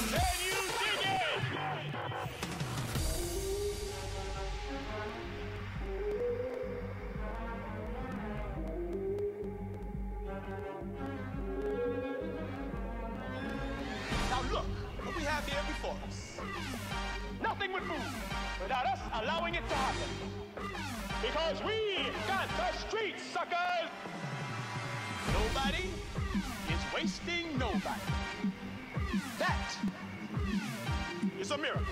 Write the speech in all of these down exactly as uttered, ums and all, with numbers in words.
Can you dig it? Now look what we have here before us. Nothing would move without us allowing it to happen. Because we got the streets, suckers! Nobody is wasting nobody. That is a miracle.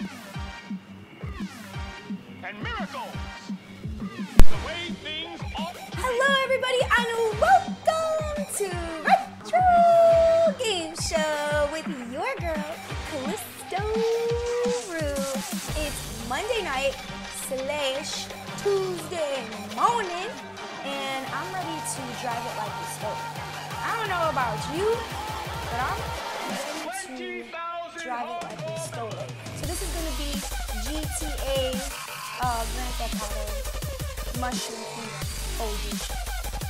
And miracles is the way things ought to be. Hello everybody and welcome to Retro Gameshow with your girl, Kallisto Ru. It's Monday night slash Tuesday morning and I'm ready to drive it like we stole. I don't know about you, but I'm ready to drive it like we stole it. So this is going to be G T A uh, Grand Theft Auto Mushroom King O G shit.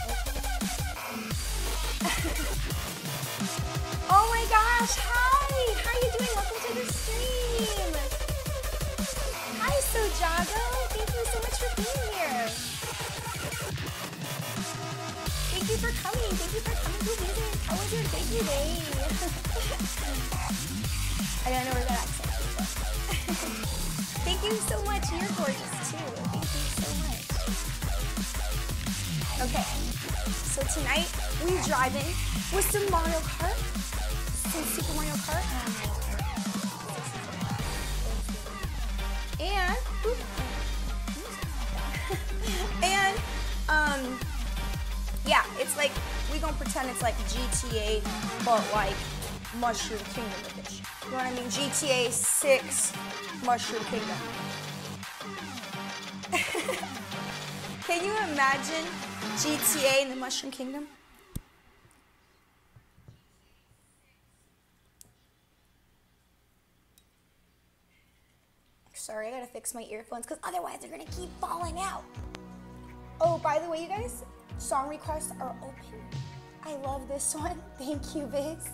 Oh my gosh, hi! How are you doing? Welcome to the stream! Hi Sojago! Thank you so much for being here. Thank you for coming. Thank you for coming to visit. How was your day today? I don't know where that accent came from. Thank you so much. You're gorgeous too. Thank you so much. Okay, so tonight we driving with some Mario Kart, some Super Mario Kart, and and um yeah, it's like we gonna pretend it's like G T A, but like Mushroom Kingdom edition. You know what I mean? G T A six Mushroom Kingdom. Can you imagine G T A in the Mushroom Kingdom? Sorry, I gotta fix my earphones because otherwise they're gonna keep falling out. Oh, by the way, you guys, song requests are open. I love this one. Thank you, Biz.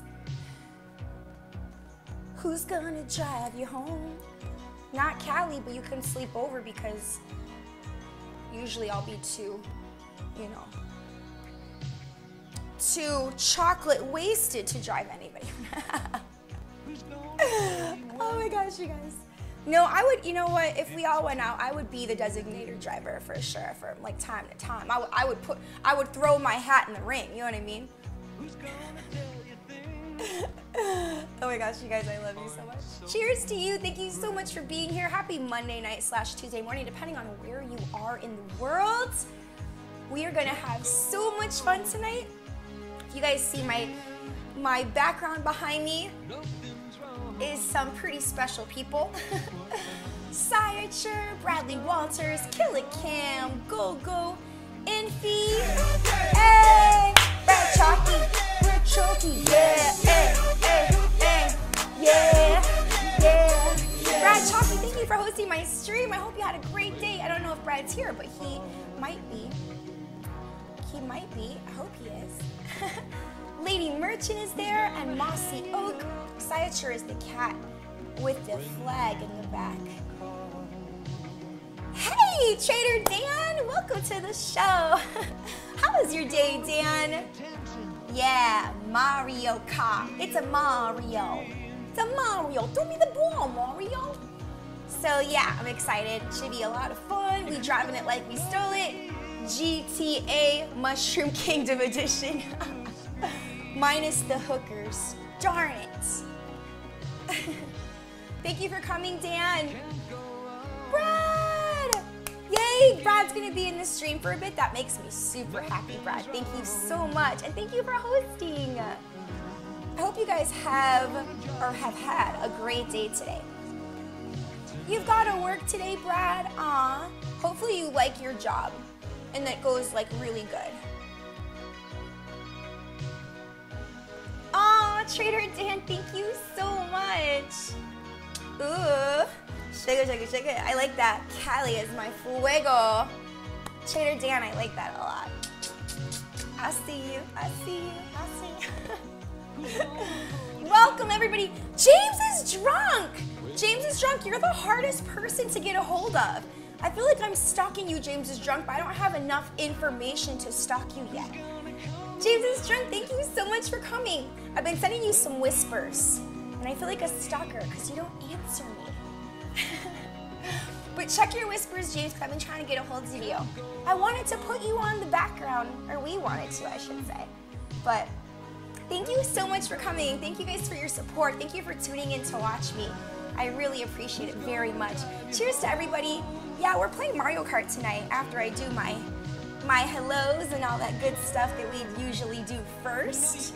Who's gonna drive you home? Not Kalli, but you can sleep over because usually I'll be too, you know, too chocolate wasted to drive anybody. Oh my gosh, you guys. No, I would, you know what, if we all went out, I would be the designated driver for sure, from like time to time. I, I would put, I would throw my hat in the ring, you know what I mean? Oh my gosh, you guys, I love you so much. Cheers to you, thank you so much for being here. Happy Monday night slash Tuesday morning, depending on where you are in the world. We are gonna have so much fun tonight. If you guys see my, my background behind me, is some pretty special people. Sciature, Bradley Walters, Killer Cam, Go Go, Infy, hey, Brad Chalky, Brad Chalky, yeah, hey, hey, hey, yeah, yeah. Brad Chalky, thank you for hosting my stream. I hope you had a great day. I don't know if Brad's here, but he might be. He might be. I hope he is. Lady Merchant is there, and Mossy Oak. Sciature is the cat with the flag in the back. Hey, Trader Dan! Welcome to the show. How was your day, Dan? Yeah, Mario Kart. It's a Mario. It's a Mario. Throw me the ball, Mario. So yeah, I'm excited. Should be a lot of fun. We driving it like we stole it. G T A Mushroom Kingdom edition. Minus the hookers. Darn it. Thank you for coming, Dan. Brad! Yay! Brad's gonna be in the stream for a bit. That makes me super happy, Brad. Thank you so much. And thank you for hosting. I hope you guys have, or have had, a great day today. You've got to work today, Brad. Aw. Hopefully you like your job and that goes like really good. Aw, Trader Dan, thank you so much. Ooh, sugar, sugar, sugar. I like that. Kalli is my fuego. Trader Dan, I like that a lot. I see you, I see you, I see you. Welcome everybody. James is drunk. James is drunk. You're the hardest person to get a hold of. I feel like I'm stalking you, James is drunk, but I don't have enough information to stalk you yet. James is drunk. Thank you so much for coming. I've been sending you some whispers, and I feel like a stalker because you don't answer me. But check your whispers, James, because I've been trying to get a hold of you. I wanted to put you on the background, or we wanted to, I should say. But thank you so much for coming. Thank you guys for your support. Thank you for tuning in to watch me. I really appreciate it very much. Cheers to everybody. Yeah, we're playing Mario Kart tonight after I do my, my hellos and all that good stuff that we usually do first.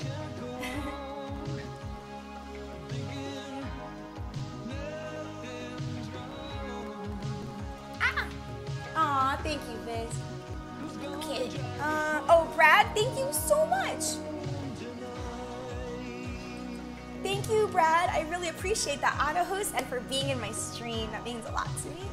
Aw, thank you, Biz. Okay. Uh, oh, Brad, thank you so much. Thank you, Brad. I really appreciate that auto host and for being in my stream. That means a lot to me.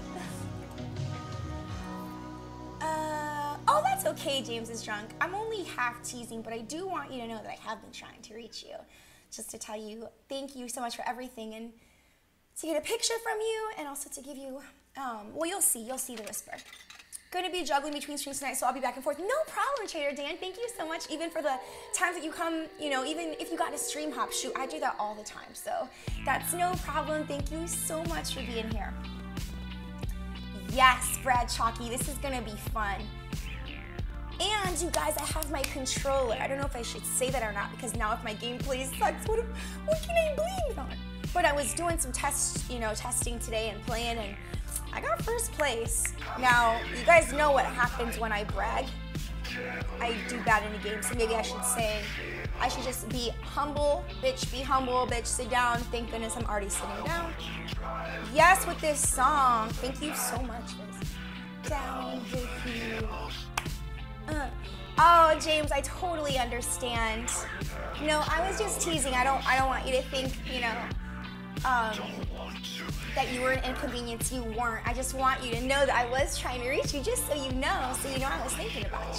uh, oh, that's okay, James is drunk. I'm only half teasing, but I do want you to know that I have been trying to reach you. Just to tell you thank you so much for everything and to get a picture from you and also to give you Um, well, you'll see. You'll see the whisper. Going to be juggling between streams tonight, so I'll be back and forth. No problem, Trader Dan. Thank you so much, even for the times that you come, you know, even if you got a stream hop, shoot, I do that all the time. So that's no problem. Thank you so much for being here. Yes, Brad Chalky, this is going to be fun. And you guys, I have my controller. I don't know if I should say that or not, because now if my gameplay sucks, what, what can I blame it on? But I was doing some tests, you know, testing today and playing, and I got first place. Now, you guys know what happens when I brag. I do bad in a game, so maybe I should say, I should just be humble, bitch, be humble, bitch, sit down. Thank goodness I'm already sitting down. Yes, with this song. Thank you so much, Liz. Down with you. Uh. Oh, James, I totally understand. No, I was just teasing. I don't, I don't want you to think, you know, um, that you were an inconvenience. You weren't. I just want you to know that I was trying to reach you, just so you know, so you know I was thinking about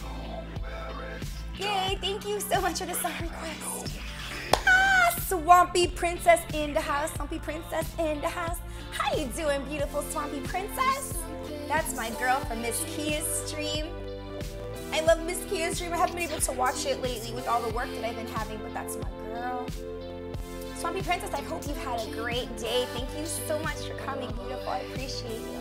you. Yay, thank you so much for the song request. Ah, Swampy Princess in the house. Swampy Princess in the house. How you doing, beautiful Swampy Princess? That's my girl from Miss Kia's stream. I love Miss Kia's stream. I haven't been able to watch it lately with all the work that I've been having, but that's my girl. Swampy Princess, I hope you've had a great day. Thank you so much for coming, beautiful. I appreciate you.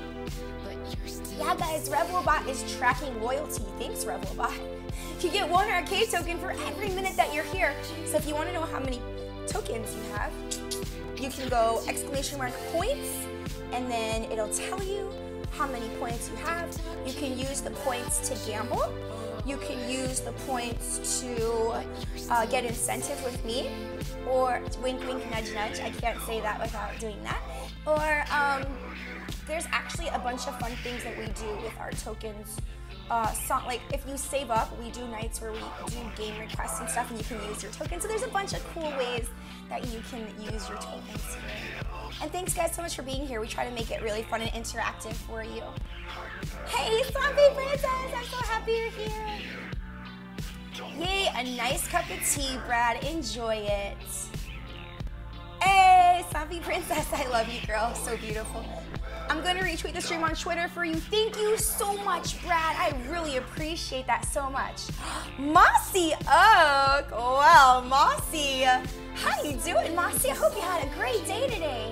Yeah, guys, RevWobot is tracking loyalty. Thanks, RevWobot. You get one arcade token for every minute that you're here. So if you want to know how many tokens you have, you can go exclamation mark points, and then it'll tell you how many points you have. You can use the points to gamble. You can use the points to uh, get incentive with me, or wink, wink, nudge, nudge. I can't say that without doing that. Or um, there's actually a bunch of fun things that we do with our tokens. Uh, so, like if you save up, we do nights where we do game requests and stuff, and you can use your tokens. So there's a bunch of cool ways that you can use your tokens here. And thanks guys so much for being here. We try to make it really fun and interactive for you. Hey, Swampy Princess, I'm so happy you're here. Yay, a nice cup of tea, Brad. Enjoy it. Hey, Swampy Princess, I love you, girl. So beautiful. I'm gonna retweet the stream on Twitter for you. Thank you so much, Brad. I really appreciate that so much. Mossy Oak, wow, Mossy. How you doing, Mossy? I hope you had a great day today.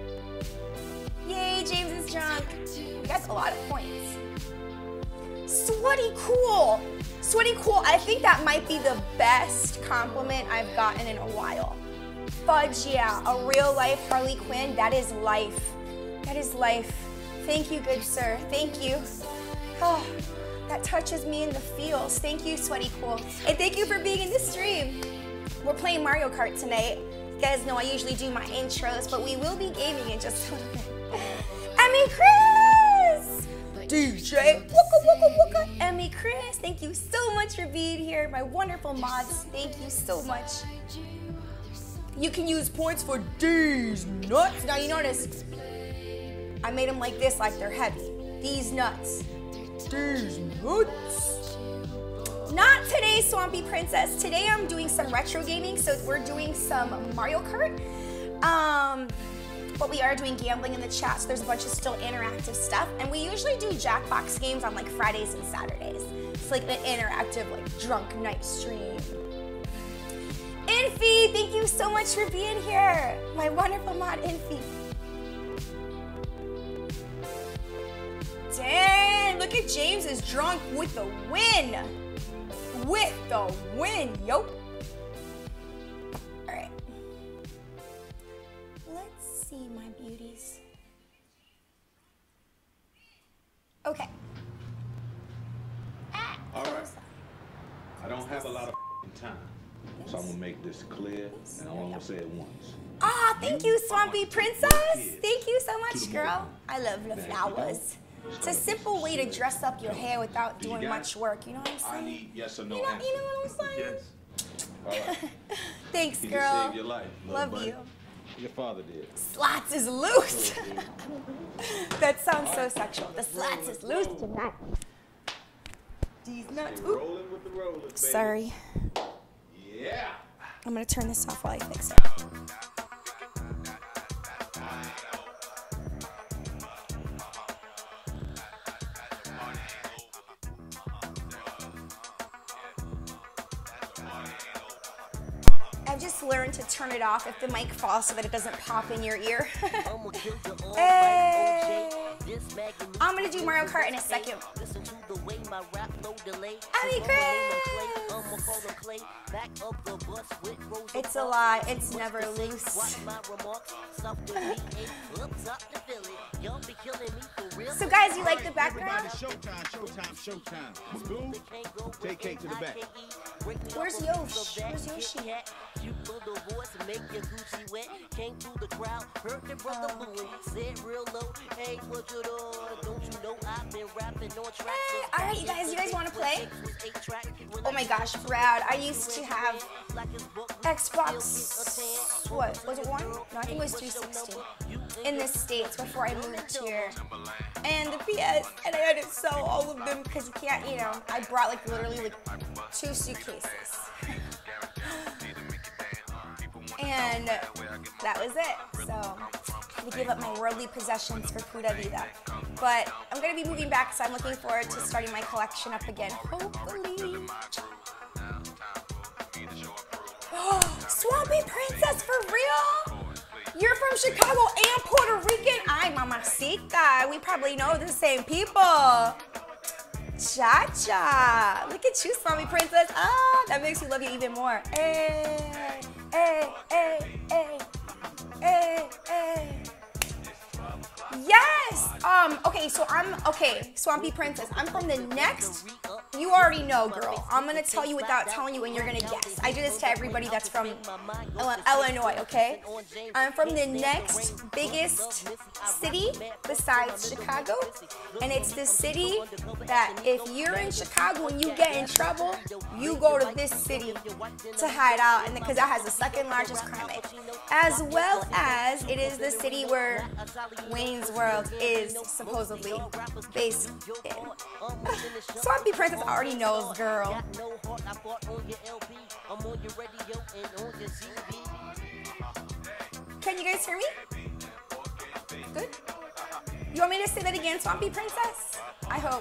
Yay, James is drunk. You got a lot of points. Sweaty cool. Sweaty cool, I think that might be the best compliment I've gotten in a while. Fudge, yeah, a real life Harley Quinn, that is life. That is life. Thank you, good sir. Thank you. Oh, that touches me in the feels. Thank you, Sweaty Cool. And thank you for being in the stream. We're playing Mario Kart tonight. You guys know I usually do my intros, but we will be gaming in just a little bit. Emmy Chris! D J Wooka Wooka Wooka! Emmy Chris, thank you so much for being here. My wonderful mods, thank you so much. You can use points for these nuts. Now you notice, I made them like this, like they're heavy. These nuts. These nuts. Not today, Swampy Princess. Today I'm doing some retro gaming, so we're doing some Mario Kart. Um, but we are doing gambling in the chat, so there's a bunch of still interactive stuff. And we usually do Jackbox games on like Fridays and Saturdays. It's like an interactive, like drunk night stream. Infy, thank you so much for being here. My wonderful mod, Infy. Dang, look at James is drunk with the win. With the win, yo. All right. Let's see, my beauties. Okay. Ah, all right. I don't have a lot of time, so I'm gonna make this clear, and I'm gonna say it once. Ah, thank you, Swampy Princess. Thank you so much, girl. I love the flowers. It's a simple way to dress up your hair without doing much work. You know what I'm saying? I need yes or no you know, answer. you know what I'm saying? Yes. All right. Thanks, He girl. just saved your life. Love buddy. you. Your father did. Slots is loose. That sounds so sexual. The slots is loose tonight. These nuts. Ooh. Rolling with the rollers, baby. Sorry. Yeah. I'm gonna turn this off while I fix it. I've just learned to turn it off if the mic falls so that it doesn't pop in your ear. Hey. I'm gonna do Mario Kart in a second. Abby Chris! It's a lie, it's never loose. So guys, you like the background? Showtime, showtime, showtime. Take cake to the back. Where's Yoshi? Where's Yoshi? You pulled the voice and make your Gucci wet. Came through the crowd, heard the brother booing. Said real low, hey, what you doing? Don't you know I've been rapping on tracks? Hey, all right, you guys, you guys want to play? Oh my gosh, rad! I used to have Xbox. What was it? One? No, I think it was three sixty. In the States before I moved here, and the P S, and I had to sell all of them because you can't, you know. I brought like literally like two suitcases. And that was it. So I had to give up my worldly possessions for Pura Vida. But I'm gonna be moving back, so I'm looking forward to starting my collection up again. Hopefully. Oh, Swampy Princess, for real? You're from Chicago and Puerto Rican? Ay, mamacita. We probably know the same people. Cha-cha. Look at you, Swampy Princess. Ah, that makes me love you even more. Hey, hey, hey, hey, hey, hey. Yes! Um, okay, so I'm, okay, Swampy Princess. I'm from the next, you already know, girl. I'm gonna tell you without telling you and you're gonna guess. I do this to everybody that's from Illinois, okay? I'm from the next biggest city besides Chicago. And it's the city that if you're in Chicago and you get in trouble, you go to this city to hide out, and because that has the second largest crime rate. As well as it is the city where Wayne's World is supposedly based in. Swampy Princess already knows, girl. Can you guys hear me? Good. You want me to say that again, Swampy Princess? I hope.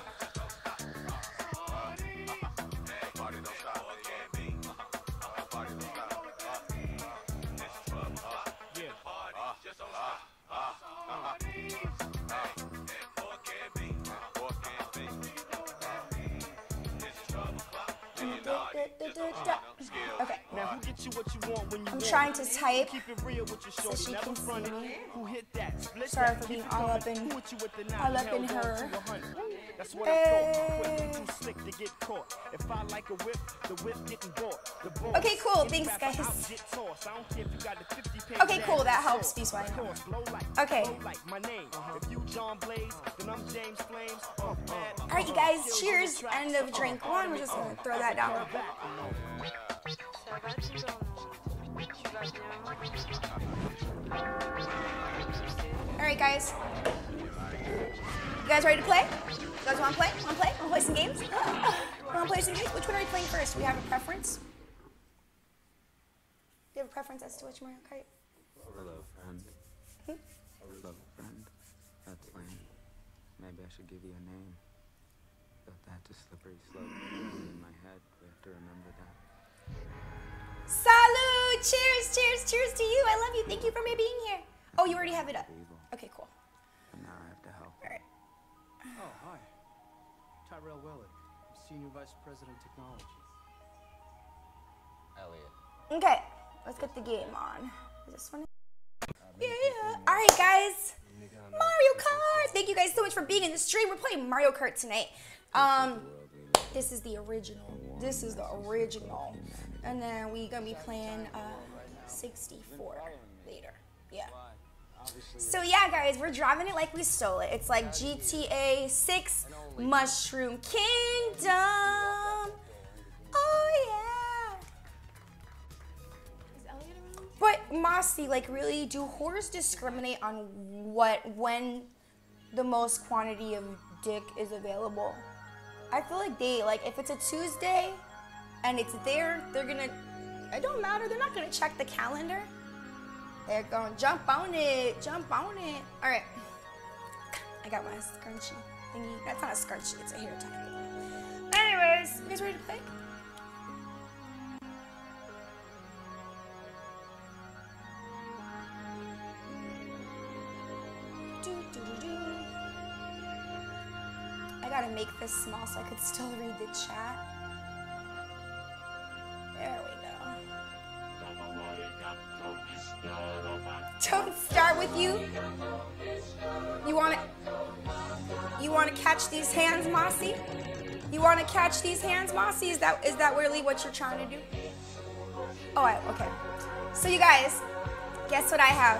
Okay. Now who gets you what you want when you I'm want? trying to type Keep it real with your so shorty, she never can see front it. me. Who hit that? Split Sorry that, for keep being it all coming. up in- Who hit you with the nine, all up held in on her. to a hundred. That's what I thought. Quick, too slick to get caught. If I like a whip, the whip getting bought. The boss. Okay, cool. Any Thanks, rapper guys. out, get tossed. I don't care if you got the fifty page Okay, cool. That ass helps. sauce. Peace, why Of not? course, blow like, Okay. blow like my name. If you John Blaze, then I'm James Flames. Uh, uh, All right, you guys. Cheers. End of drink one. We're just gonna throw that down. All right, guys. You guys ready to play? You guys want to play? Want to play? Want to play some games? Want to play some games? Which one are you playing first? Do we have a preference? Do you have a preference as to which Mario Kart? Hello, friend. Hmm? Hello, friend. That's lame. Maybe I should give you a name. Got that to slippery slope in my head. We have to remember that. Salud! Cheers, cheers, cheers to you. I love you. Thank you for me being here. Oh, you already have it up. Evil. Okay, cool. And now I have to help. All right. Oh, hi. Tyrell Willard, Senior Vice President Technology. Elliot. Okay, let's get the game on. Is this one? Yeah. All right, guys. Mario Kart. Thank you guys so much for being in the stream. We're playing Mario Kart tonight. Um, this is the original. This is the original. And then we're gonna be playing uh, sixty-four later. Yeah. So yeah, guys, we're driving it like we stole it. It's like G T A six Mushroom Kingdom. Oh yeah. But Mossy, like, really, do whores discriminate on what when the most quantity of dick is available? I feel like they, like, if it's a Tuesday and it's there, they're gonna, it don't matter, they're not gonna check the calendar. They're gonna jump on it, jump on it. All right, I got my scrunchie thingy. That's not a scrunchie, it's a hair tie. Anyways, you guys ready to play? Do, do, do, do. I gotta make this small so I could still read the chat. There we go. Don't start with you. You wanna You wanna catch these hands, Mossy? You wanna catch these hands, Mossy? Is that is that really what you're trying to do? Oh, I, okay. So you guys, guess what I have?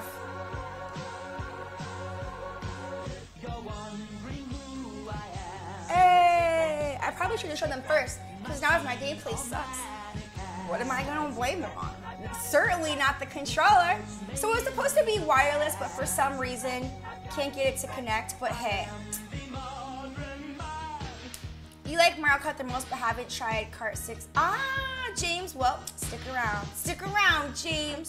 Hey, I probably should have showed them first, because now if my gameplay sucks, what am I gonna blame them on? Certainly not the controller. So it was supposed to be wireless, but for some reason, can't get it to connect, but hey. You like Mario Kart the most, but haven't tried Kart six. Ah, James, well, stick around. Stick around, James.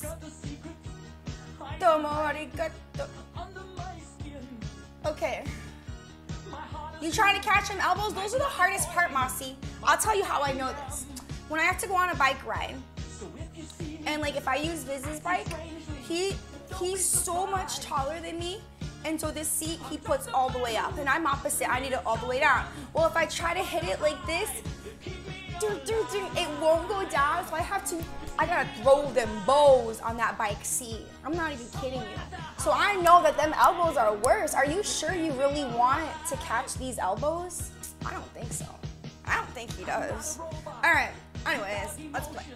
Okay. You trying to catch them elbows? Those are the hardest part, Mossy. I'll tell you how I know this. When I have to go on a bike ride, and like if I use Viz's bike, he he's so much taller than me, and so this seat he puts all the way up, and I'm opposite. I need it all the way down. Well, if I try to hit it like this, doo, doo, doo, it won't go down. So I have to. I gotta throw them bows on that bike seat. I'm not even kidding you. So I know that them elbows are worse. Are you sure you really want to catch these elbows? I don't think so. I don't think he does. All right. Anyways, let's play.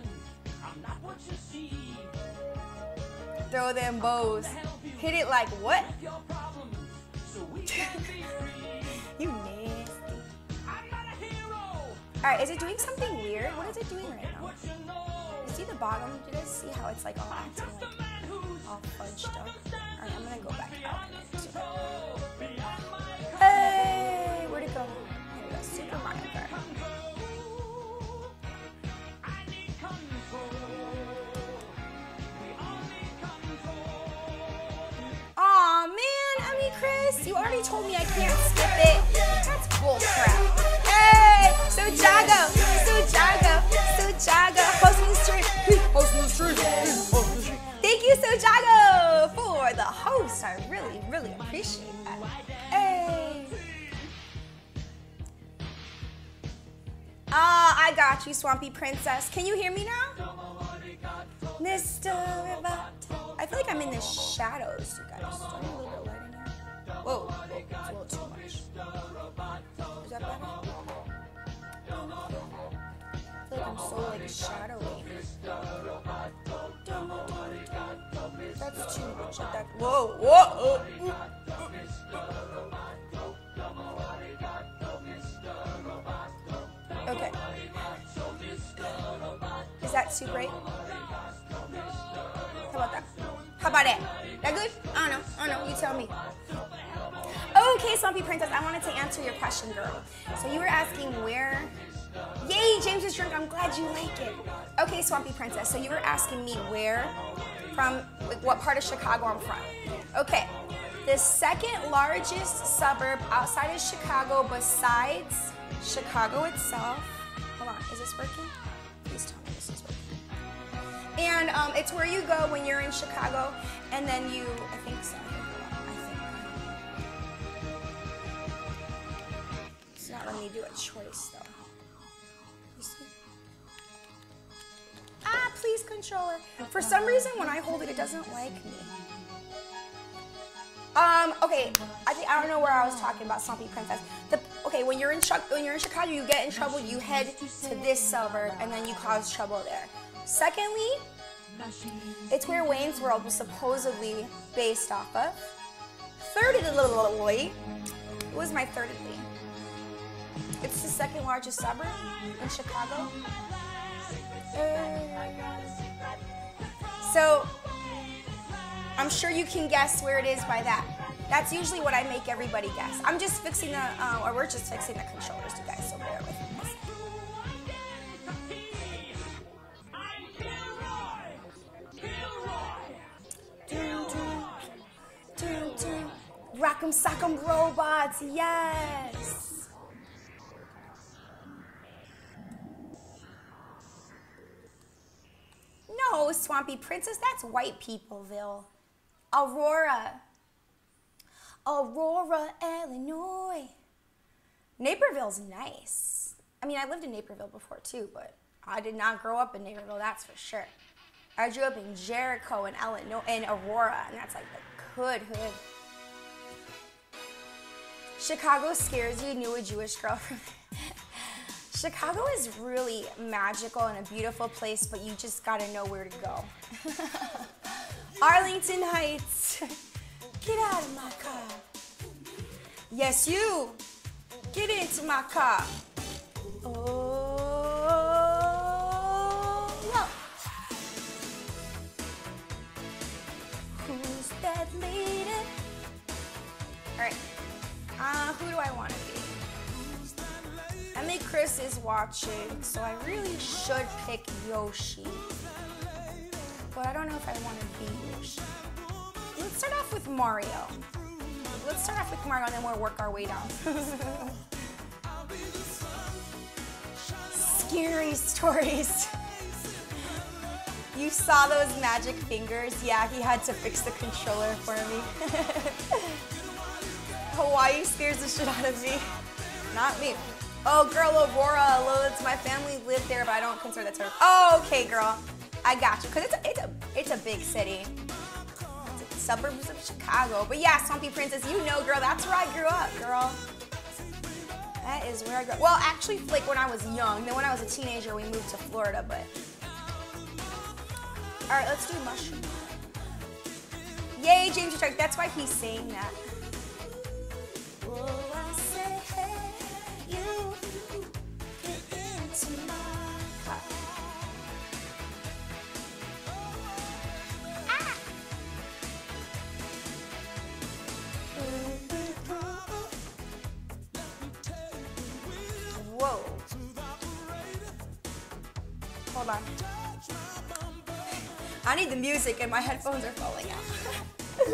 Throw them bows. Hit it like what? You nasty. All right, is it doing something weird? What is it doing right now? You see the bottom? Do you guys see how it's like all acting like all fudged up? All right, I'm gonna go back out. Hey, where'd it go? Here we go, Super Mario Kart. Aw, man, I mean, Chris, you already told me I can't skip it. That's bullcrap. Hey, so Jago, so Jago, so Jago, hosting the stream, hosting the stream, hosting the stream. Thank you, so Jago, for the host. I really, really appreciate that. Hey. Ah, I got you, Swampy Princess. Can you hear me now? Mister Rivato. I feel like I'm in the shadows, you guys. Do I need a little bit of light in here? Whoa, whoa, it's a little too much. Is that better? I feel like I'm so like shadowy. That's too much. Like that. Whoa, whoa. Oh. Okay. Is that too bright? How about that? How about it? That good? I don't know. I don't know. You tell me. Okay, Slumpy Princess, I wanted to answer your question, girl. So you were asking where Yay, James is drunk. I'm glad you like it. Okay, Swampy Princess. So you were asking me where from, like, what part of Chicago I'm from. Okay, the second largest suburb outside of Chicago besides Chicago itself. Hold on, is this working? Please tell me this is working. And um, it's where you go when you're in Chicago, and then you, I think so. I think. It's not letting me do a choice though. You see? Ah, please, controller. For some reason, when I hold it, it doesn't like me. Um, okay, I think I don't know where I was talking about, Swampy Princess. The, okay, when you're in when you're in Chicago, you get in trouble, you head to this suburb, and then you cause trouble there. Secondly, it's where Wayne's World was supposedly based off of. Thirdly, it was my thirdly. It's the second largest suburb in Chicago. Uh, so, I'm sure you can guess where it is by that. That's usually what I make everybody guess. I'm just fixing the, uh, or we're just fixing the controllers, you guys, so bear with me. Rock'em sock'em robots, yes! No, Swampy Princess, that's white peopleville. Aurora. Aurora, Illinois. Naperville's nice. I mean, I lived in Naperville before too, but I did not grow up in Naperville, that's for sure. I grew up in Jericho and Illinois and Aurora, and that's like the hood hood. Chicago scares you, knew a Jewish girl from Chicago is really magical and a beautiful place, but you just gotta know where to go. Arlington Heights. Get out of my car. Yes, you. Get into my car. Oh, no. Who's that lady? All right. Uh, who do I want to be? I think Chris is watching, so I really should pick Yoshi. But I don't know if I want to be Yoshi. Let's start off with Mario. Let's start off with Mario and then we'll work our way down. Scary stories. You saw those magic fingers? Yeah, he had to fix the controller for me. Hawaii scares the shit out of me. Not me. Oh, girl, Aurora. It's my family lived there, but I don't consider that term. Oh, okay, girl. I got you. Because it's a, it's, a, it's a big city. It's a suburbs of Chicago. But yeah, Swampy Princess, you know, girl, that's where I grew up, girl. That is where I grew up. Well, actually, like when I was young. Then when I was a teenager, we moved to Florida, but... All right, let's do mushroom. Yay, James Strike. That's why he's saying that. Oh, I say, hey, you get into my car. Ah. Whoa. Hold on. I need the music and my headphones are falling out.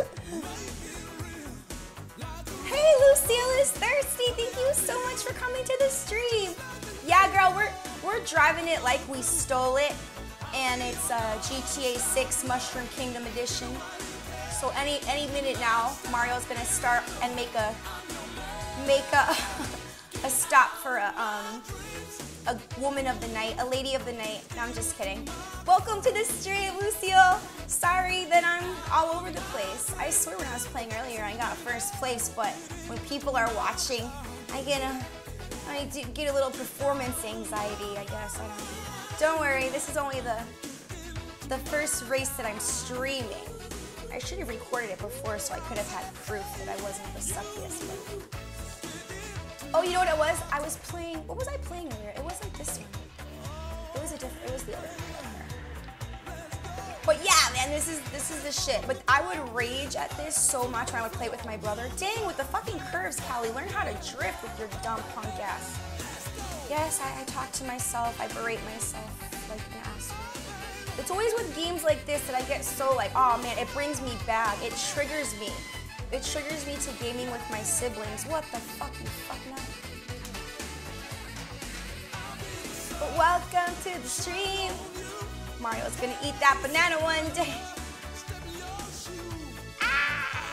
Hey, Lucille is thirsty. Thank you so much for coming to the stream. Yeah, girl, we're we're driving it like we stole it, and it's uh, G T A six Mushroom Kingdom Edition. So any any minute now, Mario's gonna start and make a make a a stop for a um a woman of the night, a lady of the night. No, I'm just kidding. Welcome to the stream, Lucille. Sorry that I'm all over the place. I swear when I was playing earlier, I got first place, but when people are watching, I get a, I do get a little performance anxiety, I guess. I don't know. Don't worry, this is only the, the first race that I'm streaming. I should have recorded it before so I could have had proof that I wasn't the suckiest. But... Oh, you know what it was? I was playing, what was I playing earlier? It wasn't this one. It was a different, it was the other one. But yeah, man, this is this is the shit. But I would rage at this so much when I would play it with my brother. Dang, with the fucking curves, Kalli. Learn how to drift with your dumb punk ass. Yes, I, I talk to myself, I berate myself like an asshole. It's always with games like this that I get so like, oh man, it brings me back. It triggers me. It triggers me to gaming with my siblings. What the fuck, you fuck now? But welcome to the stream. Mario's gonna eat that banana one day. Ah!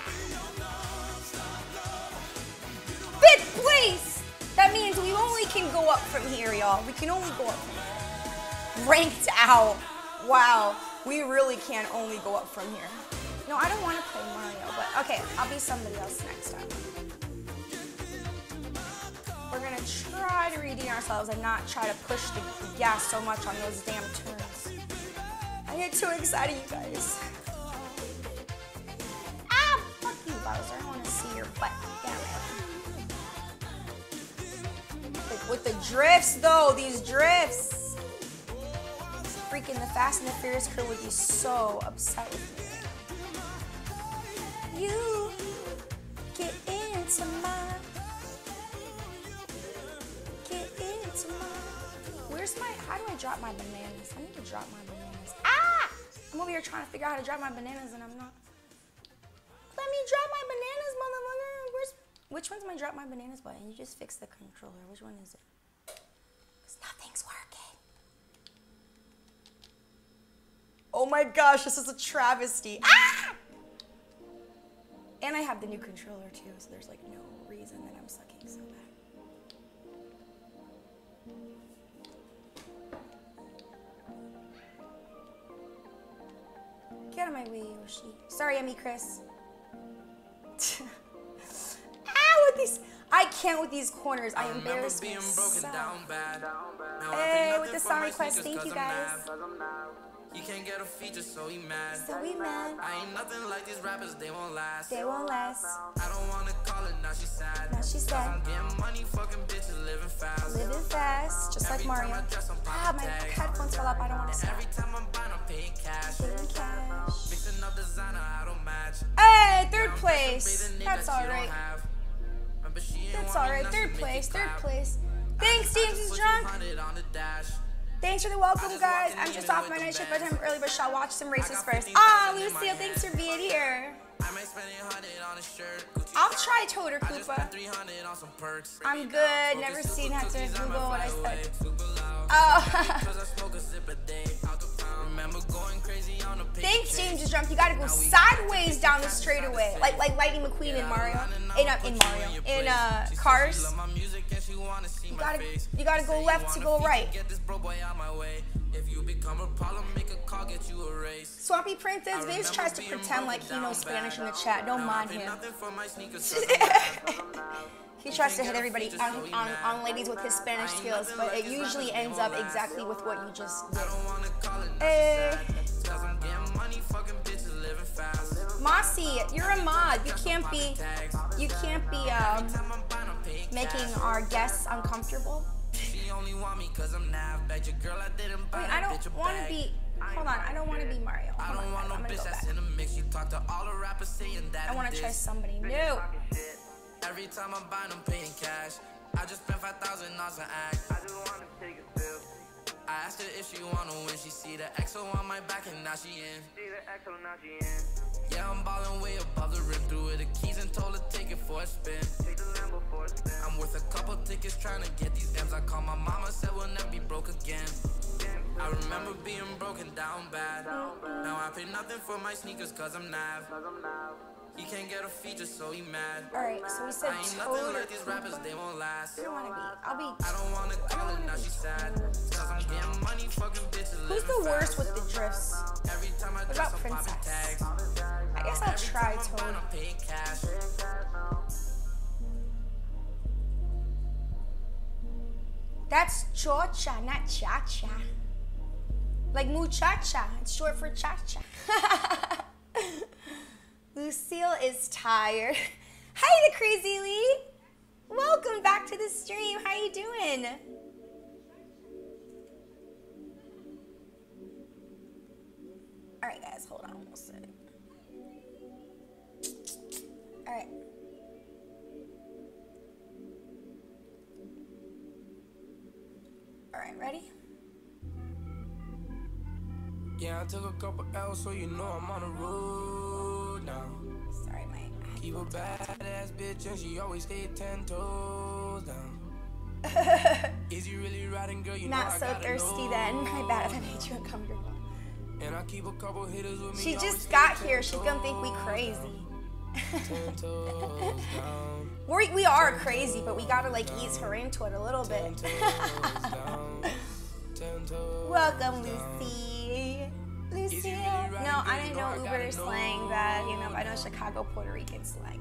Fifth place! That means we only can go up from here, y'all. We can only go up from here. Ranked out. Wow, we really can only go up from here. No, I don't want to play Mario, but okay, I'll be somebody else next time. We're gonna try to redeem ourselves and not try to push the gas so much on those damn turns. I get too excited, you guys. Ah, fuck you, Bowser. I don't want to see your butt. Damn it. With the drifts, though, these drifts. Freaking the Fast and the Furious crew would be so upset with me. You get into my, get into my. Where's my? How do I drop my bananas? I need to drop my bananas. Ah! I'm over here trying to figure out how to drop my bananas, and I'm not. Let me drop my bananas, motherfucker. Where's? Which one's my drop my bananas button? You just fixed the controller. Which one is it? Cause nothing's working. Oh my gosh, this is a travesty. Ah! And I have the new controller too, so there's like no reason that I'm sucking so bad. Get out of my way, Yoshi. Sorry, Emmy Chris. Ah, with these, I can't with these corners. I embarrass myself. Hey, with the song request, thank you guys. You can't get a feature, so he mad. So we mad. I ain't nothing like these rappers, they won't last. They won't last. I don't wanna call it, now she's sad. Now she's sad. I'm getting money, fucking bitches, living fast. Living fast, just like Mario. Ah, my headphones fell up, I don't want to see. Every time I'm buying, I'm paying cash. Paying cash. Mixing up designer, I don't match. Hey, third place. That's alright. That's alright, third place, third place. Thanks, James is drunk. Thanks for the welcome, guys. I'm just off my night shift by the time early, but shall watch some races first. Ah, oh, Lucille, thanks for being here. I'll try Toader Koopa. I'm good. Never seen had to Google what I said. Oh. Thanks, James is drunk. You gotta go sideways down the straightaway, like like Lightning McQueen in Mario, in uh, in Mario, in uh, Cars. You gotta you gotta go left to go right. Swampy Princess Viz tries to pretend like he knows Spanish in the chat. Don't mind him. He tries to hit everybody on, on, on ladies with his Spanish skills, but it usually ends up exactly with what you just did. Hey. Mossy, you're a mod. You can't be, you can't be um, making our guests uncomfortable. Wait, I don't want to be. Hold on, I don't want to be Mario. Hold on, I'm gonna go back. I want to try somebody new. Every time I'm buying, I'm paying cash. I just spent five thousand dollars on act. I just wanna take a pill. I asked her if she wanna win. She see the X O on my back and now she in. See the X O, now she in. Yeah, I'm ballin' way above the rim. Threw her the keys and told her take it for a spin. Take the Lambo for a spin. I'm worth a couple tickets trying to get these M's. I called my mama, said we'll never be broke again. I remember being broken down bad. Now I pay nothing for my sneakers cause I'm nav. He can't get a feature, so he mad. Alright, so we said I ain't nothing like these rappers, they won't last. I don't wanna be. I'll be. I don't wanna call it, now she's sad. Cause I'm getting money, fucking bitches. Who's the worst with the drifts? What about Princess? I guess I'll try Toad. That's chocha, not cha-cha. Like muchacha. It's short for cha-cha. Lucille is tired. Hi, the Crazy Lee. Welcome back to the stream. How you doing? All right, guys, hold on one second. All right. All right, ready? Yeah, I took a couple L's, so you know I'm on the road now. Sorry, my. Keep a badass bitch, and she always stay ten toes down. Is you really riding, girl? You Not know I so gotta thirsty know then. My bad if I now. made you uncomfortable. And I keep a couple hitters with me. She always just stay got ten here. She's gonna think we toes crazy. Ten toes down. We're, we are crazy, but we gotta like ease her into it a little bit. Ten toes down. Ten toes Welcome, down. Lucy. Lucy. really No, riding, I girl? didn't You know know I Uber gotta slang know that, you know, but I know now. Chicago, Puerto Rican slang.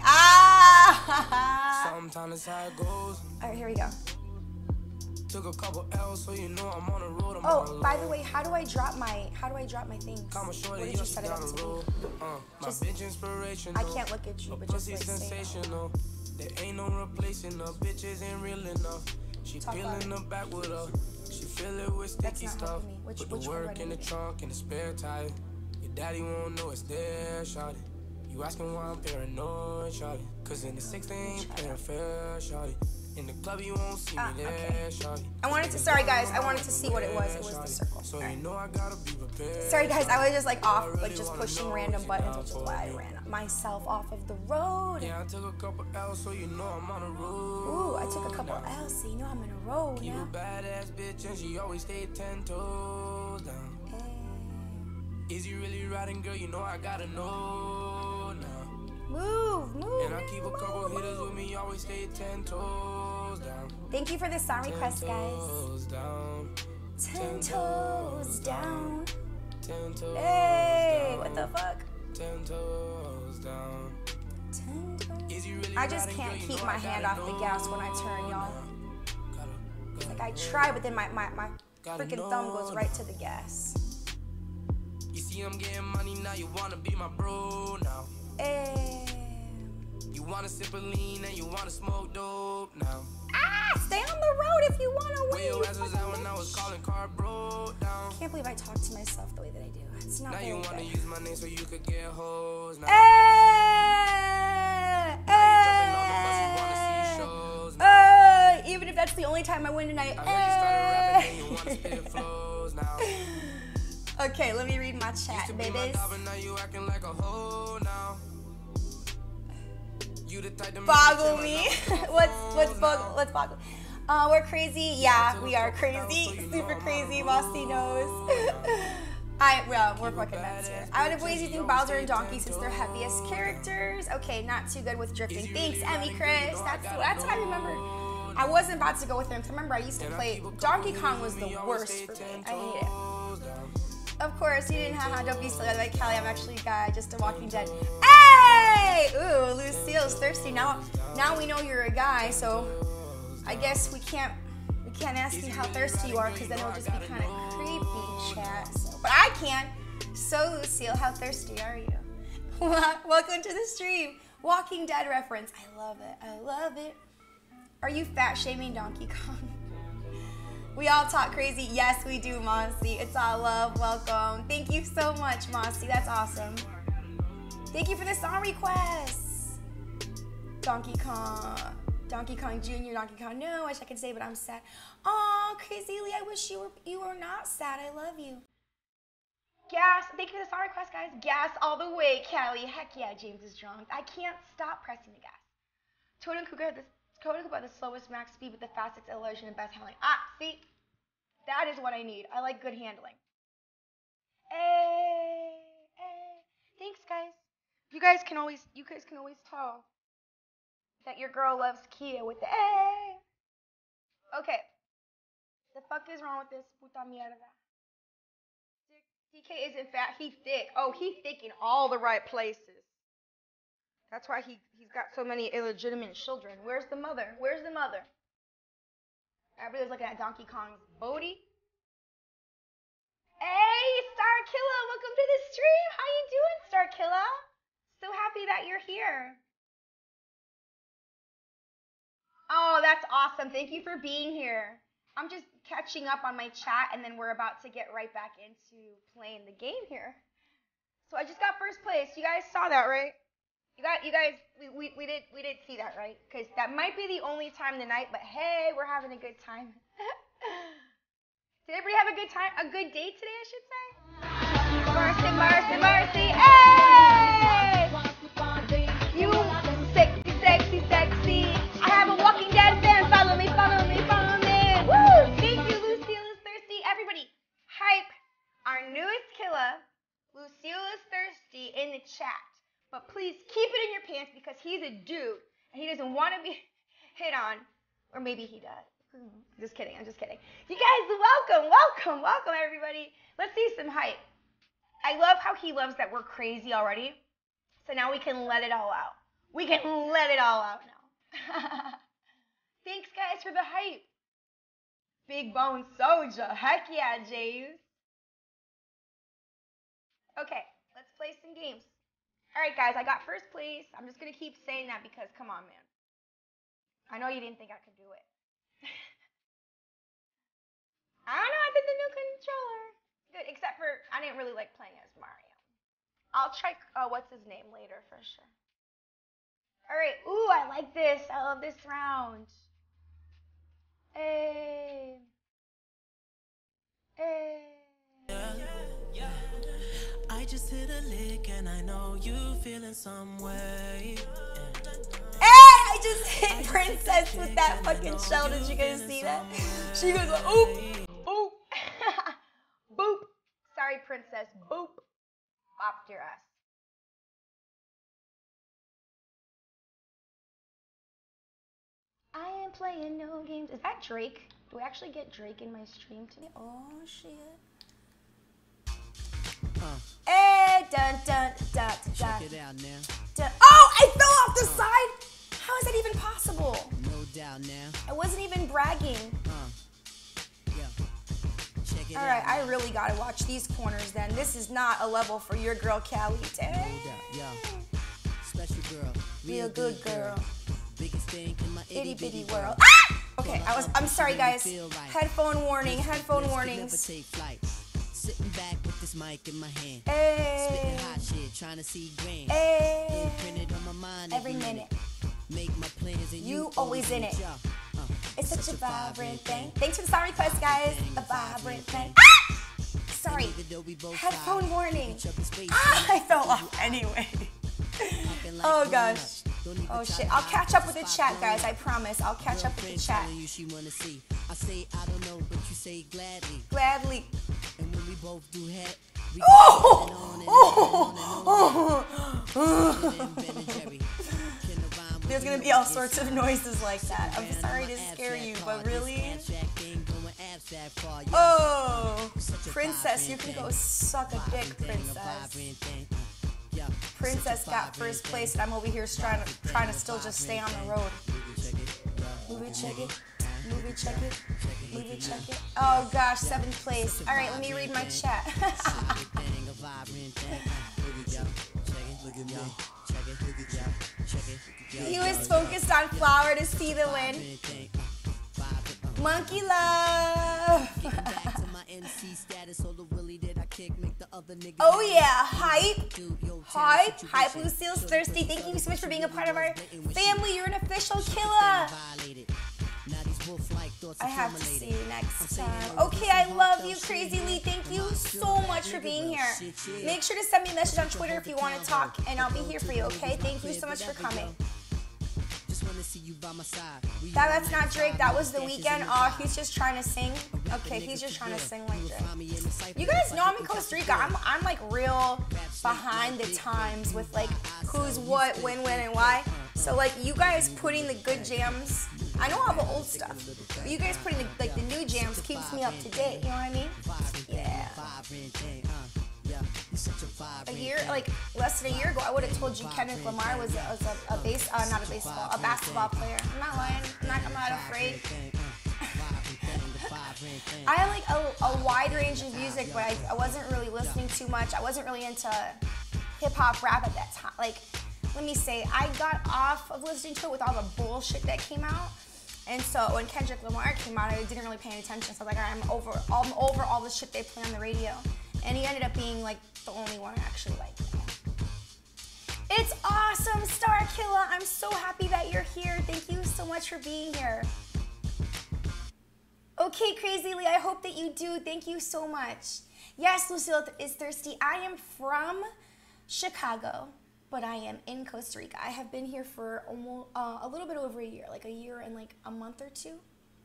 Ah! Sometimes that's how it goes. Alright, here we go. Took a couple L's, so you know I'm on the road. I'm Oh, on by low. the way, how do I drop my how do I drop my things? Come What shorty, did yo, you she set it got up a to roll. be? Uh, my Just- bitch inspirational. I can't look at you, A but just pussy like say that. sensational. There ain't no replacing her. Bitches ain't real enough. She Talk peeling louder. the back with her. She fill it with That's sticky not stuff. helping me. Which- Put which the one do I work in the need to do? trunk and the spare tire. Your daddy won't know it's there, shawty. You asking why I'm paranoid, shawty. Cause in the six they ain't playing fair, shawty. In the club you won't see me Ah, there, okay. shawty. I wanted to sorry guys, I wanted to see what it was. It was the circle. So Alright. you know I gotta be prepared. Sorry guys, I was just like off, I really like just wanna pushing know random if buttons, you're which is down why I for me. ran myself off of the road. Yeah, I took a couple L's, so you know I'm on the road. Ooh, I took a couple now. L's, so you know I'm in a road You a now. badass bitch, and she always stay ten toes down. Hey. Is you really riding, girl? You know I gotta know now. Move, move. And I keep a move, couple move. hitters with me, always stay ten toes down. Thank you for the song request, ten guys. toes down. Ten toes down. Ten toes Hey, down. what the fuck? Ten toes down. Ten toes. Is you really I just riding, can't girl? You keep know my I hand gotta off the know gas when I turn, y'all. now. Gotta- gotta Like I know. try, but then my, my, my Gotta freaking thumb goes know right now. to the gas. You see I'm getting money now, you wanna be my bro now. Hey. You wanna sip a lean and you wanna smoke dope now. Ah, stay on the road if you wanna win. Where your you ass was fucking at when I was bitch. calling car broke down. I can't believe I talk to myself the way that I do. It's not Now very you wanna good. use my name so you could get hoes now. Hey, Now you jumping on the bus, you wanna see shows now. hey, even if that's the only time I win tonight. I heard you started rapping and you Hey. wanna spit flows now. Okay, let me read my Used chat, to be my babies. dog, but now you acting like a hoe now. You the type to make Boggle chill me. and not pick up what's what's phones boggle? now. Let's boggle. Uh, we're crazy. Yeah, we are crazy. Super crazy. Mossy knows. I well, we're fucking nuts here. Out of ways you think Bowser and Donkey since they're heaviest characters. Okay, not too good with drifting. Thanks, Emmy Chris. That's that's what I remember. I wasn't about to go with him. 'Cause remember, I used to play Donkey Kong was the worst for me. I hate it. Of course, you didn't haha, don't be silly like Kalli. I'm actually a guy, just a Walking Dead. Hey! Ooh, Lucille's thirsty. Now now we know you're a guy, so I guess we can't we can't ask you how thirsty you are because then it'll just be kind of creepy, chat. So, but I can. So Lucille, how thirsty are you? Welcome to the stream. Walking Dead reference. I love it. I love it. Are you fat shaming Donkey Kong? We all talk crazy. Yes, we do, Mossy. It's all love. Welcome. Thank you so much, Mossy. That's awesome. Thank you for the song requests. Donkey Kong. Donkey Kong Junior Donkey Kong. No, I wish I could say, but I'm sad. Aw, Crazy Lee, I wish you were you were not sad. I love you. Gas. Thank you for the song request, guys. Gas all the way, Kalli. Heck yeah, James is drunk. I can't stop pressing the gas. Toad and Cougar, this Toad and Cougar the slowest max speed with the fastest acceleration and best handling. Ah, see? That is what I need. I like good handling. Hey, hey. Thanks, guys. You guys can always, you guys can always tell that your girl loves Kia with the hey. Okay. The fuck is wrong with this puta mierda? D K isn't fat. He's thick. Oh, he's thick in all the right places. That's why he he's got so many illegitimate children. Where's the mother? Where's the mother? Everybody's looking at Donkey Kong's booty. Hey, Starkilla, welcome to the stream. How you doing, Starkilla? So happy that you're here. Oh, that's awesome. Thank you for being here. I'm just catching up on my chat, and then we're about to get right back into playing the game here. So I just got first place. You guys saw that, right? You got, you guys, we, we, we did we did see that, right? Because that might be the only time tonight, but hey, we're having a good time. Did everybody have a good time? A good day today, I should say? Mercy, mercy, mercy. Hey! You sexy, sexy, sexy. I have a Walking Dead fan. Follow me, follow me, follow me. Woo! Thank you, Lucille is thirsty. Everybody, hype our newest killer, Lucille is thirsty, in the chat. But please keep it in your pants because he's a dude and he doesn't want to be hit on. Or maybe he does. Just kidding, I'm just kidding. You guys, welcome, welcome, welcome everybody. Let's see some hype. I love how he loves that we're crazy already. So now we can let it all out. We can let it all out now. Thanks guys for the hype. Big Bone Soldier, heck yeah, Jays. Okay, let's play some games. All right guys, I got first place. I'm just gonna keep saying that because come on, man. I know you didn't think I could do it. I don't know, I did the new controller. Good, except for I didn't really like playing as Mario. I'll try, uh, what's his name later for sure. All right, ooh, I like this. I love this round. Hey. Hey. I just hit a lick and I know you feeling some way. Hey, I just hit Princess with that fucking shell. Did you guys see that? She goes like, oop, oop, boop. Sorry, Princess, boop. Bopped your ass. I am playing no games. Is that Drake? Do we actually get Drake in my stream today? Oh, shit. Uh, Hey, dun, dun, dun, dun, check it out now. dun. Oh, I fell off the side. How is that even possible? No doubt now. I wasn't even bragging. Uh, yeah. Check it All out. right, I really gotta watch these corners then. This is not a level for your girl, Kalli. Dang. No doubt, yeah. Special girl. Real good girl. Biggest thing in my Itty itty bitty bitty world. world. Ah! Okay, I was. I'm sorry, guys. Headphone warning. Headphone warnings. Sitting back with this mic in my hand. Hey. Spitting hot shit, trying to see grand. Hey. Imprinted on my mind Every minute. Make my plans and You you always in it. Yeah. Uh, It's such a vibrant thing. Thanks for the song request, guys. A vibrant thing. Ah! Sorry. Headphone warning. Ah, I fell off anyway. Oh gosh. Oh shit. I'll catch up with the chat, guys. I promise. I'll catch up with the chat. I say I don't know, but you say gladly. Gladly. And when we both do head, we go Oh! on and Oh! on and on and on. Oh! There's gonna be all sorts of noises like that. I'm sorry to scare you, but really? Oh! Princess, you can go suck a dick, Princess. Princess got first place, and I'm over here trying to, trying to still just stay on the road. Movie check it. Movie check it. Movie check it. Oh gosh, seventh place. All right, let me read my chat. He was focused on flower to see the win. Monkey love. Oh yeah, hype. Hype. Hype Lucille's thirsty. Thank you so much for being a part of our family. You're an official killer. I have to see you next time. Okay, I love you, Crazy Lee. Thank you so much for being here. Make sure to send me a message on Twitter if you want to talk, and I'll be here for you, okay? Thank you so much for coming. That, that's not Drake. That was The Weeknd. Oh, he's just trying to sing. Okay, he's just trying to sing like Drake. You guys know I'm in Costa Rica. I'm, I'm like real behind the times with like who's what, when, when, and why. So like you guys putting the good jams. I know all the old stuff, but you guys putting the, like the new jams keeps me up to date. You know what I mean? Yeah. A year, like less than a year ago, I would have told you Kendrick Lamar was a, was a, a base, uh, not a baseball, a basketball player. I'm not lying. I'm not, I'm not afraid. I had like a, a wide range of music, but I, I wasn't really listening too much. I wasn't really into hip hop, rap at that time. Like, let me say, I got off of listening to it with all the bullshit that came out. And so when Kendrick Lamar came out, I didn't really pay any attention. So I was like, all right, I'm over, I'm over all the shit they play on the radio. And he ended up being like the only one I actually liked. It's awesome, Star Killer. I'm so happy that you're here. Thank you so much for being here. Okay, Crazy Lee, I hope that you do. Thank you so much. Yes, Lucille is thirsty. I am from Chicago, but I am in Costa Rica. I have been here for almost uh, a little bit over a year, like a year and like a month or two.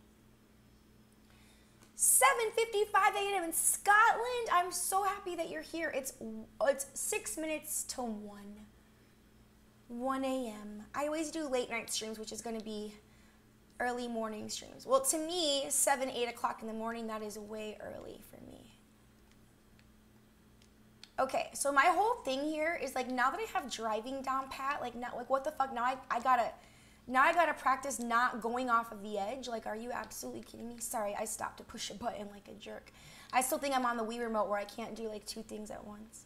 seven fifty-five a m in Scotland. I'm so happy that you're here. It's it's six minutes to one. one a m I always do late night streams, which is going to be early morning streams. Well, to me, seven, eight o'clock in the morning, that is way early for me. Okay, so my whole thing here is like, now that I have driving down pat, like, not, like what the fuck, now I, I gotta, now I gotta practice not going off of the edge. Like, are you absolutely kidding me? Sorry, I stopped to push a button like a jerk. I still think I'm on the Wii remote where I can't do like two things at once.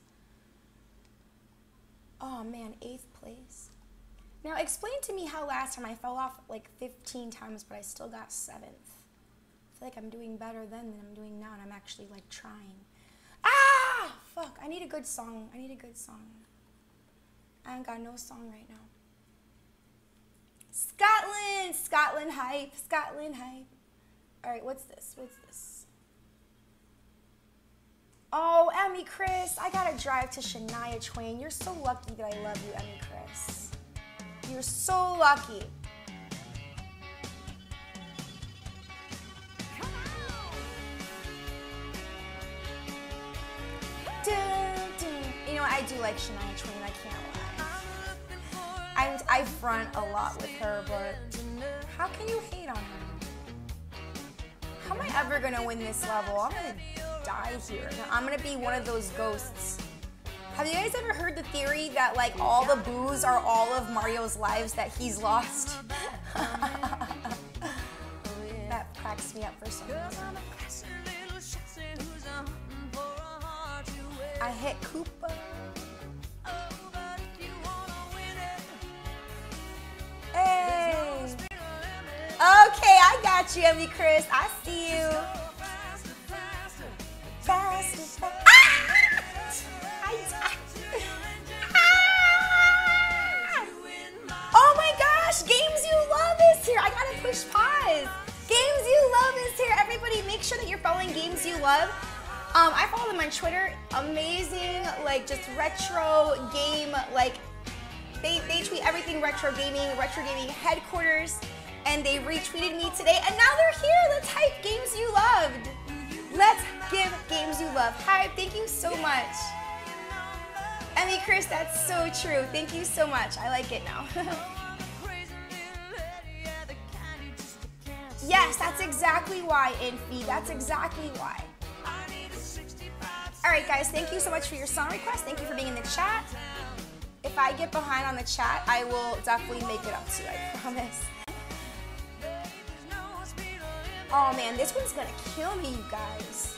Oh man, eighth place. Now explain to me how last time I fell off like fifteen times, but I still got seventh. I feel like I'm doing better then than I'm doing now, and I'm actually like trying. Ah, fuck, I need a good song. I need a good song. I ain't got no song right now. Scotland, Scotland hype, Scotland hype. All right, what's this? What's this? Oh, Emmy Chris, I gotta drive to Shania Twain. You're so lucky that I love you, Emmy Chris. You're so lucky. Dun, dun. You know what? I do like Shania Twain, I can't lie. I'm, I front a lot with her, but how can you hate on her? How am I ever gonna win this level? I'm gonna die here. I'm gonna be one of those ghosts. Have you guys ever heard the theory that like all the boos are all of Mario's lives that he's lost? That cracks me up for some reason. I hit Koopa. Hey. Okay, I got you, Emmy Chris. I see you. Faster, faster. Ah! I died. Ah! Oh my gosh, Games You Love is here. I gotta push pause. Games You Love is here. Everybody, make sure that you're following Games You Love. Um, I follow them on Twitter. Amazing, like just retro game, like they, they tweet everything retro gaming, retro gaming headquarters, and they retweeted me today, and now they're here. Let's hype Games You Loved. Let's give Games You Love hype. Thank you so much. Emmy Chris, that's so true. Thank you so much. I like it now. Yes, that's exactly why, Infi. That's exactly why. All right, guys, thank you so much for your song request. Thank you for being in the chat. If I get behind on the chat, I will definitely make it up to you, I promise. Oh man, this one's gonna kill me, you guys.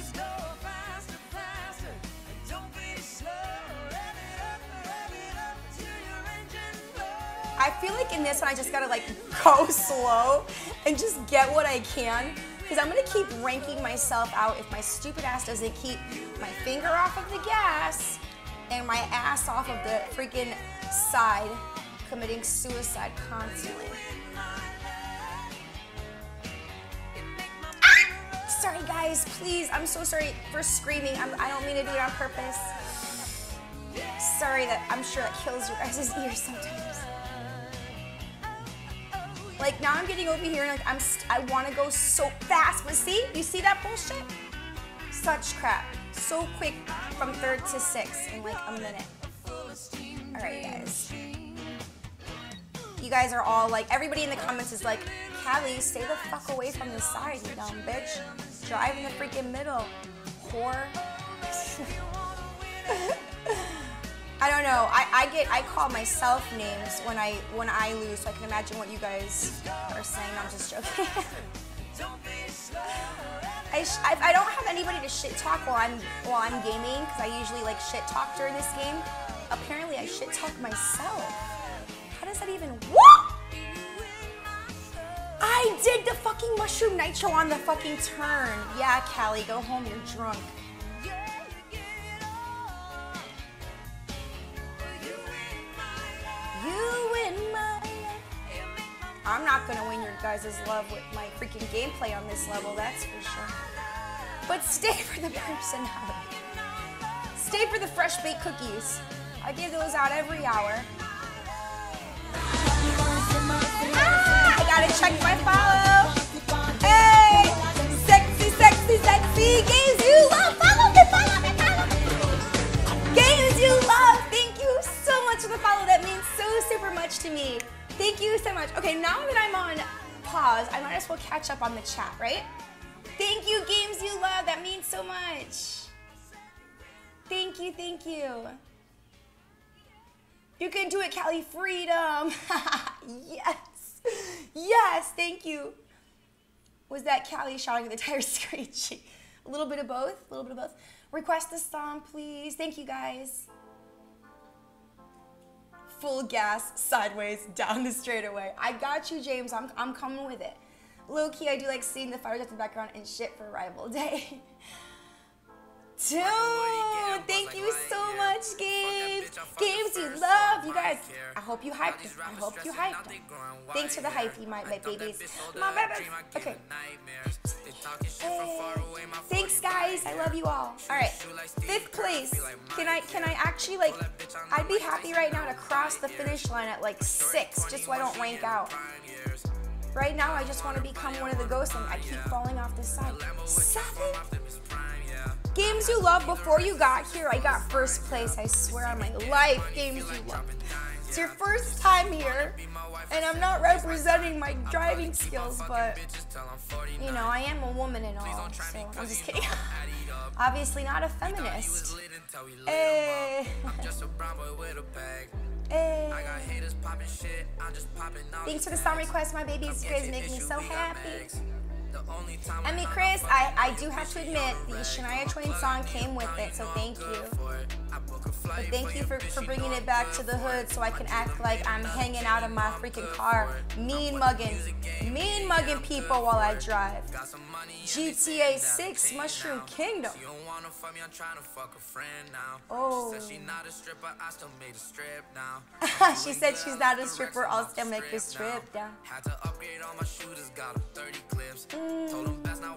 I feel like in this one, I just gotta like go slow and just get what I can. Because I'm gonna keep ranking myself out if my stupid ass doesn't keep my finger off of the gas and my ass off of the freaking side, committing suicide constantly. Ah! Sorry guys, please, I'm so sorry for screaming. I'm, I don't mean to do it on purpose. Sorry that I'm sure that kills your guys' ears sometimes. Like now I'm getting over here and like I'm st I want to go so fast, but see, you see that bullshit? Such crap. So quick from third to sixth in like a minute. All right, guys. You guys are all like, everybody in the comments is like, Kalli, stay the fuck away from the side, you dumb bitch. Drive in the freaking middle, whore. I don't know. I, I get I call myself names when I when I lose, so I can imagine what you guys are saying. I'm just joking. I, sh I I don't have anybody to shit talk while I'm while I'm gaming because I usually like shit talk during this game. Apparently, I shit talk myself. How does that even what? I did the fucking mushroom nitro on the fucking turn. Yeah, Kalli, go home. You're drunk. You win my life. I'm not gonna win your guys' love with my freaking gameplay on this level, that's for sure. But stay for the personality. Stay for the fresh baked cookies. I give those out every hour. Ah, I gotta check my follow. Hey, sexy, sexy, sexy games you love. Follow me, follow me, follow me. Games you love. Thank you so much for the follow. That means so super much to me. Thank you so much. Okay, now that I'm on pause, I might as well catch up on the chat, right? Thank you, games you love. That means so much. Thank you, thank you. You can do it, Kalli. Freedom. Yes. Yes, thank you. Was that Kalli shouting at the tire screeching? A little bit of both, a little bit of both. Request a song, please. Thank you, guys. Full gas, sideways, down the straightaway. I got you, James. I'm, I'm coming with it. Low key, I do like seeing the fire jets in the background and shit for Rival Day. Dude, thank you so much, Games. Games you love. You guys, I hope you hyped them. I hope you hyped them. Thanks for the hype, you my, my babies. My babies. Okay. Hey. Thanks, guys. I love you all. All right. Fifth place. Can I, can I actually, like, I'd be happy right now to cross the finish line at, like, six, just so I don't rank out. Right now, I just want to become one of the ghosts, and I keep falling off the side. Seven? Games you love, before you got here, I got first place. I swear on my life, games you love. It's your first time here, and I'm not representing my driving skills, but, you know, I am a woman and all, so I'm just kidding. Obviously not a feminist. Hey. Hey. Thanks for the song request, my babies. You guys make me so happy. I mean, Chris, I, I do have to admit, the Shania Twain song came with it, so thank you. But thank you for, for bringing it back to the hood so I can act like I'm hanging out in my freaking car, mean mugging, mean mugging people while I drive. G T A six, Mushroom Kingdom. Oh. She said she's not a stripper, I'll still make the strip down. Mm.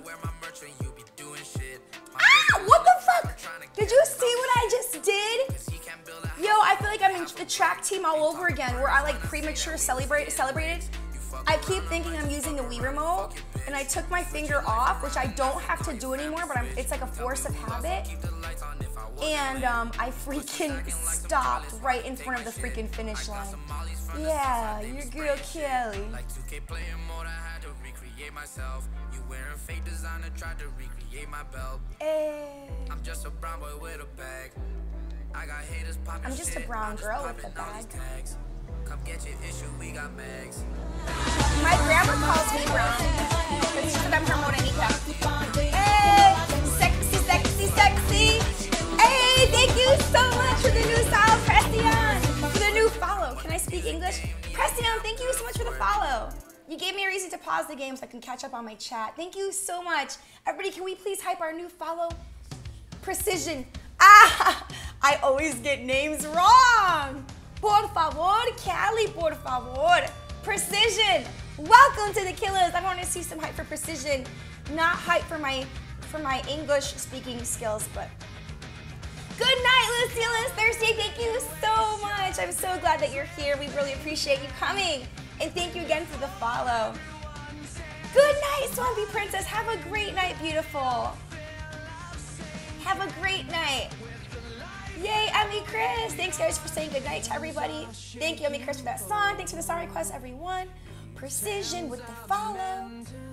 Ah, what the fuck? Did you see what I just did? Yo, I feel like I'm in the track team all over again, where I like premature celebrate celebrated. I keep thinking I'm using the Wii remote, and I took my finger off, which I don't have to do anymore, but I'm, it's like a force of habit. And um, I freaking stopped right in front of the freaking finish line. Yeah, your girl Kalli. Hey. I'm just a brown boy with a bag. I got haters popping. I'm just a brown girl with a bag. Come get your issue, we got mags. My grandma calls me brown. It's because I'm her morenita. Hey, sexy, sexy, sexy. Hey, thank you so much for the new style, Prestion. For the new follow. Can I speak English? Prestion, thank you so much for the follow. You gave me a reason to pause the game so I can catch up on my chat. Thank you so much. Everybody, can we please hype our new follow? Precision. Ah, I always get names wrong. Por favor, Kalli, por favor. Precision. Welcome to the Killers. I want to see some hype for Precision. Not hype for my for my English speaking skills, but good night, Lucille Thirsty. Thank you so much. I'm so glad that you're here. We really appreciate you coming. And thank you again for the follow. Good night, Swampy Princess. Have a great night, beautiful. Have a great night. Yay, Emmy Chris. Thanks, guys, for saying good night to everybody. Thank you, Emmy Chris, for that song. Thanks for the song request, everyone. Precision with the follow.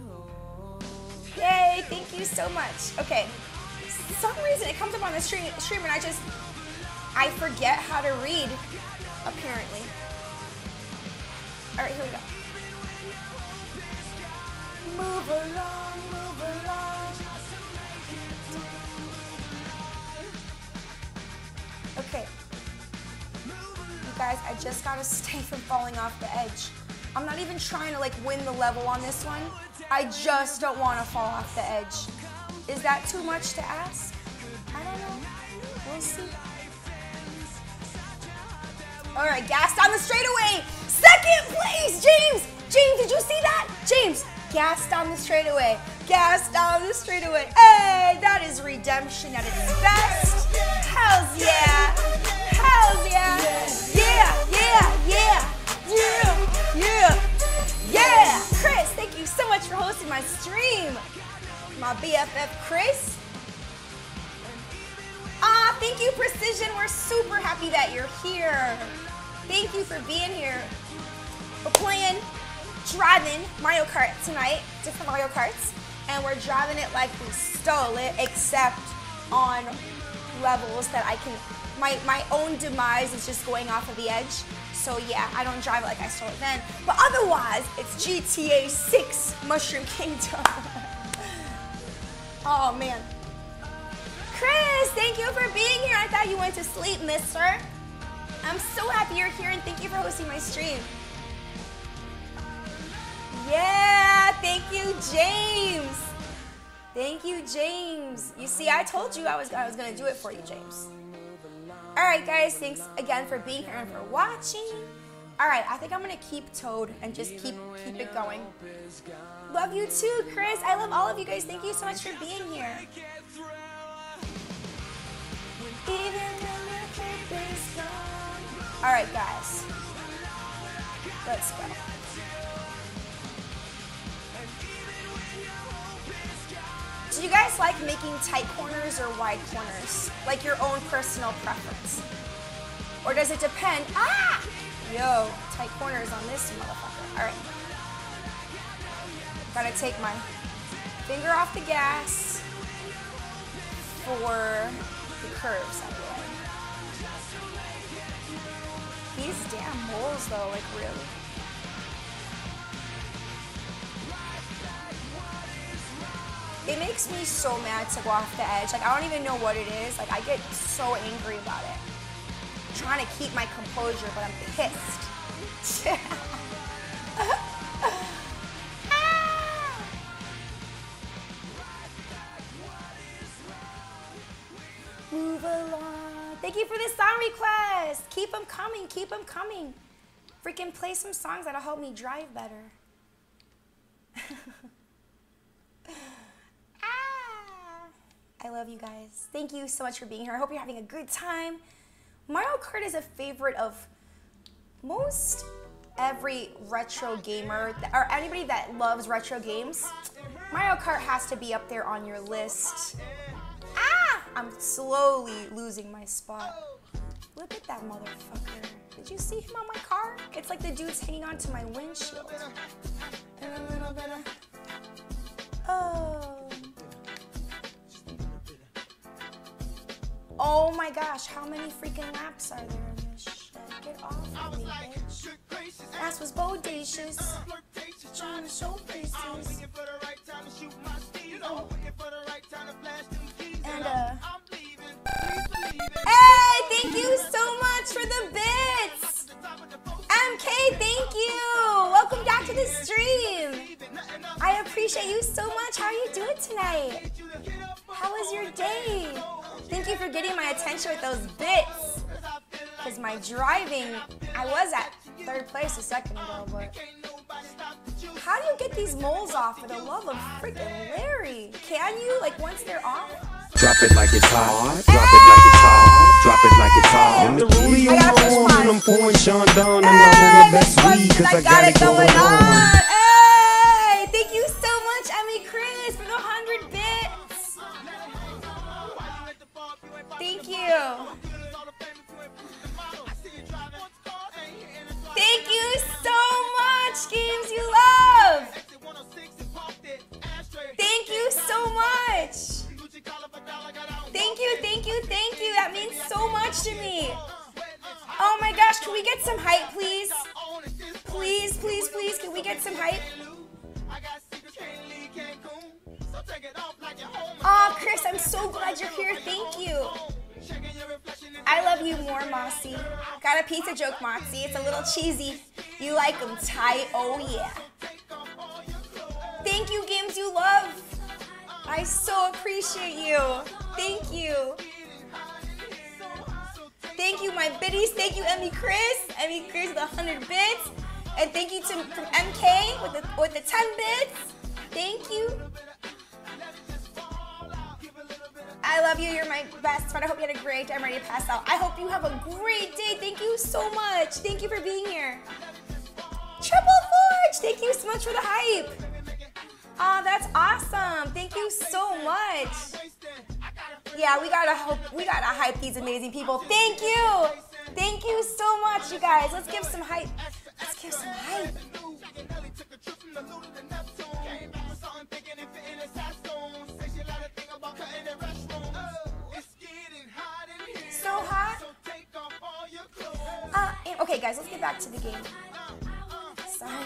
Yay, thank you so much. Okay, for some reason it comes up on the stream, stream and I just, I forget how to read, apparently. All right, here we go. Move along, move along. Okay. You guys, I just gotta stay from falling off the edge. I'm not even trying to like win the level on this one. I just don't want to fall off the edge. Is that too much to ask? I don't know. We'll see. All right, gas down the straightaway. Second place, James. James, did you see that? James, gas down the straightaway. Gas down the straightaway. Hey, that is redemption at its best. Hells yeah. Hells yeah. Yeah, yeah, yeah. Yeah, yeah, yeah. Chris, thank you so much for hosting my stream. My B F F, Chris. Ah, thank you, Precision. We're super happy that you're here. Thank you for being here. We're playing, driving Mario Kart tonight, different Mario Karts, and we're driving it like we stole it, except on levels that I can, my, my own demise is just going off of the edge. So yeah, I don't drive it like I stole it then. But otherwise, it's G T A six Mushroom Kingdom. Oh man. Chris, thank you for being here. I thought you went to sleep, mister. I'm so happy you're here and thank you for hosting my stream. Yeah, thank you, James. Thank you, James. You see, I told you I was, I was gonna do it for you, James. All right, guys, thanks again for being here and for watching. All right, I think I'm gonna keep Toad and just keep, keep it going. Love you too, Chris. I love all of you guys. Thank you so much for being here. All right, guys, let's go. Do you guys like making tight corners or wide corners? Like your own personal preference? Or does it depend? Ah! Yo, tight corners on this motherfucker. All right. Gotta take my finger off the gas for the curves, I feel like. These damn moles though, like really. It makes me so mad to go off the edge. Like I don't even know what it is. Like I get so angry about it. I'm trying to keep my composure, but I'm pissed. Move along. Thank you for the song request. Keep them coming. Keep them coming. Freaking play some songs that'll help me drive better. Ah, I love you guys. Thank you so much for being here. I hope you're having a good time. Mario Kart is a favorite of most every retro gamer or anybody that loves retro games. Mario Kart has to be up there on your list. Ah! I'm slowly losing my spot. Look at that motherfucker. Did you see him on my car? It's like the dude's hanging onto my windshield. And a little bit of... Oh. Oh my gosh, how many freaking laps are there in this shit? Get off of me, bitch. Ass was bodacious. Trying to show faces. Oh. And uh hey, thank you so much for the bits. M K, thank you. Welcome back to the stream. I appreciate you so much. How are you doing tonight? How was your day? Thank you for getting my attention with those bits. Because my driving, I was at third place a second ago, but how do you get these moles off for the love of freaking Larry? Can you, like once they're off? Drop it like it's hot. Drop it like it's hot. Drop it like it's hot. And the rollie on and I'm pouring Sean down and I'm the best weed because I got it going on. Hey, thank you so much, Emmy Chris, for the hundred bits. Thank you. Thank you so much, games you love. Thank you so much. Thank you, thank you, thank you. That means so much to me. Oh my gosh, can we get some hype, please? Please, please, please, can we get some hype? Oh, Chris, I'm so glad you're here. Thank you. I love you more, Mossy. Got a pizza joke, Mossy. It's a little cheesy. You like them tight? Oh, yeah. Thank you, games you love. I so appreciate you. Thank you. Thank you, my biddies. Thank you, Emmy Chris. Emmy Chris with one hundred bits. And thank you to from M K with the with the ten bits. Thank you. I love you. You're my best friend. I hope you had a great day. I'm ready to pass out. I hope you have a great day. Thank you so much. Thank you for being here. Triple Forge. Thank you so much for the hype. Oh, that's awesome. Thank you so much. Yeah, we gotta hope we gotta hype these amazing people. Thank you. Thank you so much, you guys. Let's give some hype. Let's give some hype. So hot. Uh, and, okay, guys, let's get back to the game. Sorry.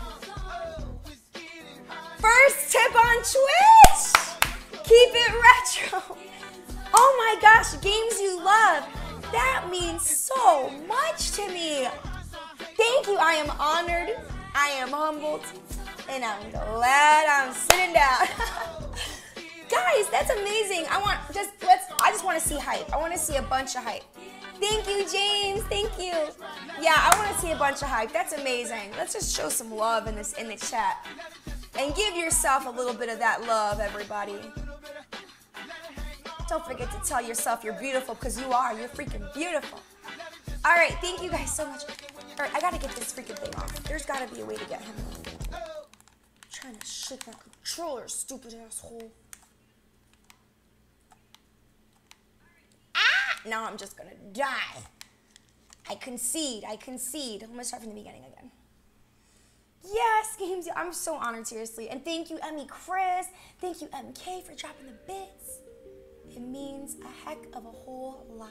First tip on Twitch. Keep it retro. Oh my gosh, games you love. That means so much to me. Thank you. I am honored. I am humbled. And I'm glad I'm sitting down. Guys, that's amazing. I want just let's I just want to see hype. I want to see a bunch of hype. Thank you, James. Thank you. Yeah, I want to see a bunch of hype. That's amazing. Let's just show some love in this in the chat. And give yourself a little bit of that love, everybody. Don't forget to tell yourself you're beautiful, because you are. You're freaking beautiful. All right, thank you guys so much. All right, I got to get this freaking thing off. There's got to be a way to get him off. I'm trying to shake that controller, stupid asshole. Ah! Now I'm just going to die. I concede. I concede. I'm going to start from the beginning again. Yes, games. I'm so honored, seriously. And thank you, Emmy Chris. Thank you, M K, for dropping the bits. It means a heck of a whole lot.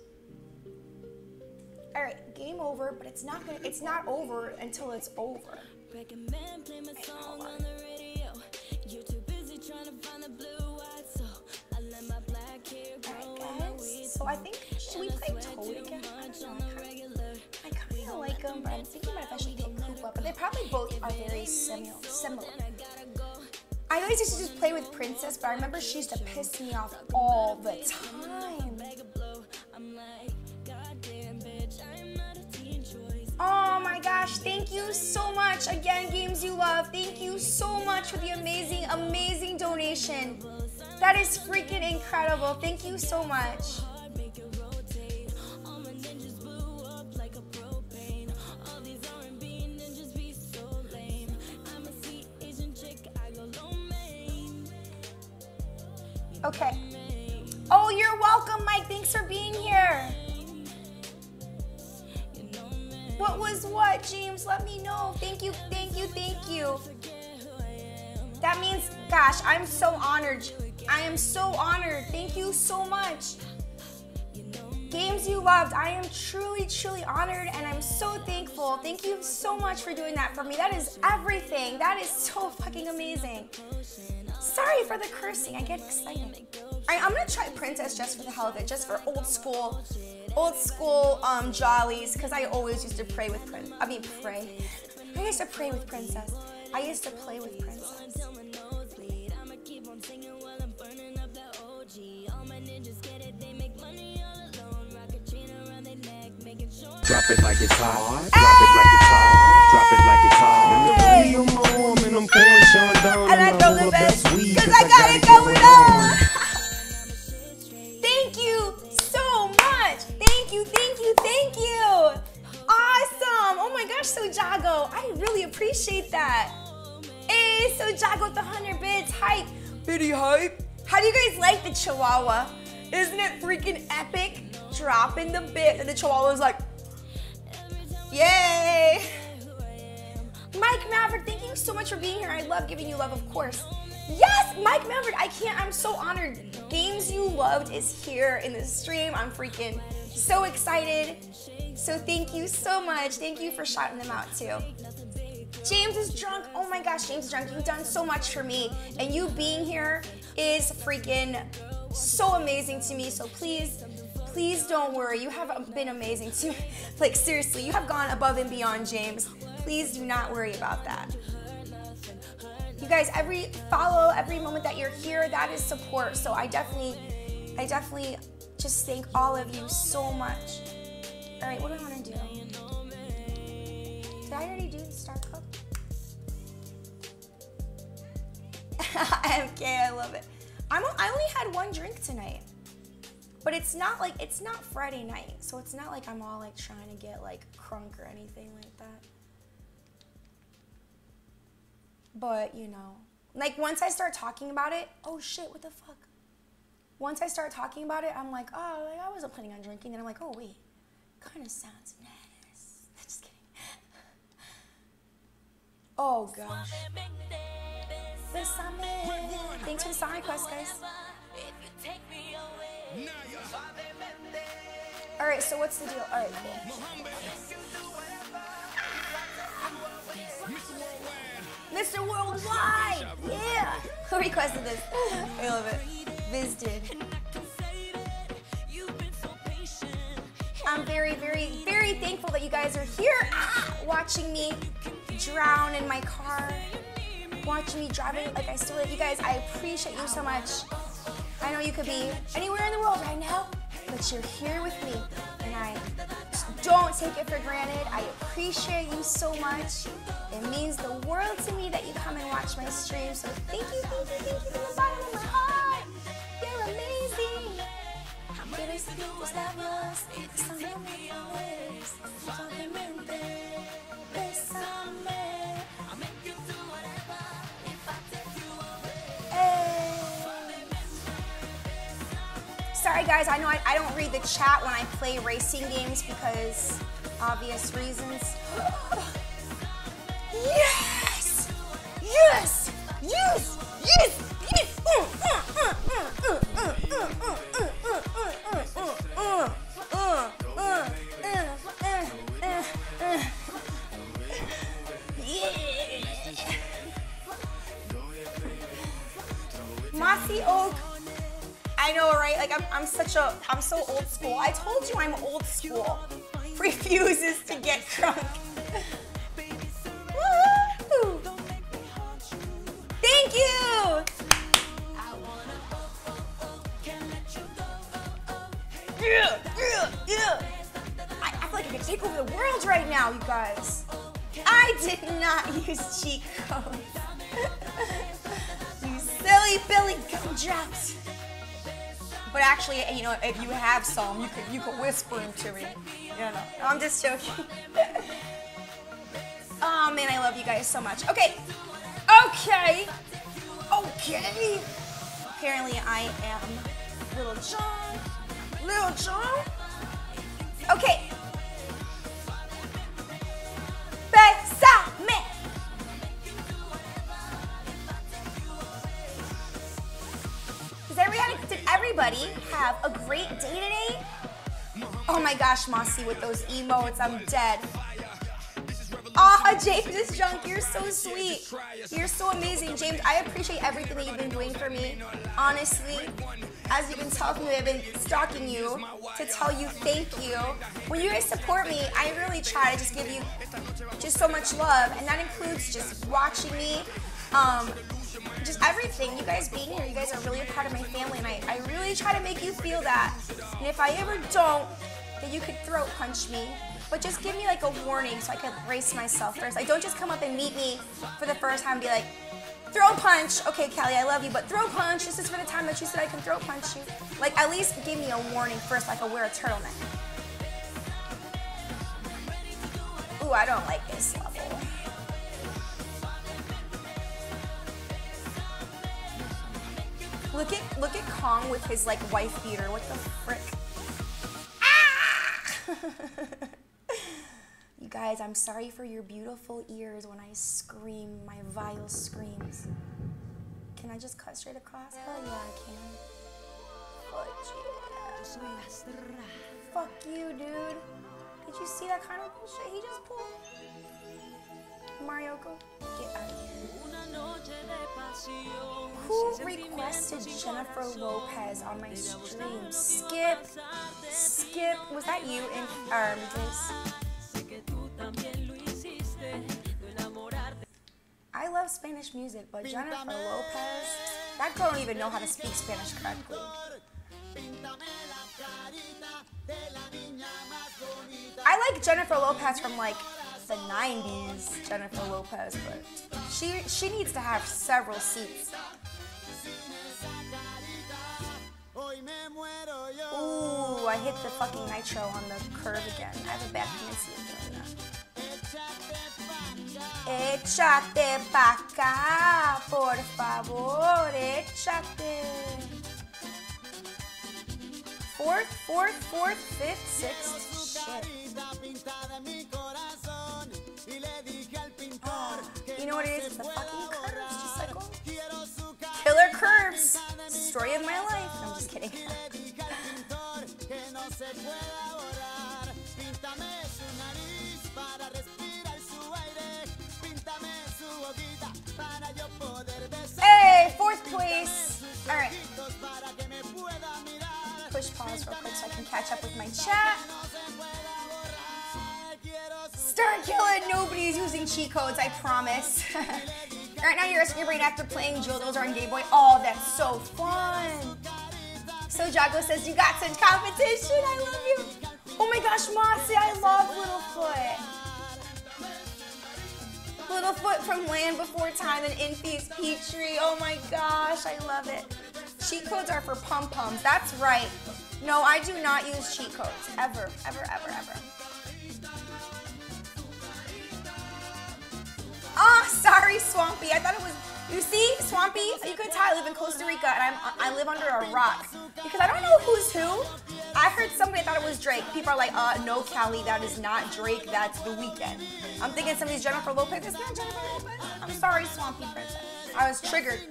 All right, game over, but it's not gonna. It's not over until it's over. Wait, hold on. Alright, guys. So I think should we play Toad again? I don't know. I kind of like them, but I'm thinking about if I should pick Koopa. But they probably both are very similar. Similar. I always used to just play with Princess, but I remember she used to piss me off all the time. Oh my gosh, thank you so much. Again, games you love. Thank you so much for the amazing, amazing donation. That is freaking incredible. Thank you so much. Okay. Oh, you're welcome, Mike. Thanks for being here. What was what, James? Let me know. Thank you, thank you, thank you. That means, gosh, I'm so honored. I am so honored. Thank you so much. Games you loved. I am truly, truly honored, and I'm so thankful. Thank you so much for doing that for me. That is everything. That is so fucking amazing. Sorry for the cursing. I get excited. All right, I'm gonna try Princess just for the hell of it, just for old school, old school um, jollies, because I always used to pray with Princess. I mean, pray. I used to pray with Princess. I used to play with Princess. Drop it like it's hot. Drop it like it's hot. Drop it like it's hot. And the volume warm and I'm pouring Sean down. And I throw the best because I got it going on. Thank you so much. Thank you, thank you, thank you. Awesome. Oh my gosh, Sojago. I really appreciate that. Hey, Sojago with the one hundred bits. Hype. Bitty hype. How do you guys like the Chihuahua? Isn't it freaking epic? Dropping the bit and the Chihuahua's like, yay! Mike Maverick, thank you so much for being here. I love giving you love, of course. Yes, Mike Maverick, I can't, I'm so honored. Games You Loved is here in the stream. I'm freaking so excited. So thank you so much. Thank you for shouting them out too. James is drunk. Oh my gosh, James is drunk. You've done so much for me. And you being here is freaking so amazing to me. So please, please don't worry. You have been amazing to me. Like seriously, you have gone above and beyond, James. Please do not worry about that. You guys, every follow, every moment that you're here, that is support. So I definitely, I definitely just thank all of you so much. All right, what do I want to do? Did I already do the Star Cup? M K, I love it. I'm, I only had one drink tonight. But it's not like, it's not Friday night. So it's not like I'm all like trying to get like crunk or anything like that. But, you know, like once I start talking about it, oh shit, what the fuck? Once I start talking about it, I'm like, oh, like, I wasn't planning on drinking. And I'm like, oh wait, kind of sounds nice. Just kidding. Oh gosh. Thanks for the song request, guys. All right, so what's the deal? All right, cool. Mister Worldwide, yeah. Who requested this? I love it. Viz did. I'm very, very, very thankful that you guys are here ah, watching me drown in my car, watching me driving like I still live. You guys, I appreciate you so much. I know you could be anywhere in the world right now, but you're here with me, and I don't take it for granted. I appreciate you so much. It means the world to me that you come and watch my stream, so thank you, thank you, thank you from the bottom of my heart. You're amazing. Quieres tus labios, bésame, suavemente, bésame. Sorry guys, I know I, I don't read the chat when I play racing games because obvious reasons. Yes! Yes! Yes! Yes! Yes! Uh, uh, uh, uh, uh, uh, uh, uh, uh, uh, uh, uh, uh. Yeah! Mossy Oak. I know, right? Like I'm, I'm such a, I'm so old school. I told you I'm old school. Refuses to get drunk. Woo! Thank you. Yeah, yeah, yeah. I, I feel like I could take over the world right now, you guys. I did not use cheat codes. You silly Billy gumdrops. But actually, you know, if you have some, you could you could whisper them to me. You know, I'm just joking. Oh man, I love you guys so much. Okay, okay, okay. Apparently, I am Little John. Little John. Okay. Bésame. Does everybody, did everybody have a great day today? Oh my gosh, Mossy, with those emotes, I'm dead. Ah, James is drunk. You're so sweet. You're so amazing, James. I appreciate everything that you've been doing for me. Honestly, as you can tell from me, I've been stalking you to tell you thank you. When you guys support me, I really try to just give you just so much love, and that includes just watching me, um, just everything. You guys being here, you guys are really a part of my family, and I, I really try to make you feel that. And if I ever don't, that you could throat punch me. But just give me like a warning so I can brace myself first. Like, don't just come up and meet me for the first time and be like, throw punch. Okay, Kalli, I love you, but throw punch. This is for the time that you said I can throw punch you. Like, at least give me a warning first so I can wear a turtleneck. Ooh, I don't like this level. Look at look at Kong with his like wife beater. What the frick? Ah! You guys, I'm sorry for your beautiful ears when I scream my vile screams. Can I just cut straight across? Hell yeah, I can. Fuck yeah. Fuck you, dude. Did you see that kind of bullshit he just pulled? Mario, go get out of here. Who requested Jennifer Lopez on my stream? Skip. Skip. Was that you in um, this? I love Spanish music, but Jennifer Lopez, that girl don't even know how to speak Spanish correctly. I like Jennifer Lopez from like the nineties Jennifer Lopez, but she she needs to have several seats. Ooh, I hit the fucking nitro on the curve again. I have a bad tendency of doing that. Échate pa' acá, por favor, échate. Fourth, fourth, fourth, fifth, sixth, shit. Oh, you know what it is? It's the fucking curves, just like oh. Killer curves. Story of my life. I'm just kidding. Hey, fourth place. All right. Push pause real quick so I can catch up with my chat. Start killing. Nobody's using cheat codes, I promise. Right now you're resting your brain after playing Jewel Those are on Game Boy. Oh, that's so fun. So Jago says, you got such competition. I love you. Oh my gosh, Mossy, I love Littlefoot. Littlefoot from Land Before Time and Infy's Petrie. Oh my gosh, I love it. Cheat codes are for pom-poms. That's right. No, I do not use cheat codes. Ever, ever, ever, ever. Oh, sorry, Swampy. I thought it was, you see, Swampy, you could tell I live in Costa Rica and I'm, I live under a rock. Because I don't know who's who. I heard somebody thought it was Drake. People are like, uh, no, Kalli, that is not Drake, that's The Weeknd. I'm thinking somebody's Jennifer Lopez. It's not Jennifer Lopez. I'm sorry, Swampy Princess. I was triggered.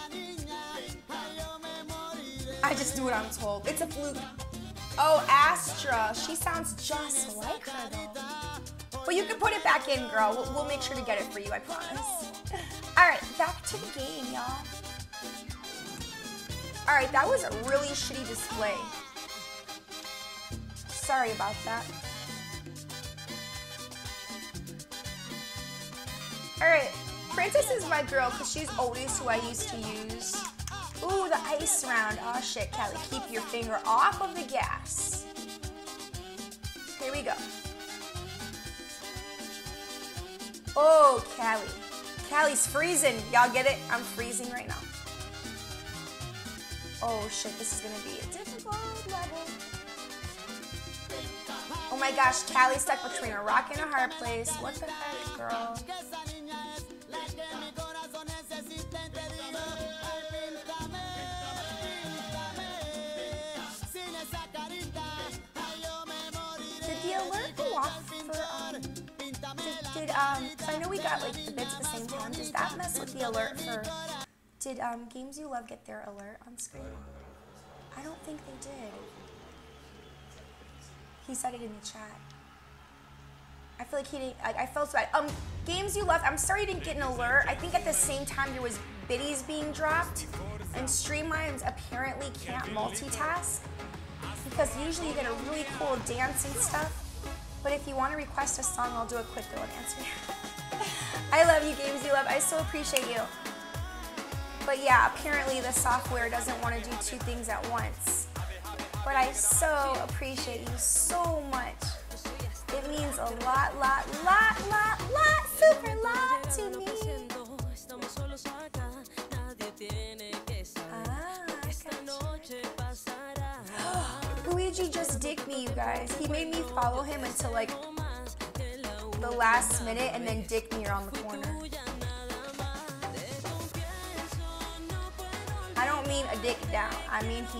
I just do what I'm told. It's a fluke. Oh, Astra. She sounds just like her, though. But you can put it back in, girl. We'll, we'll make sure to get it for you, I promise. All right, back to the game, y'all. All right, that was a really shitty display. Sorry about that. All right, Princess is my girl because she's always who I used to use. Ooh, the ice round. Oh shit, Kalli, keep your finger off of the gas. Here we go. Oh, Kalli. Kalli's freezing. Y'all get it? I'm freezing right now. Oh shit, this is gonna be a difficult level. Oh my gosh, Kalli's stuck between a rock and a hard place. What the heck, girl? Did the alert go off for, um, did, did um, so I know we got like the bits at the same time. Does that mess with the alert for, did um, Games You Love get their alert on screen? I don't think they did. He said it in the chat. I feel like he didn't, like, I felt so bad. Um, Games You Love, I'm sorry you didn't get an alert. I think at the same time there was biddies being dropped, and Streamlines apparently can't multitask, because usually you get a really cool dance and stuff, but if you want to request a song, I'll do a quick little dance for you. I love you, Games You Love. I so appreciate you. But yeah, apparently the software doesn't want to do two things at once. But I so appreciate you so much. It means a lot, lot, lot, lot, lot, super lot to me. Ah, Luigi just dicked me, you guys. He made me follow him until like the last minute and then dicked me around the corner. I don't mean a dick down. I mean he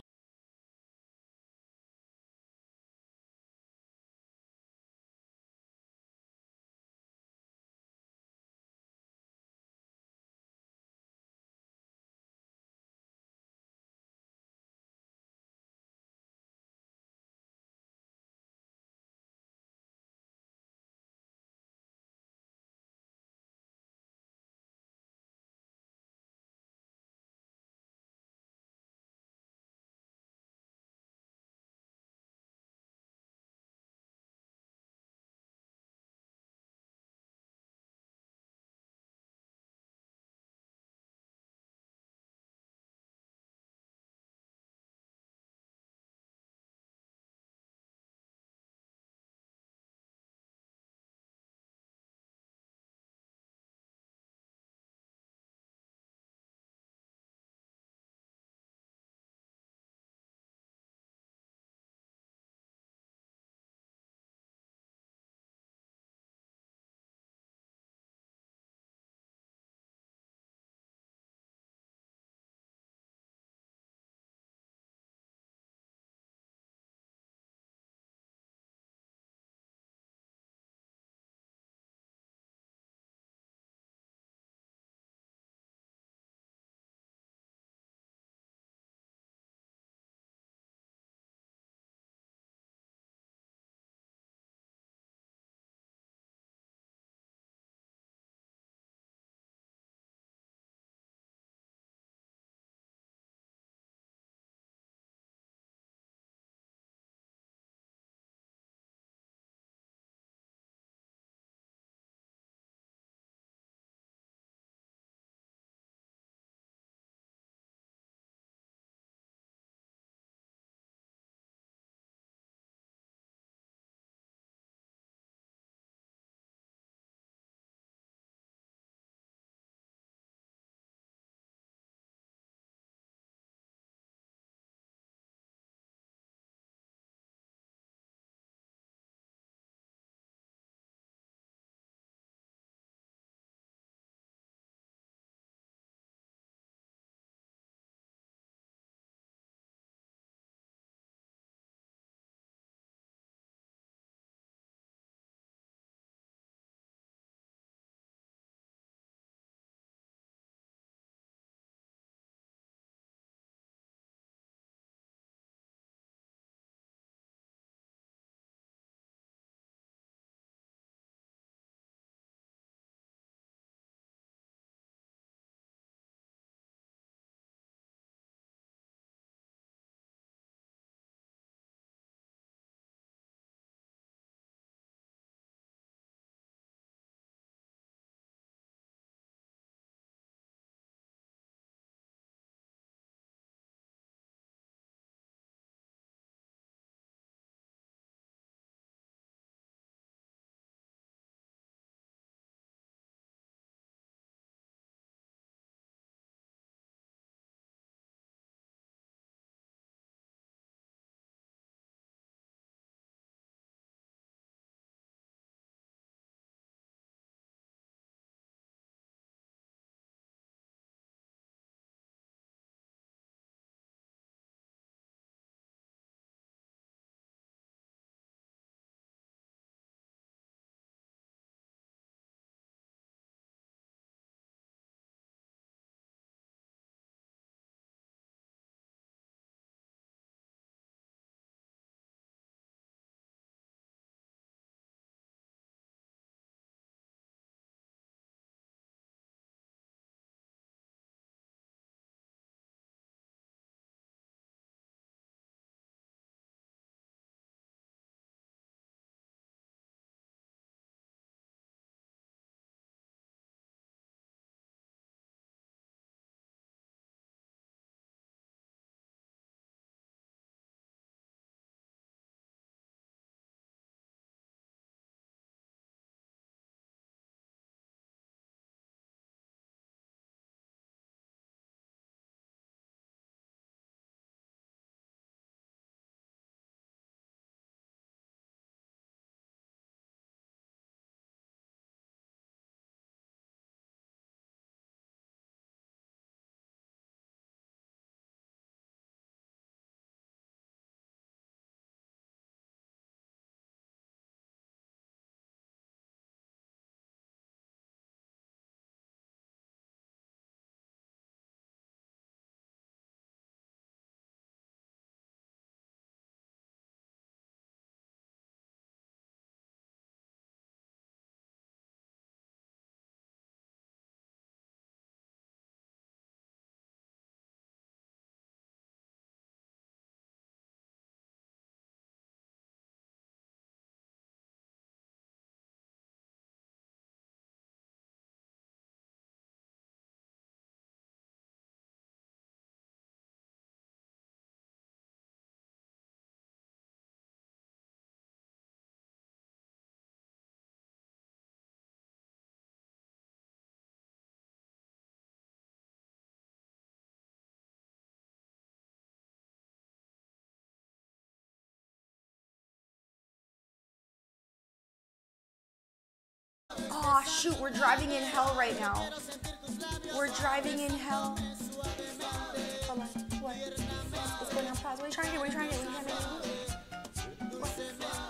Aw, shoot, we're driving in hell right now. We're driving in hell. Hold on, what? What's going on, pause? What are you trying to do? What are you trying to do? What are you trying to do? What?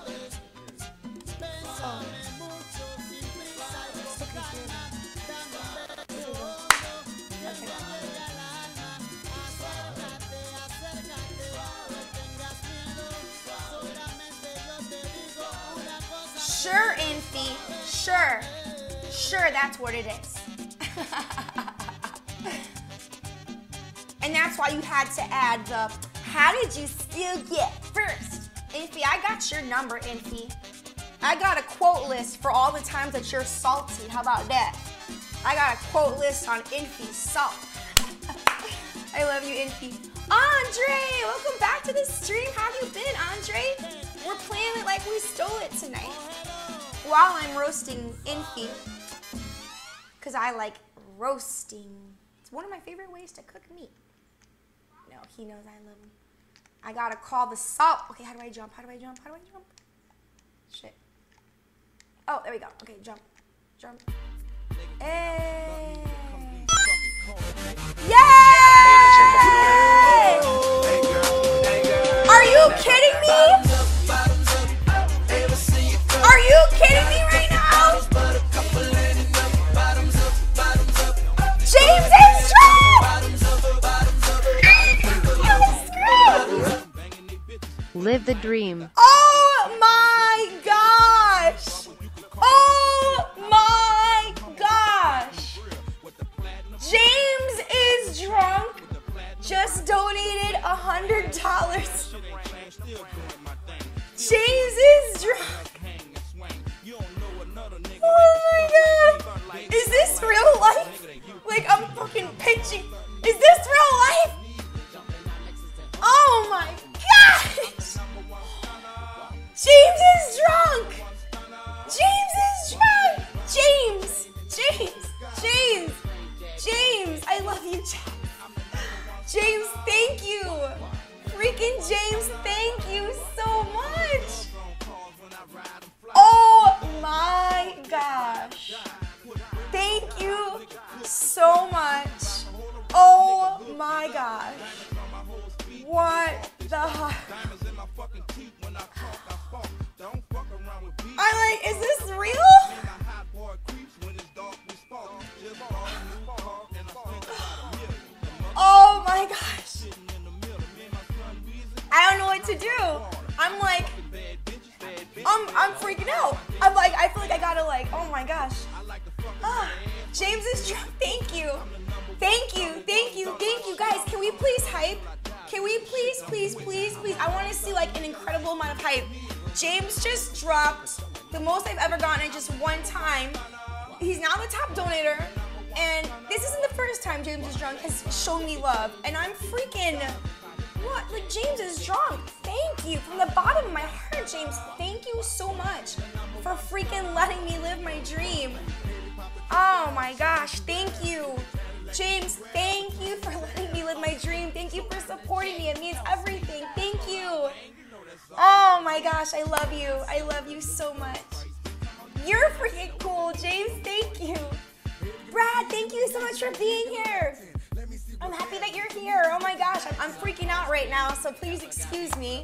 Oh. So confused. Sure, Infy. Sure. Sure, that's what it is. And that's why you had to add the, how did you still get first? Infy, I got your number, Infy. I got a quote list for all the times that you're salty. How about that? I got a quote list on Infy's salt. I love you, Infy. Andre, welcome back to the stream. How have you been, Andre? We're playing it like we stole it tonight. While I'm roasting Infy, because I like roasting. It's one of my favorite ways to cook meat. No, he knows I love him. I gotta call the salt. Okay, how do I jump? How do I jump? How do I jump? Shit. Oh, there we go. Okay, jump. Jump. Hey. Yay! Are you kidding me? Are you kidding me right now? James is Live the dream. Oh my gosh! Oh my gosh! James is drunk. Just donated a hundred dollars. James is drunk. Oh my god! Is this real life? Like I'm fucking pitching. Is this real life? Oh my gosh! James is drunk! James is drunk! James! James! James! James! I love you, James. James, thank you! Freaking James, thank you so much! Oh my gosh! Thank you so much! Oh my gosh! What the heck? I'm like, is this real? Oh my gosh. I don't know what to do. I'm like, I'm, I'm freaking out. I'm like, I feel like I gotta like, oh my gosh. Ah, James is drunk. Thank you. Thank you. Thank you. Thank you. Guys, can we please hype? Can we please, please, please, please? I want to see like an incredible amount of hype. James just dropped the most I've ever gotten in just one time. He's now the top donator. And this isn't the first time James is drunk has shown me love. And I'm freaking, what? Like, James is drunk. Thank you. From the bottom of my heart, James, thank you so much for freaking letting me live my dream. Oh my gosh, thank you. James, thank you for letting me live my dream. Thank you for supporting me. It means everything. Thank you. Oh my gosh, I love you. I love you so much. You're freaking cool, James. Thank you. Brad, thank you so much for being here. I'm happy that you're here. Oh my gosh, I'm, I'm freaking out right now, so please excuse me.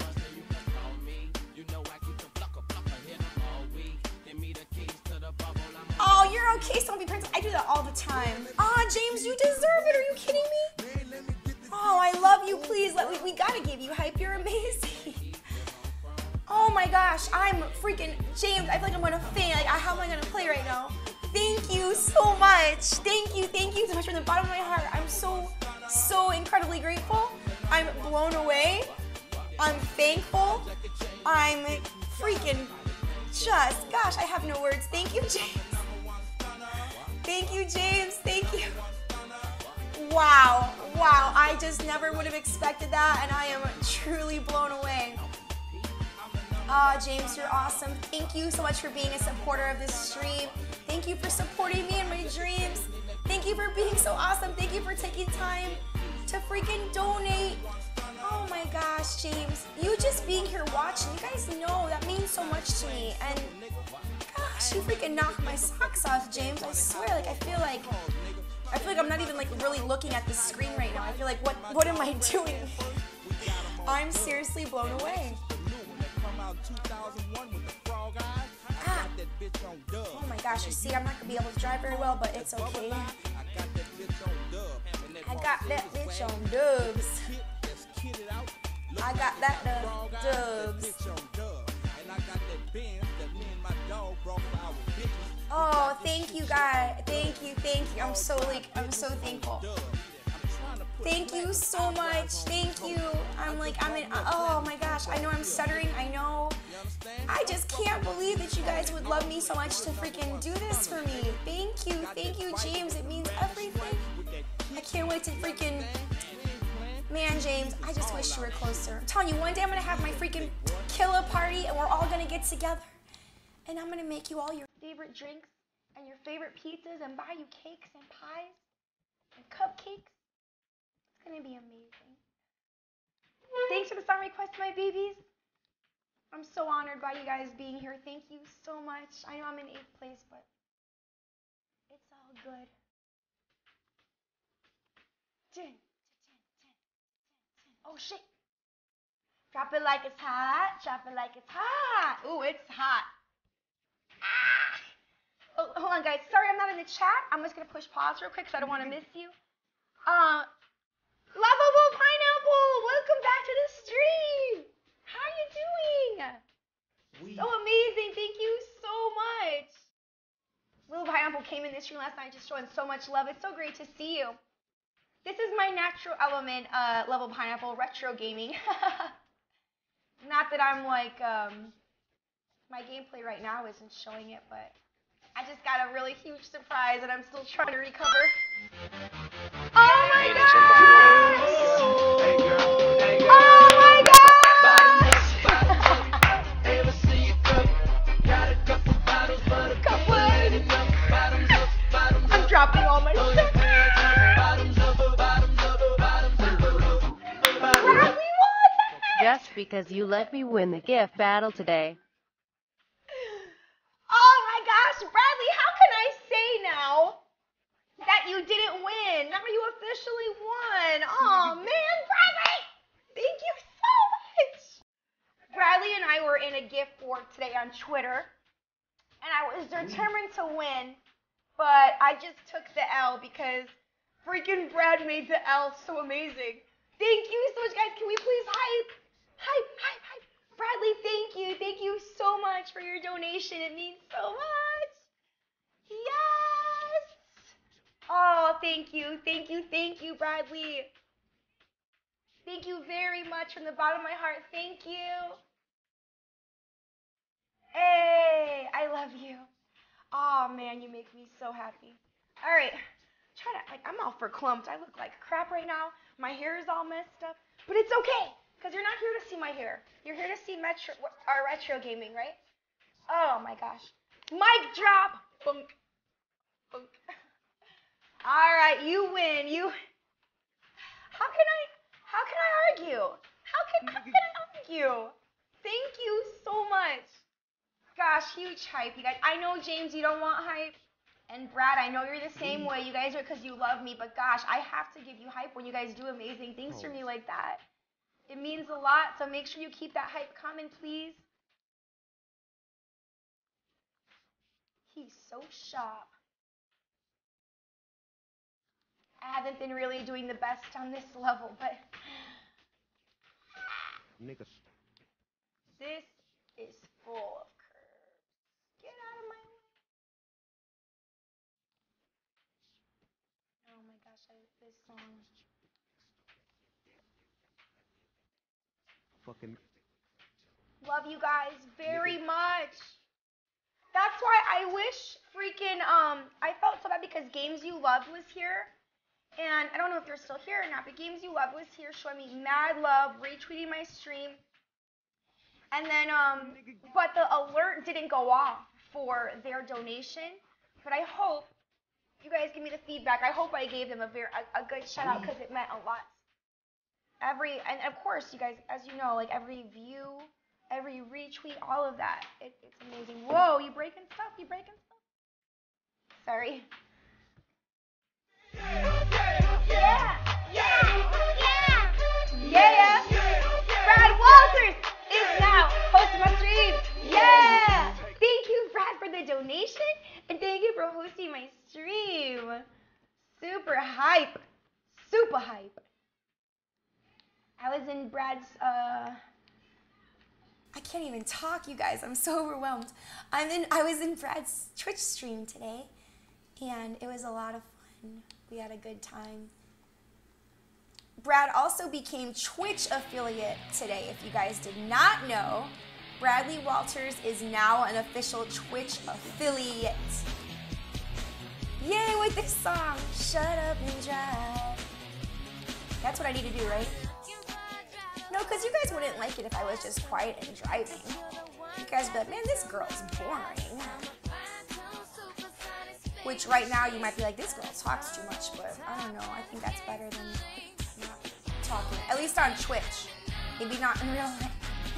Oh, you're okay, so don't be princess. I do that all the time. Ah, James, you deserve it. Are you kidding me? Oh, I love you. Please, let me, we gotta give you hype. You're amazing. Oh my gosh, I'm freaking James. I feel like I'm gonna faint. Like, how am I gonna play right now? Thank you so much. Thank you, thank you so much from the bottom of my heart. I'm so, so incredibly grateful. I'm blown away. I'm thankful. I'm freaking just, gosh, I have no words. Thank you, James. Thank you, James. Thank you. Wow, wow. I just never would have expected that, and I am truly blown away. Ah, oh, James, you're awesome. Thank you so much for being a supporter of this stream. Thank you for supporting me in my dreams. Thank you for being so awesome. Thank you for taking time to freaking donate. Oh my gosh, James. You just being here watching, you guys know that means so much to me. And gosh, gosh, you freaking knocked my socks off, James. I swear, like, I feel like, I feel like I'm not even, like, really looking at the screen right now. I feel like, what, what am I doing? I'm seriously blown away. Ah. Oh my gosh, you see, I'm not gonna be able to drive very well, but it's okay. I got that bitch on dubs. I got that uh, dubs. Oh, thank you, guys. Thank you, thank you. I'm so like, I'm so thankful. Thank you so much. Thank you. I'm like, I'm in, oh my gosh. I know I'm stuttering. I know. I just can't believe that you guys would love me so much to freaking do this for me. Thank you. Thank you, James. It means everything. I can't wait to freaking, man, James, I just wish you were closer. I'm telling you, one day I'm going to have my freaking killer party and we're all going to get together. And I'm going to make you all your favorite drinks and your favorite pizzas and buy you cakes and pies and cupcakes. It's gonna be amazing. Thanks for the song request, my babies. I'm so honored by you guys being here. Thank you so much. I know I'm in eighth place, but it's all good. Ten, ten, ten, ten, ten. Oh shit. Drop it like it's hot. Drop it like it's hot. Ooh, it's hot. Ah. Oh, hold on, guys. Sorry I'm not in the chat. I'm just gonna push pause real quick because I don't want to miss you. Uh. Lovable Pineapple, welcome back to the stream. How are you doing? We. So amazing, thank you so much. Little Pineapple came in this stream last night just showing so much love. It's so great to see you. This is my natural element, uh, Level Pineapple, retro gaming. Not that I'm like, um, my gameplay right now isn't showing it, but I just got a really huge surprise and I'm still trying to recover. Oh my gosh! Oh my gosh! I'm dropping all my stuff. Just because you let me win the gift battle today. Oh my gosh, Bradley, how can I say now that you didn't win? Now you officially won. Oh man, Bradley! Thank you so much. Bradley and I were in a gift war today on Twitter, and I was determined to win, but I just took the L because freaking Brad made the L so amazing. Thank you so much, guys. Can we please hype? Hype, hype, hype. Bradley, thank you. Thank you so much for your donation. It means so much. Yes. Oh, thank you. Thank you. Thank you, Bradley. Thank you very much from the bottom of my heart. Thank you. Hey, I love you. Oh, man, you make me so happy. All right. Try to, like, I'm all verklempt. I look like crap right now. My hair is all messed up. But it's okay, because you're not here to see my hair. You're here to see metro, our retro gaming, right? Oh, my gosh. Mic drop. Bunk. Bunk. All right, you win. You. How can I, how can I argue? How can, how can I argue? Thank you so much. Gosh, huge hype, you guys. I know, James, you don't want hype. And Brad, I know you're the same way. You guys are because you love me. But gosh, I have to give you hype when you guys do amazing things for me like that. It means a lot. So make sure you keep that hype coming, please. He's so sharp. I haven't been really doing the best on this level, but Niggas. This is full of curves. Get out of my way. Oh my gosh, I love this song. Fucking. Love you guys very much. That's why I wish freaking, um, I felt so bad because Games You Loved was here. And I don't know if you're still here or not, but Games You Loved was here showing me mad love, retweeting my stream. And then, um, but the alert didn't go off for their donation. But I hope you guys give me the feedback. I hope I gave them a very a, a good shout out because it meant a lot. Every, and of course, you guys, as you know, like every view, every retweet, all of that. It, it's amazing. Whoa, you breaking stuff? You breaking stuff? Sorry. Yeah! Yeah! Yeah! Yeah! Brad Walters is now hosting my stream. Yeah! Thank you, Brad, for the donation, and thank you for hosting my stream. Super hype. Super hype. I was in Brad's, uh, I can't even talk, you guys. I'm so overwhelmed. I'm in, I was in Brad's Twitch stream today, and it was a lot of fun. We had a good time. Brad also became Twitch affiliate today. If you guys did not know, Bradley Walters is now an official Twitch affiliate. Yay with this song, Shut Up and Drive. That's what I need to do, right? No, because you guys wouldn't like it if I was just quiet and driving. You guys would be like, man, this girl's boring. Which right now you might be like, this girl talks too much, but I don't know. I think that's better than not talking. At least on Twitch. Maybe not in real life.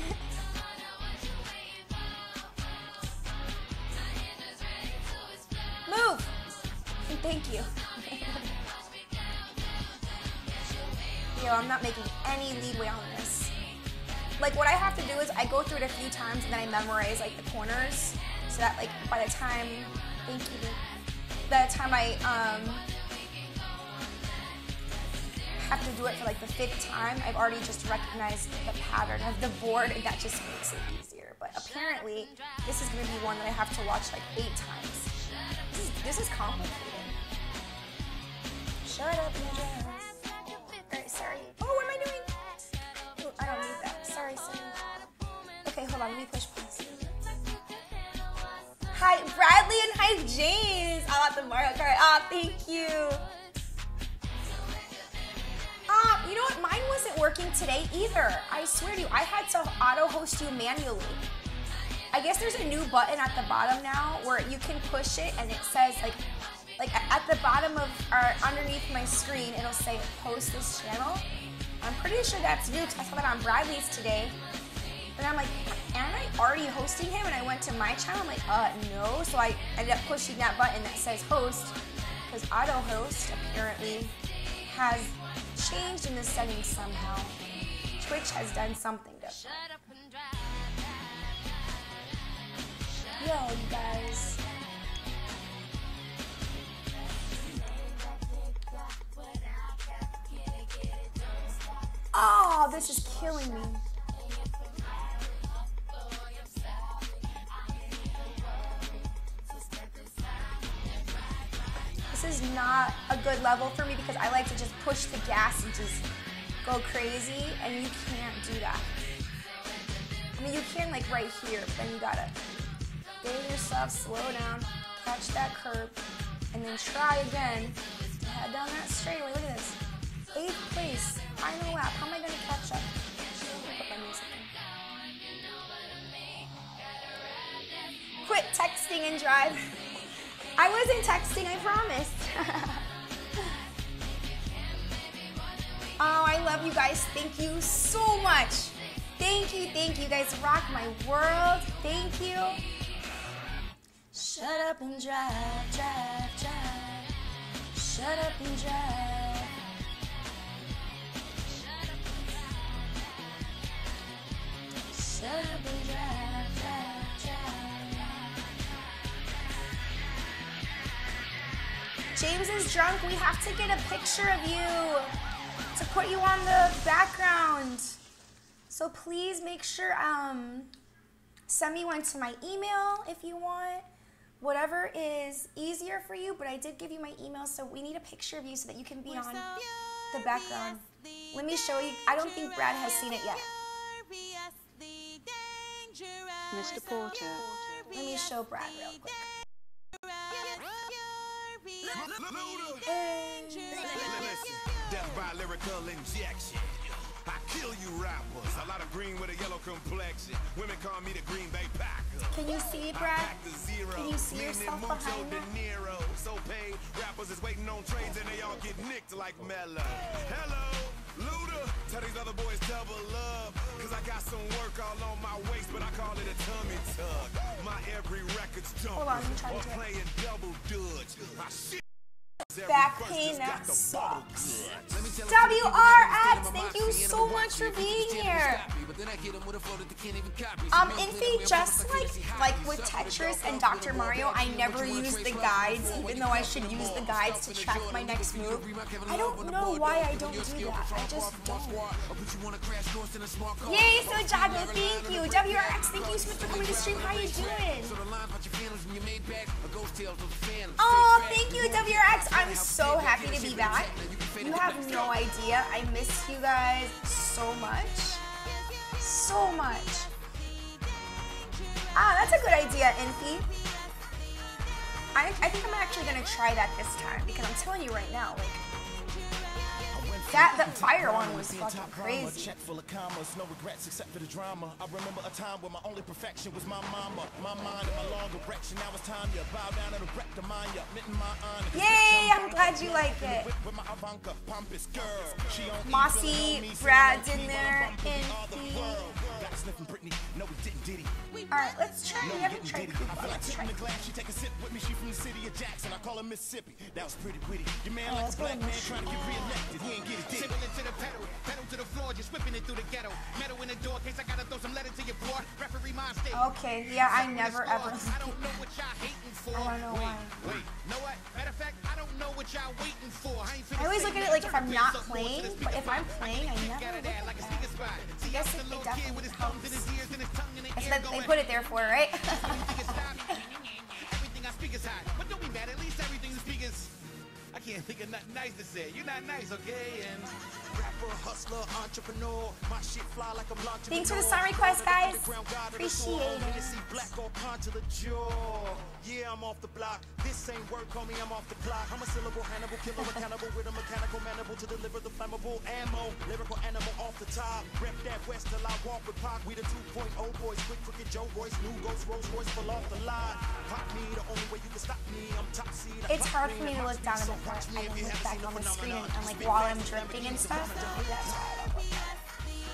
Move! Thank you. Yo, I'm not making any leeway on this. Like, what I have to do is I go through it a few times and then I memorize, like, the corners so that, like, by the time, thank you, by the time I, um, have to do it for, like, the fifth time, I've already just recognized the pattern of the board, and that just makes it easier. But apparently, this is going to be one that I have to watch, like, eight times. This is, this is complicated. Shut up and drive. Alright, sorry. Oh, what am I doing? Oh, I don't need that. Sorry, sorry. Okay, hold on. Let me push pause. Hi, Bradley, and hi, James. I got the Mario Kart. Ah, oh, thank you. Ah, uh, you know what? Mine wasn't working today either. I swear to you, I had to auto-host you manually. I guess there's a new button at the bottom now where you can push it and it says, like, like at the bottom of, or underneath my screen, it'll say host this channel. I'm pretty sure that's new because I saw that on Bradley's today. And I'm like, am I already hosting him? And I went to my channel, I'm like, uh, no. So I ended up pushing that button that says host because auto host apparently has changed in the settings somehow. Twitch has done something different. Yo, you guys. Oh, this is killing me. This is not a good level for me because I like to just push the gas and just go crazy, and you can't do that. I mean, you can like right here, but then you gotta get yourself, slow down, catch that curb, and then try again to head down that straightaway. Look at this. Eighth place, final lap. How am I gonna catch up? Put my music in. Quit texting and drive. I wasn't texting, I promised. Oh, I love you guys. Thank you so much. Thank you, thank you. You guys rock my world. Thank you. Shut up and drive, drive, drive. Shut up and drive. Shut up and drive, drive, drive. James is drunk. We have to get a picture of you to put you on the background. So please make sure, um, send me one to my email if you want. Whatever is easier for you, but I did give you my email, so we need a picture of you so that you can be on the background. Let me show you. I don't think Brad has seen it yet. Mister Porter. Let me show Brad real quick. Death by lyrical injection. I kill you rappers. A lot of green with a yellow complexion. Women call me the Green Bay Packers. Can you see, Brad? Can you see yourself behind that? So paid rappers is waiting on trains and they all get nicked like Mello. Hello, Luda. Tell these other boys double up. Cause I got some work all on my waist, but I call it a tummy tuck. My every record's Hold on, I'm trying or to playing double dutch. My shit. Back pain, that sucks. W R X, thank you so much for being here. Um, Infy, just like like with Tetris and Doctor Mario, I never use the guides, even though I should use the guides to track my next move. I don't know why I don't do that. I just don't. Yay, so Jago, thank you. W R X, thank you so much for coming to stream. How you doing? Oh, thank you, W R X. I'm so happy to be back. You have no idea. I miss you guys so much. So much. Ah, that's a good idea, Infy. I, I think I'm actually going to try that this time because I'm telling you right now, like, that, that fire one was fucking crazy. Check full of commas, no regrets except for the drama. I remember a time where my only perfection was my mama. My mind and my long erection. Now it's time to bow down and erect the mind. Mitten my honor. Yay, I'm glad you like it. Mossy, Brad's in there, Infy. Alright, let's try. We haven't tried Koopa. Let's try Koopa. She take a sip with me. She from the city of Jackson. I call her Mississippi. That was pretty witty. Your man like a black man trying to get re-elected. He ain't get it. Sibling to the pedal, pedal to the floor, just whipping it through the ghetto. Metal in the door, case I gotta throw some letter to your floor. Referee mind state. Okay, yeah, I never ever. I don't know what y'all hating for. I don't know why. Wait, know what? Matter of fact, I don't know what y'all waiting for. I, ain't I always look at it like if I'm not playing, but if I'm playing, I never look at that. I guess it, it definitely helps. It's that they put it there for, right? Everything I speak is hot, but don't be mad. At least everything you speak is. I can't think of nothing nice to say. You're not nice, okay? And rapper, hustler, entrepreneur. My shit fly like a block. Thanks for the song request, guys. Appreciate it. Black or to the jaw. Yeah, I'm off the block. This ain't work, homie. I'm off the clock. I'm a syllable Hannibal, killer mechanical with a mechanical maniple to deliver the flammable ammo. Lyrical animal off the top. Rep that west till I walk with Pac. We the two point oh boys, quick, crooked Joe Royce, new Ghost Rolls Royce, full off the lot. Pop me, the only way you can stop me. I'm top seed. It's hard for me to look down at the front and then look back on the screen and, and like while I'm drifting and stuff. Maybe that's why I don't look at it.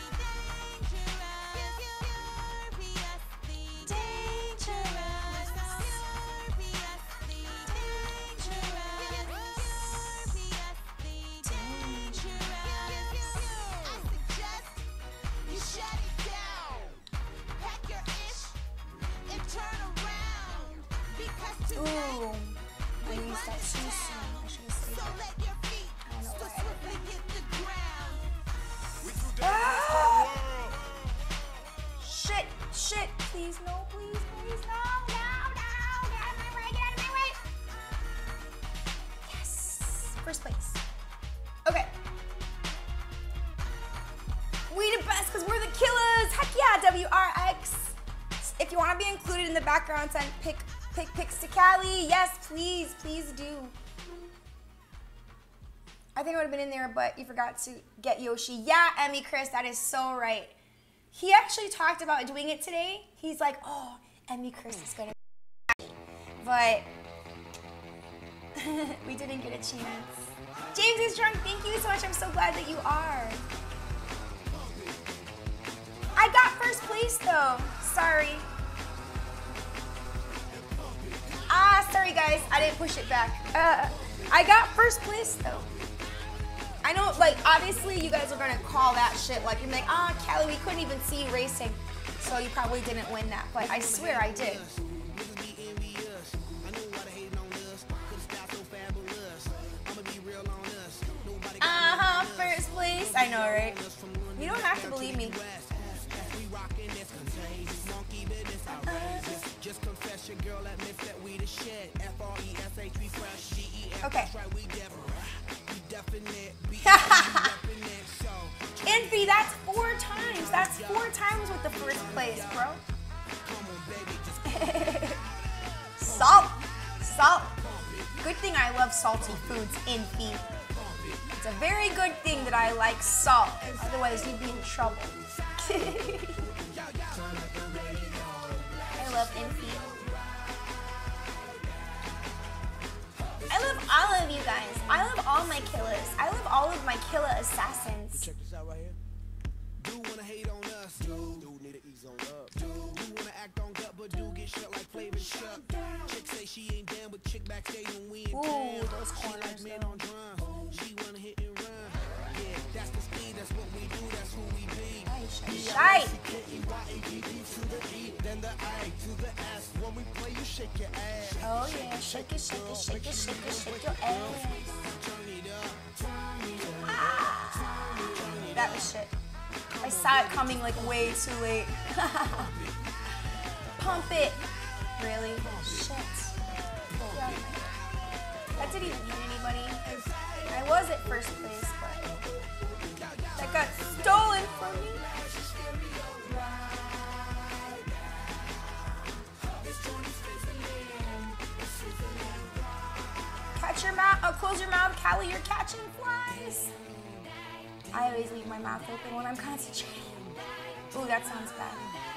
Ooh, I used that too soon. I should have saved it. I don't know why I did that. Ah! Shit, shit, please, no, please, please, no, no, no, get out of my way, get out of my way. Yes, first place. Okay. We the best because we're the killers. Heck yeah, W R X. If you want to be included in the background, send pick Pick pics to Kalli. Yes, please, please do. I think I would have been in there, but you forgot to get Yoshi. Yeah, Emmy Chris, that is so right. He actually talked about doing it today. He's like, oh, Emmy Chris is gonna be but we didn't get a chance. James is drunk. Thank you so much. I'm so glad that you are. I got first place though. Sorry. Ah, sorry guys, I didn't push it back. Uh, I got first place though. I know, like, obviously you guys are gonna call that shit, like, you're like, ah, Kalli, we couldn't even see you racing, so you probably didn't win that, but I swear I did. Uh-huh, first place. I know, right? You don't have to believe me. Just confess your girl admits that we the shit. F R E S H we fresh. G E F. Okay. Infy, that's four times. That's four times with the first place, bro. Salt. Salt. Good thing I love salty foods, Infy. It's a very good thing that I like salt, otherwise you'd be in trouble. I love Infy. I love all of you guys. I love all my killers. I love all of my killer assassins. Check this out right here. Do wanna hate on us, do, do need to ease on up, do, do wanna act on gut, but do get shut like Flavor Shut. Chick say she ain't down, but chick backstage when we in Ooh, town. those She corners, like men though. on drum, she wanna hit and run. Yeah, that's the speed, that's what we do, that's who we be. Shite. Then the I to the S. When we play, you shake your ass. Oh yeah, shake it, shake it, shake it, shake it, shake your ass. Ah, that was shit. I saw it coming like way too late. Pump it. Really? Shit. Yeah. That didn't even hit anybody. I was at first place, but that got stolen from me. Catch your mouth, oh, close your mouth, Kalli, you're catching flies. I always leave my mouth open when I'm concentrating. Ooh, that sounds bad.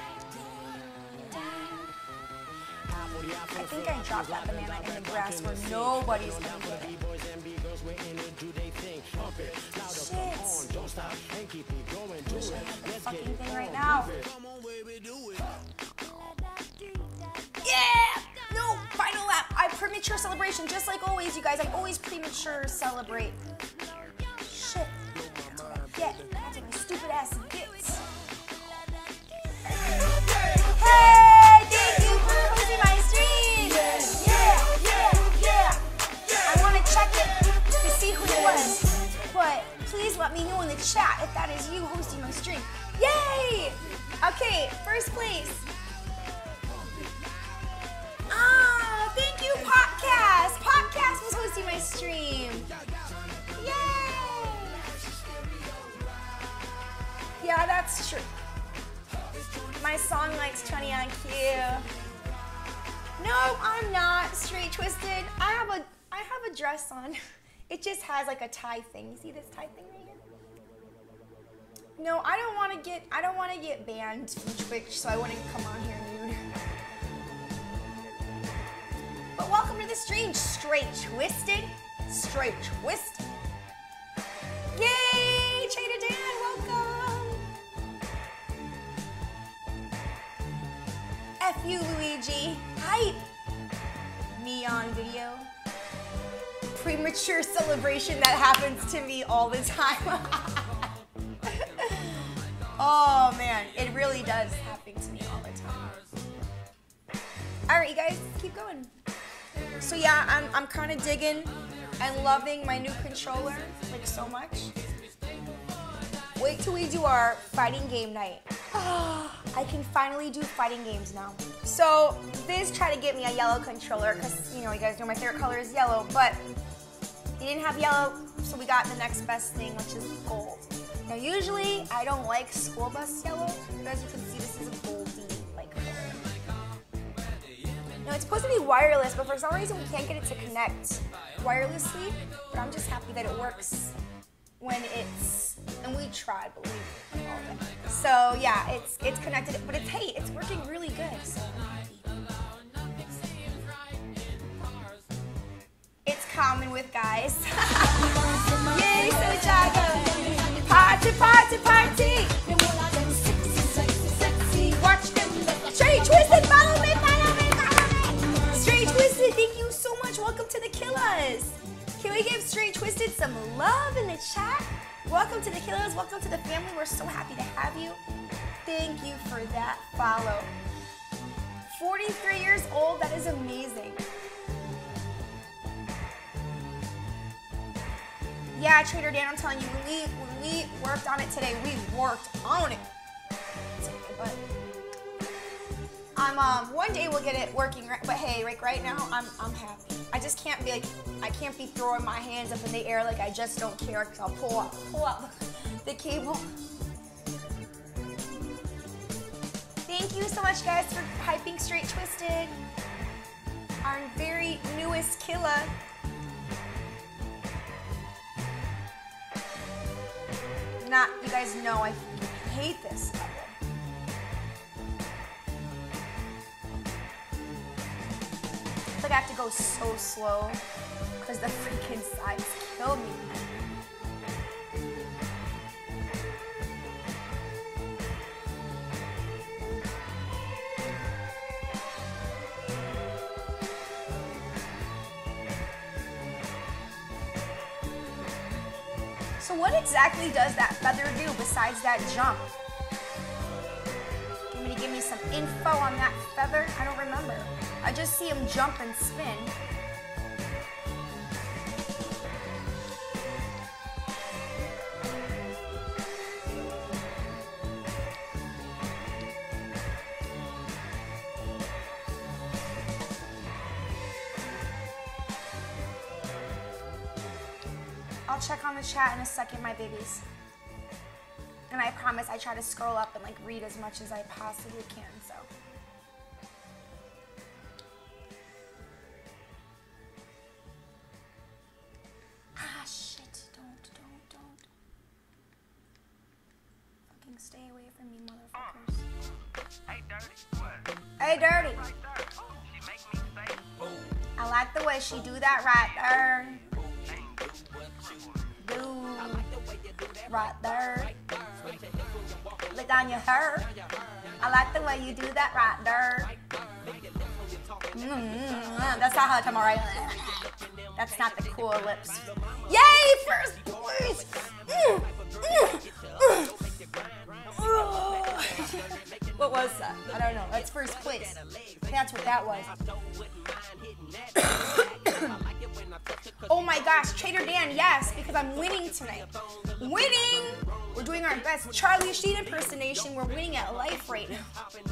I think I dropped that banana in the grass where nobody's gonna get it. Shit. Wish I had the fucking thing right now. Yeah! No! Final lap! I premature celebration, just like always, you guys. I always premature celebrate. Shit. That's what I get. That's what my stupid ass gets. Hey! Thank you for hosting my stream! Yeah! Yeah! Yeah! I want to check it to see who it was. But please let me know in the chat if that is you hosting my stream. Yay! Okay, first place. Ah, thank you, Podcast. Podcast was hosting my stream. Yay! Yeah, that's true. My song likes twenty on cue. No, I'm not straight twisted. I have a I have a dress on. It just has like a tie thing. You see this tie thing right here? No, I don't want to get I don't want to get banned from Twitch, so I wouldn't come on here nude. But welcome to the stream, Straight Twisted. Straight Twisted. Yay! Trader Dan, welcome! F you, Luigi. Hype! Neon video. Premature celebration that happens to me all the time. Oh man, it really does happen to me all the time. Alright, you guys, keep going. So yeah, I'm, I'm kind of digging and loving my new controller, like so much. Wait till we do our fighting game night. I can finally do fighting games now. So Viz tried to get me a yellow controller because, you know, you guys know my favorite color is yellow, but he didn't have yellow, so we got the next best thing, which is gold. Now usually I don't like school bus yellow, but as you can see, this is a goldy like color. Now it's supposed to be wireless, but for some reason we can't get it to connect wirelessly, but I'm just happy that it works when it's, and we tried, believe me, all day. So yeah, it's it's connected, but it's, hey, it's working really good, so I'm happy. It's common with guys. Yay, so Jago. Party, party, party. Watch them. Straight Twisted, follow me, follow me, follow me. Straight Twisted, thank you so much. Welcome to the Killers. Can we give Straight Twisted some love in the chat? Welcome to the Killers. Welcome to the family. We're so happy to have you. Thank you for that follow. forty-three years old. That is amazing. Yeah, Trader Dan, I'm telling you, when we when we worked on it today, we worked on it. But I'm um one day we'll get it working. But hey, like right now, I'm I'm happy. I just can't be like I can't be throwing my hands up in the air like I just don't care because I'll pull up pull up the cable. Thank you so much, guys, for hyping Straight Twisted, our very newest killer. not, you guys know I hate this level. I feel like I have to go so slow because the freaking sides kill me. So what exactly does that feather do besides that jump? Give me, give me some info on that feather. I don't remember. I just see him jump and spin. I'll check on the chat in a second, my babies. And I promise I try to scroll up and like read as much as I possibly can, so. Ah, shit, don't, don't, don't. Fucking stay away from me, motherfuckers. Hey, Dirty. What? Hey, Dirty. I like the way she do that right there. Do right there. Lick on your hair. I like the way you do that right there. Mm-hmm. That's not how I come right. That's not the cool lips. Yay, first place! Mm, mm, mm. What was that? I don't know. That's first place. That's what that was. Oh my gosh, Trader Dan, yes, because I'm winning tonight. Winning! We're doing our best Charlie Sheen impersonation. We're winning at life right now.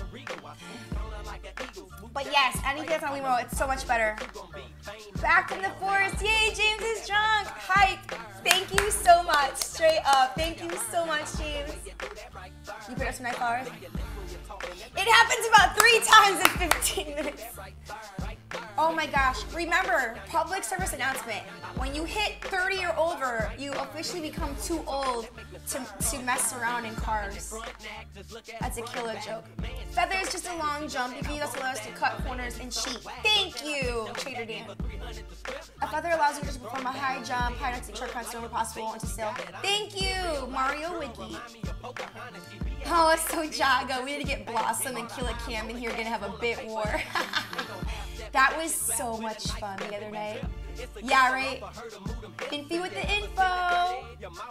But yes, anything that's on Limo, it's so much better. Back in the forest. Yay, James is drunk. Hype. Thank you so much. Straight up. Thank you so much, James. You picked up some nice flowers? It happens about three times in fifteen minutes. Oh my gosh. Remember, public service announcement. When you hit thirty or over, you officially become too old to, to mess around in cars. That's a killer joke. Feather is just a long jump. You can use us allows to cut corners and cheat. Thank you, Trader Dan. A feather allows you to perform a high jump, high notes, and short cuts whenever possible onto sail. Thank you, Mario Wiki. Oh, it's so Jago. We need to get Blossom and Killer Cam in here. We're gonna have a bit war. That was so much fun the other night. Yeah, right? Infy with the info.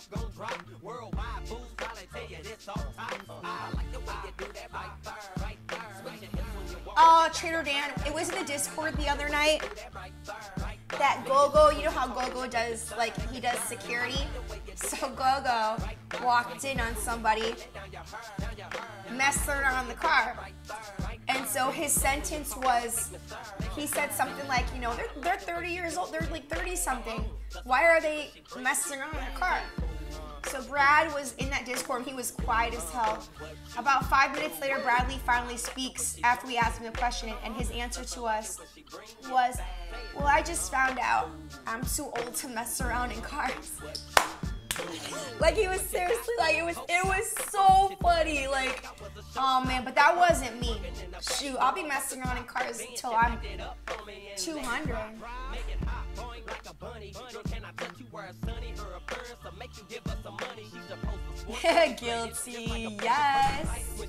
Oh, Trader Dan, it was in the Discord the other night. That Gogo, you know how Gogo does, like, he does security? So Gogo walked in on somebody, messed around the car. And so his sentence was, he said something like, you know, they're, they're thirty years old, they're like thirty something. Why are they messing around in a car? So Brad was in that Discord, he was quiet as hell. About five minutes later, Bradley finally speaks after we asked him the question, and his answer to us was, well, I just found out I'm too old to mess around in cars. Like, he was seriously, like, it was, it was so funny, like, oh man, but that wasn't me. Shoot, I'll be messing around in cars until I'm two hundred. Guilty, yes.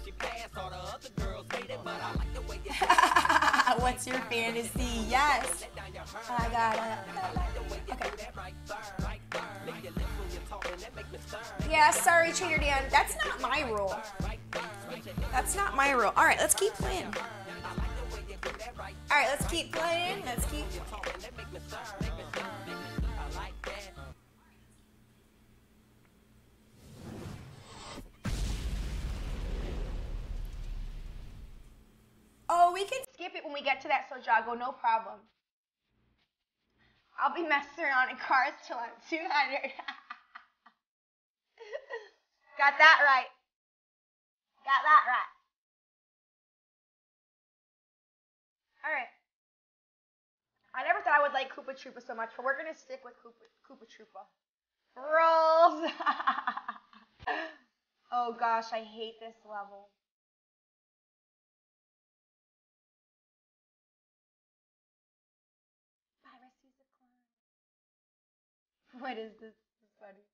What's your fantasy? Yes. I got it. Okay. Yeah, sorry, Trader Dan. That's not my rule. That's not my rule. All right, let's keep playing. All right, let's keep playing. Let's keep Oh, we can skip it when we get to that Sojago, no problem. I'll be messing around in cars till I'm two hundred. Got that right. Got that right. Alright. I never thought I would like Koopa Troopa so much, but we're going to stick with Koopa, Koopa Troopa. Rolls. Oh gosh, I hate this level. Piracy's a crime. What is this? This is funny.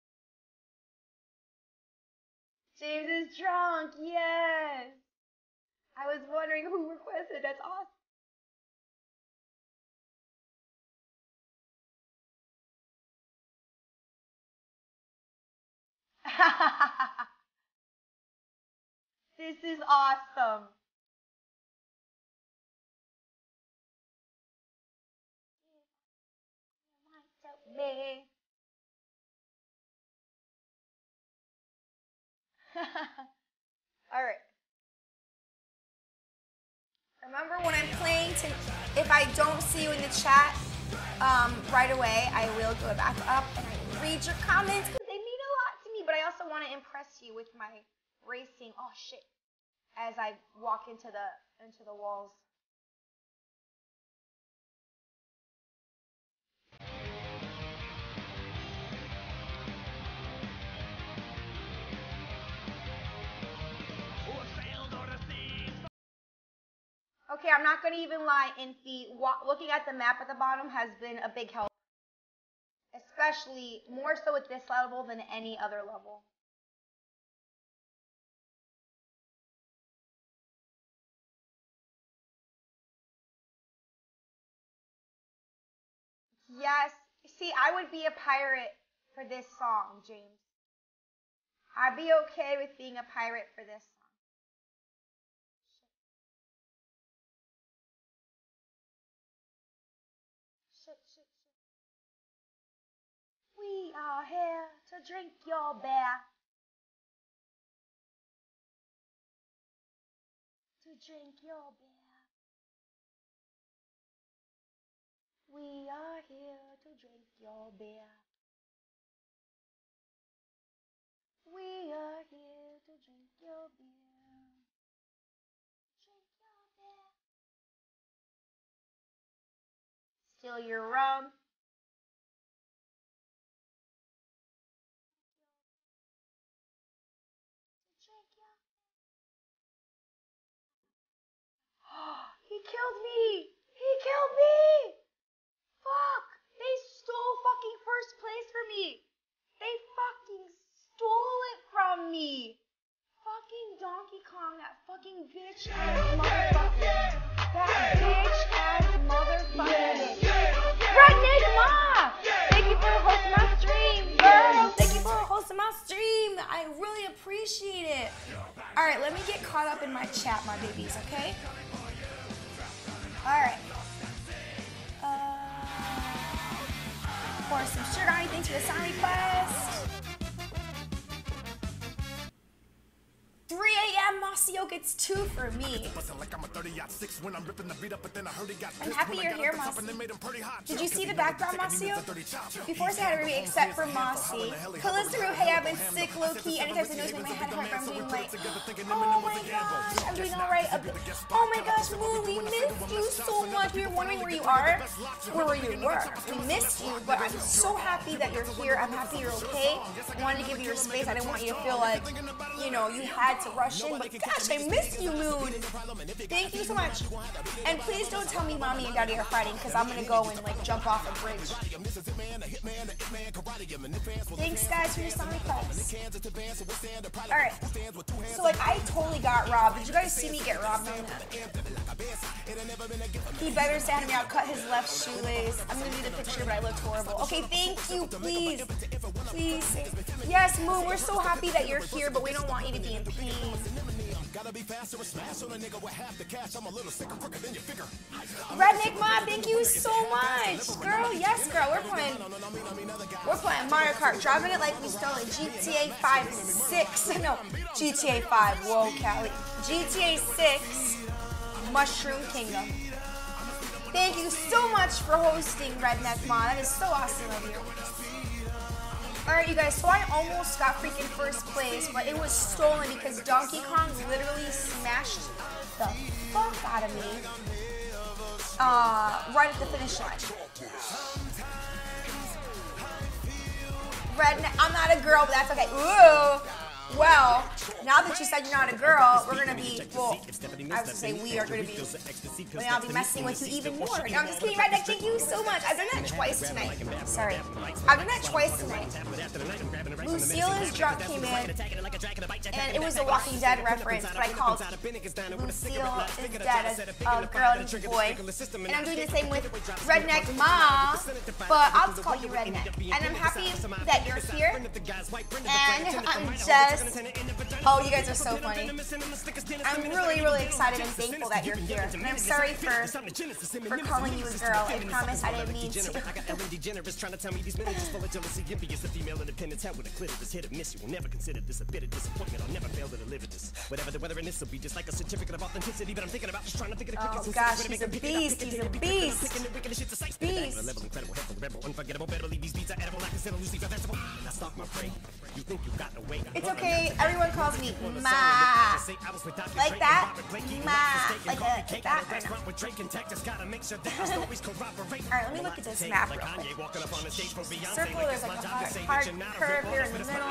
James is drunk, yes! I was wondering who requested, that's awesome. This is awesome. Me. Alright. Remember when I'm playing, to, if I don't see you in the chat um, right away, I will go back up and I read your comments because they mean a lot to me, but I also want to impress you with my racing. Oh shit. As I walk into the into the walls. Okay, I'm not going to even lie, Infi. Looking at the map at the bottom has been a big help. Especially, more so with this level than any other level. Yes. See, I would be a pirate for this song, James. I'd be okay with being a pirate for this song. Shit, shit, shit. We are here to drink your beer. To drink your beer. We are here to drink your beer. We are here to drink your beer. Drink your beer. Steal your rum. Drink your He killed me! He killed me! Fuck! They stole fucking first place from me! They fucking stole it from me! Fucking Donkey Kong, that fucking bitch ass motherfucker! That bitch ass motherfucker! Redneck Ma! Thank you for hosting my stream, girl! Thank you for hosting my stream! I really appreciate it! Alright, let me get caught up in my chat, my babies, okay? Alright. Uh, pour some sugar on anything to the sound request. three A M Masio gets two for me. I'm happy you're here, Masio. Did you see the background, Masio? Before say hi to everybody except for Mossy. Kallisto Ru, hey, I've been sick, low-key. Anytime I notice my head hurt, I'm doing like, oh my gosh, I'm doing alright. Oh my gosh, Moon, we missed you so much. We were wondering where you are, or where you were. We missed you, but I'm so happy that you're here. I'm happy you're okay. I wanted to give you your space. I didn't want you to feel like, you know, you had to rush in, but gosh, I miss you, Moon. Thank you so much. And please don't tell me Mommy and Daddy are fighting, because I'm going to go and like jump off a bridge. Thanks, guys, for your song requests. Alright, so like I totally got robbed. Did you guys see me get robbed on that? He better stand me out, cut his left shoelace. I'm going to do the picture, but I looked horrible. Okay, thank you, please. Please. Yes, Moon, we're so happy that you're here, but we don't want you to be in pain. Redneck Mod, thank you so much. Girl, yes, girl, we're playing. We're playing Mario Kart, driving it like we stole it. G T A five six. No, G T A five. Whoa, Kalli. G T A six, Mushroom Kingdom. Thank you so much for hosting, Redneck Mod. That is so awesome of you. Alright, you guys, so I almost got freaking first place, but it was stolen because Donkey Kong literally smashed the fuck out of me uh, right at the finish line. redneck. I'm not a girl, but that's okay. Ooh. Well, now that you said you're not a girl, we're gonna be, well, I was gonna say we are gonna be, but I'll be messing with you even more. No, I'm just kidding, Redneck, thank you so much. I've done that twice tonight. Sorry. I've done that twice tonight. Lucille's drunk came in, and it was a Walking Dead reference, but I called Lucille is dead as a girl and a boy. And I'm doing the same with Redneck Ma, but I'll just call you Redneck. And I'm happy that you're here, and I'm just, oh, you guys are so funny. I'm really, really excited and thankful that you're here. And I'm sorry for for calling you a girl. I promise I didn't mean to. Oh gosh, he's a beast. He's a beast. Beast. It's okay, everyone calls me Ma. Like that? Ma. Like, a, like that? Alright, let me look at this map real quick. Circle, there's like a hard, hard curve here in the middle.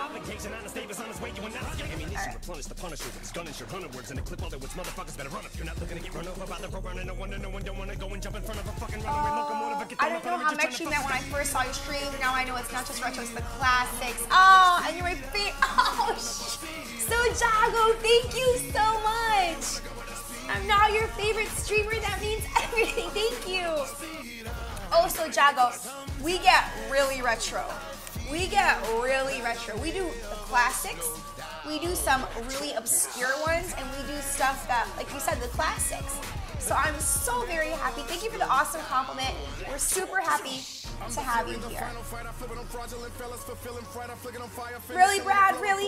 Oh, I don't know how much you meant when I first saw your stream. Now I know it's not just retro, it's the classics. Oh, and you're my favorite. Oh, so Jago, thank you so much. I'm now your favorite streamer. That means everything. Thank you. Oh, so Jago, we get really retro. We get really retro. We do the classics. We do some really obscure ones, and we do stuff that, like you said, the classics. So I'm so very happy. Thank you for the awesome compliment. We're super happy to have you here. Really, Brad? Really?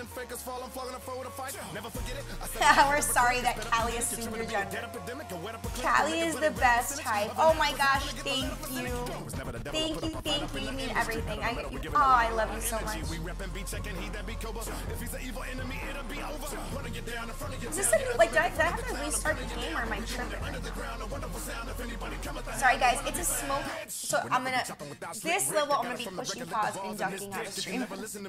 We're sorry that Kalli assumed your gender. Kalli is the best type. Oh my gosh, thank you. Thank you, thank you. You mean everything. I, you, oh, I love you so much. Is this a, like, did I, did I have to restart the game or am I tripping? Sorry guys, it's a smoke, so I'm gonna, this level I'm gonna be pushing pause and ducking out of stream.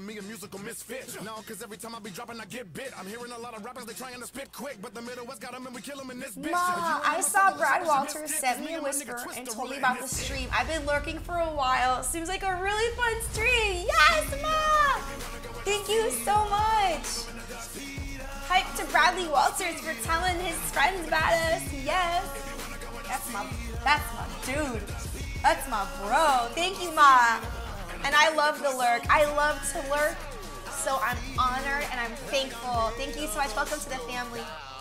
Ma, I saw Brad Walters sent me a whisper and told me about the stream. I've been lurking for a while. Seems like a really fun stream. Yes, Ma! Thank you so much. Hype to Bradley Walters for telling his friends about us. Yes. That's my, that's my dude. That's my bro. Thank you, Ma. And I love the lurk. I love to lurk. So I'm honored and I'm thankful. Thank you so much. Welcome to the family.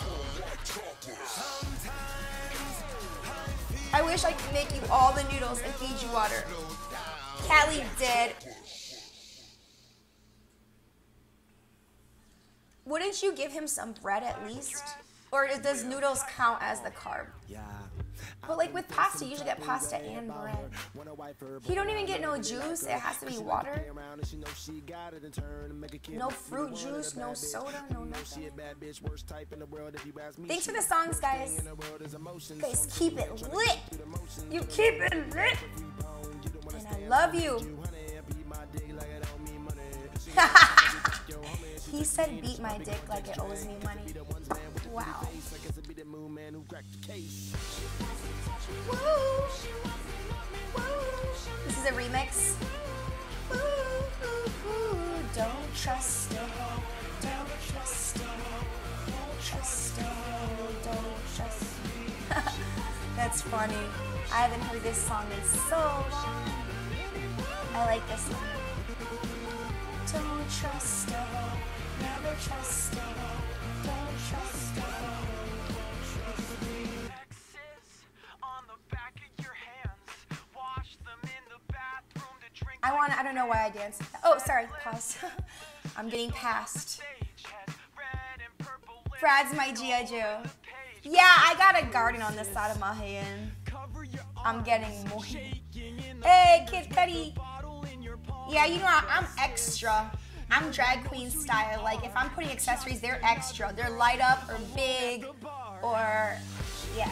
I wish I could make you all the noodles and feed you water. Kalli did. Wouldn't you give him some bread at least? Or does noodles count as the carb? But like with pasta, you usually get pasta and bread. He don't even get no juice. It has to be water. No fruit juice, no soda, no nothing. Thanks for the songs, guys. You guys keep it lit. You keep it lit. And I love you. He said beat my dick like it owes me money. Wow. Woo. Woo. This is a remix. Woo, woo, woo. Don't trust it. Don't trust it. Don't trust it. Don't trust it. That's funny. I haven't heard this song in so long. I like this one. Don't trust it. Never trust it. Don't trust it. I want to, I don't know why I danced. Oh, sorry, pause. I'm getting past. Brad's my G I Joe. Yeah, I got a garden on this side of my hand. I'm getting more. Hey, Kid Cudi. Yeah, you know, I'm extra. I'm drag queen style. Like, if I'm putting accessories, they're extra. They're light up or big or, yeah.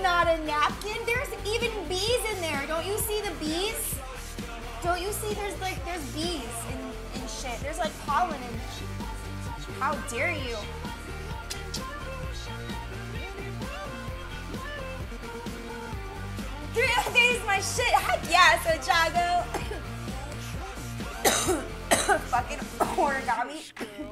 not a napkin. There's even bees in there. Don't you see the bees? Don't you see there's like, there's bees and, and shit. There's like pollen and shit. How dare you? There's my shit. Heck yeah, Santiago. Fucking origami.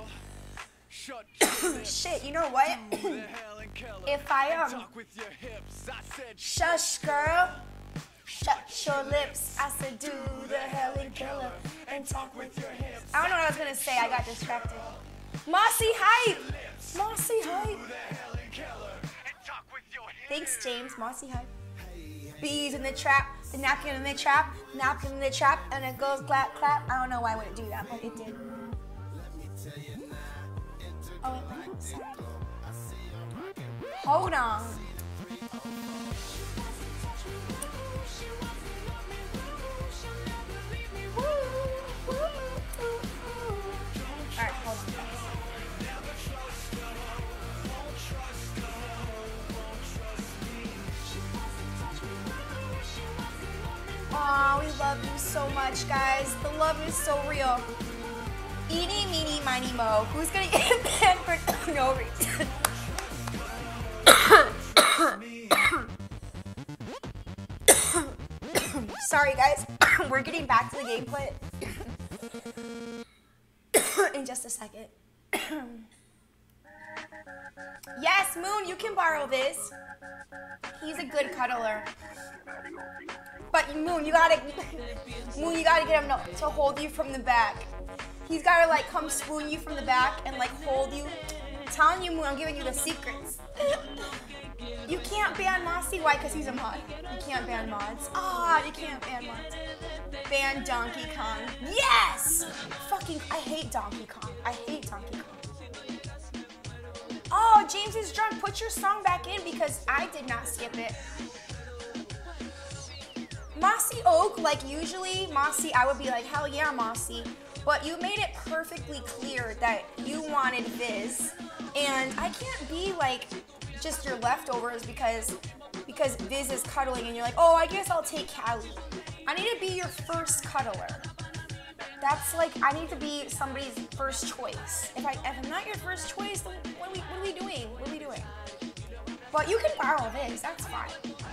Shit, you know what? If I um shush girl, shut your lips. I said do the Helen Keller and talk with your hips. I don't know what I was gonna say, I got distracted. Mossy hype! Mossy hype! Thanks James, Mossy hype. Bees in the trap, the napkin in the trap, napkin in the trap, and it goes clap clap. I don't know why I wouldn't do that, but it did. Oh, wait, sorry. Hold on. Alright, hold on. Aw, we love you so much, guys. The love is so real. Eeny, meeny, miny, mo. Who's gonna get banned for no reason? Sorry, guys. We're getting back to the gameplay in just a second. Yes, Moon, you can borrow this. He's a good cuddler. But Moon, you gotta, Moon, you gotta get him to, to hold you from the back. He's gotta like come spoon you from the back and like hold you. I'm telling you, Moon, I'm giving you the secrets. You can't ban Mossy. Why? Because he's a mod. You can't ban mods. Ah, oh, you can't ban mods. Ban Donkey Kong. Yes! Fucking, I hate Donkey Kong. I hate Donkey Kong. Oh, James is drunk. Put your song back in because I did not skip it. Mossy Oak, like usually, Mossy, I would be like, hell yeah, Mossy. But you made it perfectly clear that you wanted Viz. And I can't be like just your leftovers because because Viz is cuddling and you're like, oh, I guess I'll take Kalli. I need to be your first cuddler. That's like, I need to be somebody's first choice. If, I, if I'm not your first choice, then what are we, what are we doing? What are we doing? But you can borrow Viz, that's fine.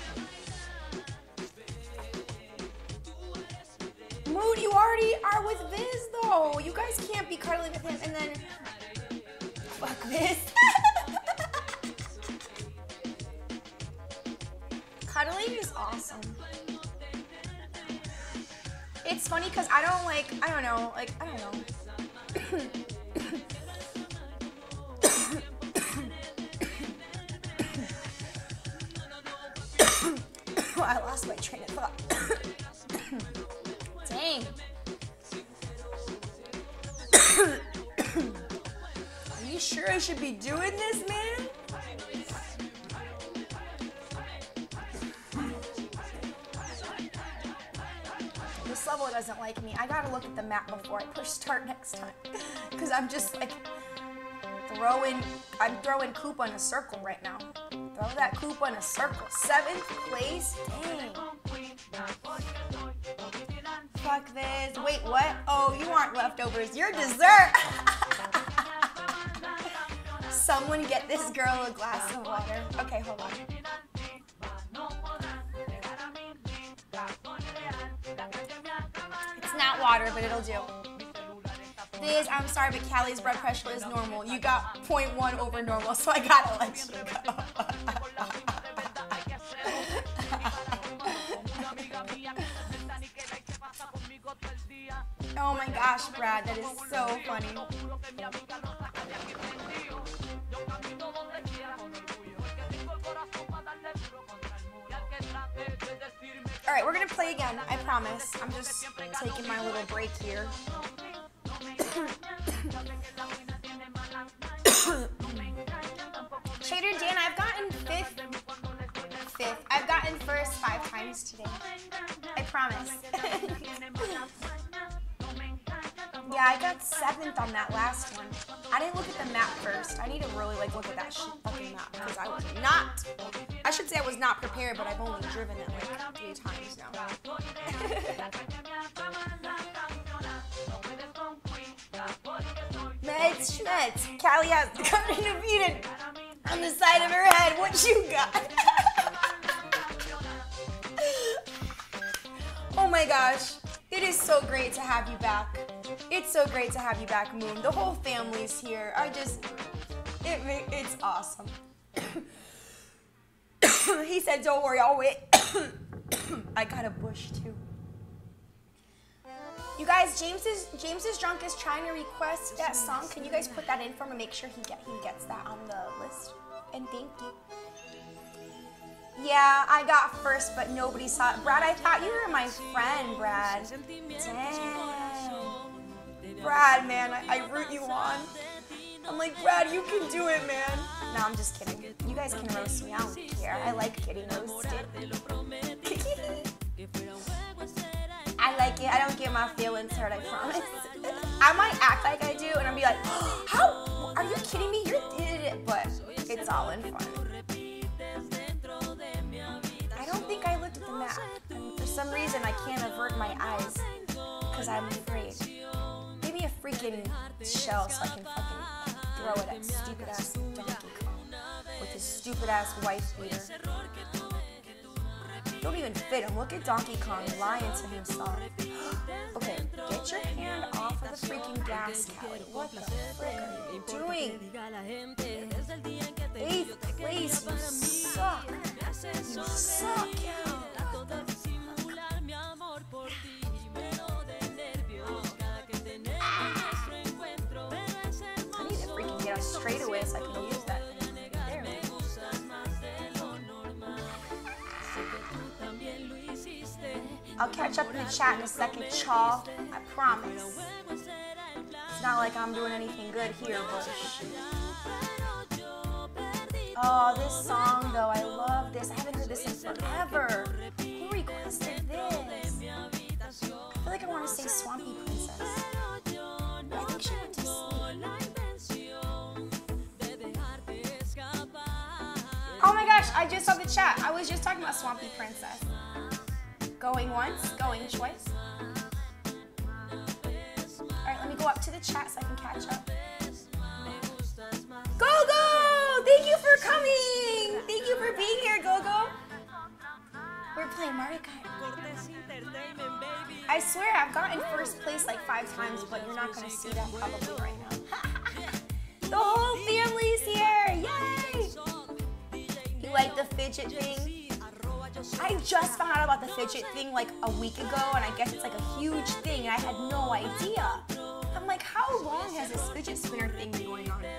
Mood, you already are with Viz though. You guys can't be cuddling with him and then fuck Viz. Cuddling is awesome. It's funny because I don't like, I don't know, like, I don't know. I lost my train of thought. Dang. Are you sure I should be doing this, man? This level doesn't like me. I gotta look at the map before I push start next time. Because I'm just like throwing, I'm throwing Koopa in a circle right now. Throw that Koopa in a circle. Seventh place? Dang. Fuck this. Wait, what? Oh, you aren't leftovers. You're dessert. Someone get this girl a glass of water. Okay, hold on. It's not water, but it'll do. This, I'm sorry, but Kalli's blood pressure is normal. You got zero point one over normal, so I gotta let you go. Oh my gosh, Brad, that is so funny. All right, we're gonna play again, I promise. I'm just taking my little break here. Trader Dan, I've gotten fifth. Fifth. I've gotten first five times today. I promise. Yeah, I got seventh on that last one. I didn't look at the map first. I need to really like look at that shit fucking map because I was not. I should say I was was not prepared, but I've only driven it like three times now. Meds, Schmeds. Kalli has gotten defeated on the side of her head. What you got? Oh my gosh. It is so great to have you back. It's so great to have you back, Moon. The whole family's here. I just, it, it's awesome. He said, don't worry, I'll wait. I got a bush too. You guys, James is James is drunk is trying to request that song. Can you guys put that in for him and make sure he get he gets that on the list? And thank you. Yeah, I got first, but nobody saw it. Brad, I thought you were my friend, Brad. Dang. Brad, man, I, I root you on. I'm like, Brad, you can do it, man. No, I'm just kidding. You guys can roast me. I don't care. I like getting roasted. I like it. I don't get my feelings hurt, I promise. I might act like I do, and I'll be like, oh, how? Are you kidding me? You did it. But it's all in fun. I don't think I looked at the map. And for some reason, I can't avert my eyes because I'm afraid. Give me a freaking shell so I can fucking throw it at stupid ass Donkey Kong with his stupid ass wife beater. Don't even fit him. Look at Donkey Kong lying to himself. Okay, get your hand off of the freaking gas, Kalli. What the frick are you doing? Eighth place, you suck. You suck, Kalli. I need to freaking get a straightaway so I can use that. There. I'll catch up in the chat in a second, Chaw. I promise. It's not like I'm doing anything good here, but oh, this song though, I love this. I haven't heard this in forever. Who requested this? I feel like I want to say Swampy Princess. I think she went to sleep. Oh my gosh, I just saw the chat. I was just talking about Swampy Princess. Going once, going twice. Alright, let me go up to the chat so I can catch up. Go-Go! Thank you for coming! Thank you for being here, Go-Go. We're playing Mario Kart. I swear I've gotten first place like five times, but you're not going to see that probably right now. The whole family's here! Yay! You like the fidget thing? I just found out about the fidget thing like a week ago, and I guess it's like a huge thing, and I had no idea. I'm like, how long has this fidget spinner thing been going on?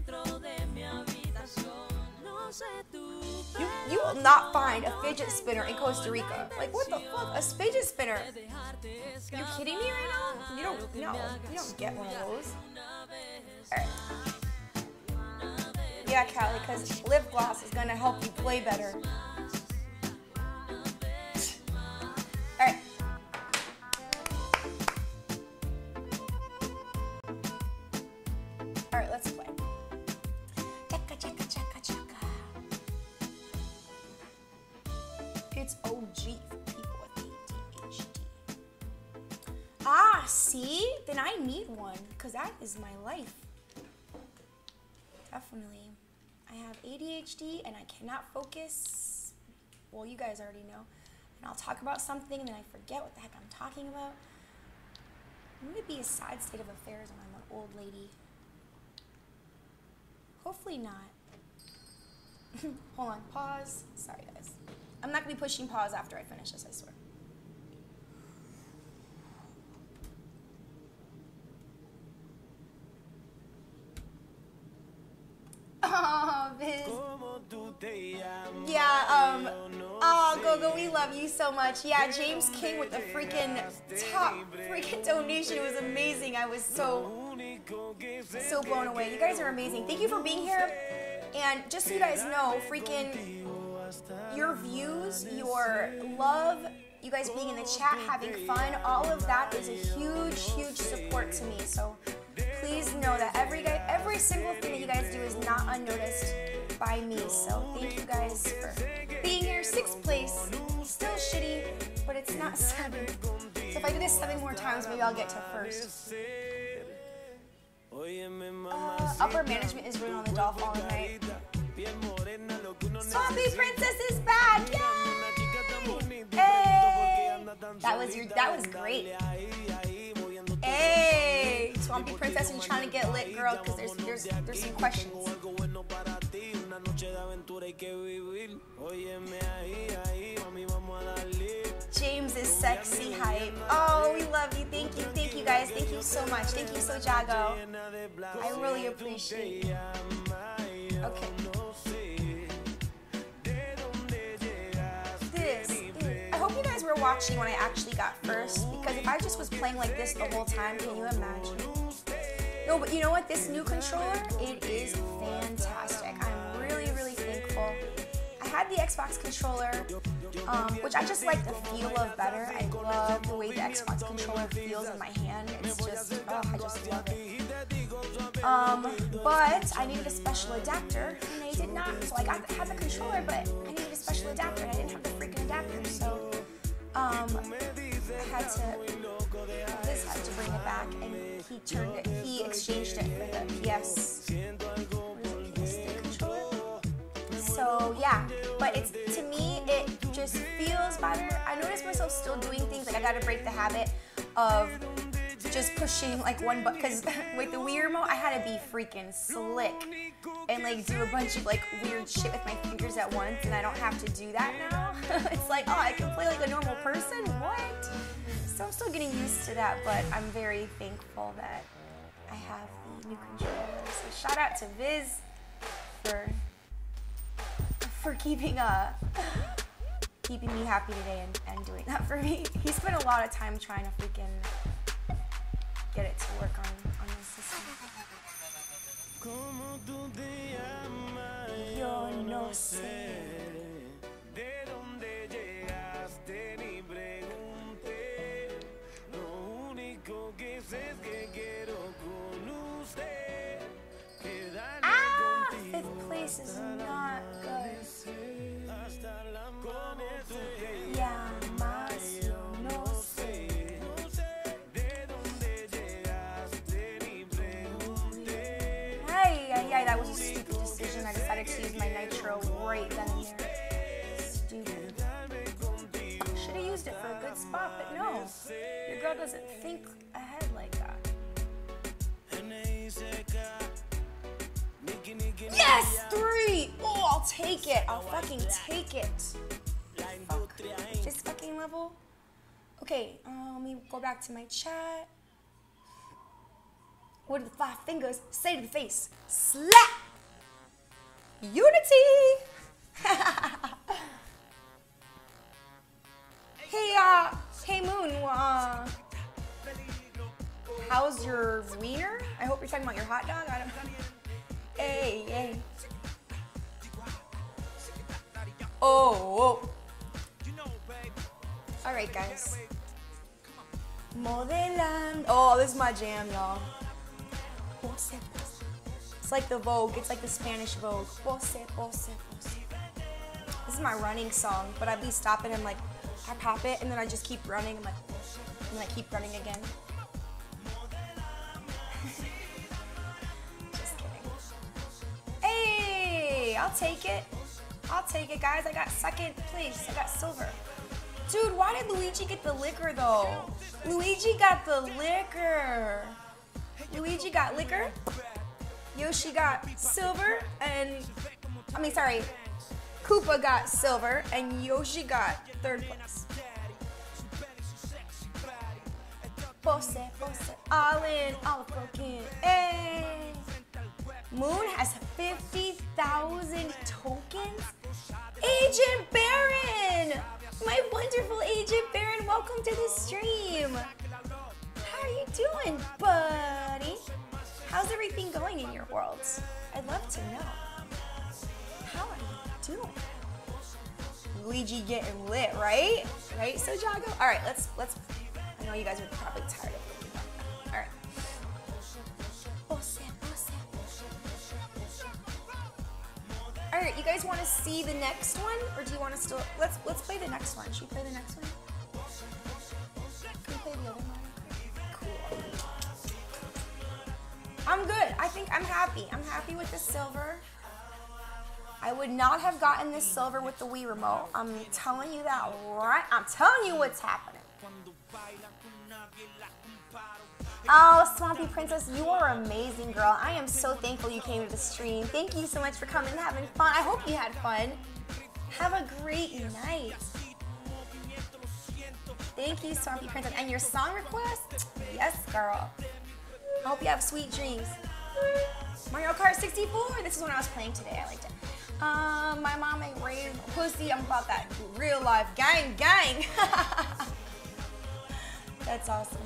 You, you will not find a fidget spinner in Costa Rica. Like, what the fuck? A fidget spinner? You kidding me right now? You don't, no, you don't get one of those. Alright. Yeah, Kalli, because lip gloss is gonna help you play better. Alright. Alright, let's play. Chaka, chaka, chaka, chaka. It's O G for people with A D H D. Ah, see? Then I need one, because that is my life. Definitely. I have A D H D and I cannot focus. Well, you guys already know. And I'll talk about something and then I forget what the heck I'm talking about. I'm going to be a sad state of affairs when I'm an old lady. Hopefully not. Hold on, pause. Sorry, guys. I'm not going to be pushing pause after I finish this, I swear. Oh, Biz. Yeah, um, oh, Go-Go, we love you so much. Yeah, James King with the freaking top freaking donation. It was amazing. I was so, so blown away. You guys are amazing. Thank you for being here. And just so you guys know, freaking your views, your love, you guys being in the chat, having fun, all of that is a huge, huge support to me. So please know that every guy, every single thing that you guys do is not unnoticed by me. So thank you guys for being here. not seven. So if I do this seven more times, maybe I'll get to first. Uh, upper management is ruined on the doll falling night. Zombie Princess is back! Yay! Hey! That was your, that was great. Hey! Swampy Princess, you trying to get lit, girl? Because there's, there's, there's some questions. James is sexy hype. Oh, we love you. Thank you. Thank you, guys. Thank you so much. Thank you, so Jago. I really appreciate it. Okay. This. I hope you guys were watching when I actually got first, because if I just was playing like this the whole time, can you imagine? No, but you know what? This new controller, it is fantastic. I'm really, really thankful. I had the Xbox controller, um, which I just like the feel of better. I love the way the Xbox controller feels in my hand. It's just, oh, I just love it. Um, but I needed a special adapter, and I did not. So I got the, had the controller, but I needed a special adapter, and I didn't have the freaking adapter. So um, I had to, Liz had to bring it back, and he turned it, he exchanged it for the P S. So yeah, but it's, to me, it just feels better. I notice myself still doing things, like I gotta break the habit of just pushing like one button, because with the Wii remote, I had to be freaking slick and like do a bunch of like weird shit with my fingers at once, and I don't have to do that now. It's like, oh, I can play like a normal person? What? So I'm still getting used to that, but I'm very thankful that I have the new controller. So shout out to Viz for for keeping uh keeping me happy today and, and doing that for me. He spent a lot of time trying to freaking get it to work on, on the system. Yo no sé. Ah, fifth place is not good. Yeah, más yo no sé. Ay, ay, ay, that was a stupid decision. I decided to use my nitro right then and there. Stupid. Should have used it for a good spot, but no. Your girl doesn't think ahead like that. Yes! Three! Oh, I'll take it. I'll fucking take it. Fuck. This fucking level. Okay, uh, let me go back to my chat. What do the five fingers say to the face? Slap! Unity! Hey, uh, hey Moon, uh, how's your wiener? I hope you're talking about your hot dog. I don't Hey, hey. Oh, oh. All right, guys. Modelan. Oh, this is my jam, y'all. It's like the Vogue. It's like the Spanish Vogue. This is my running song, but I be stopping and like I pop it and then I just keep running and like and then I keep running again. Hey, I'll take it. I'll take it, guys. I got second place. I got silver. Dude, why did Luigi get the liquor, though? Luigi got the liquor. Luigi got liquor. Yoshi got silver. And, I mean, sorry. Koopa got silver. And Yoshi got third place. Pose, pose. All in, all broken. Hey. Moon has fifty thousand tokens? Agent Baron! My wonderful Agent Baron, welcome to the stream. How are you doing, buddy? How's everything going in your world? I'd love to know. How are you doing? Luigi getting lit, right? Right, Sojago? All right, let's, let's, I know you guys are probably tired of thinking about that. All right. All right, you guys want to see the next one, or do you want to still? Let's let's play the next one. Should we play the next one? play the other Mario Kart? Cool. I'm good. I think I'm happy. I'm happy with the silver. I would not have gotten this silver with the Wii remote. I'm telling you that right. I'm telling you what's happening. Oh, Swampy Princess, you are amazing, girl. I am so thankful you came to the stream. Thank you so much for coming and having fun. I hope you had fun. Have a great night. Thank you, Swampy Princess. And your song request? Yes, girl. I hope you have sweet dreams. Mario Kart sixty-four. This is when I was playing today. I liked it. Um, my mom ain't raised pussy. I'm about that real life gang, gang. That's awesome.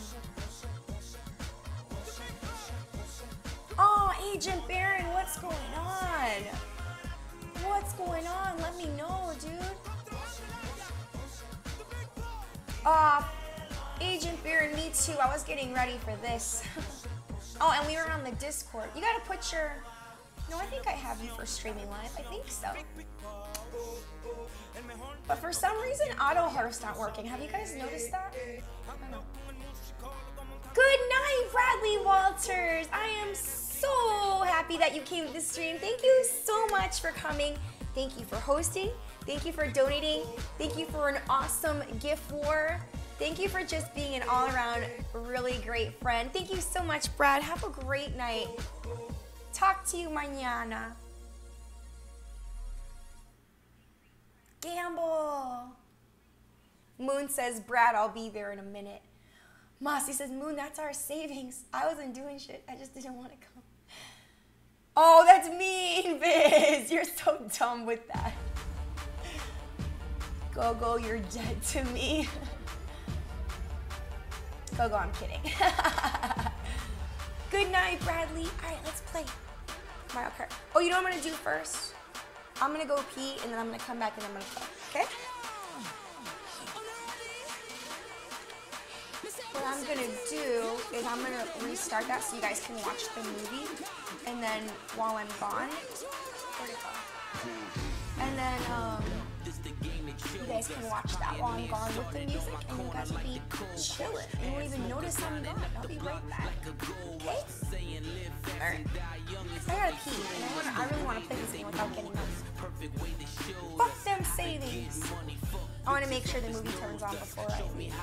Oh, Agent Baron, what's going on? What's going on? Let me know, dude. Uh, Agent Baron, me too. I was getting ready for this. Oh, and we were on the Discord. You gotta put your... No, I think I have you for streaming live. I think so. But for some reason, auto hearts not working. Have you guys noticed that? I don't know. Good night, Bradley Walters. I am so happy that you came to the stream. Thank you so much for coming. Thank you for hosting. Thank you for donating. Thank you for an awesome gift war. Thank you for just being an all-around really great friend. Thank you so much, Brad. Have a great night. Talk to you mañana. Gamble. Moon says, Brad, I'll be there in a minute. Mossy says, Moon, that's our savings. I wasn't doing shit. I just didn't want to come. Oh, that's mean, Biz. You're so dumb with that. Go, go, you're dead to me. Go, go, I'm kidding. Good night, Bradley. All right, let's play Mario Kart. Oh, you know what I'm gonna do first? I'm gonna go pee, and then I'm gonna come back, and I'm gonna play, okay? What I'm gonna do is I'm gonna restart that so you guys can watch the movie, and then while I'm gone, where'd it go? And then, um, you guys can watch that while I'm gone with the music, and you guys will be chilling. You won't even notice I'm gone. I'll be right back. Okay? Alright. I gotta pee, and I, wanna, I really want to play this game without getting this. Fuck them savings. I want to make sure the movie turns on before I leave.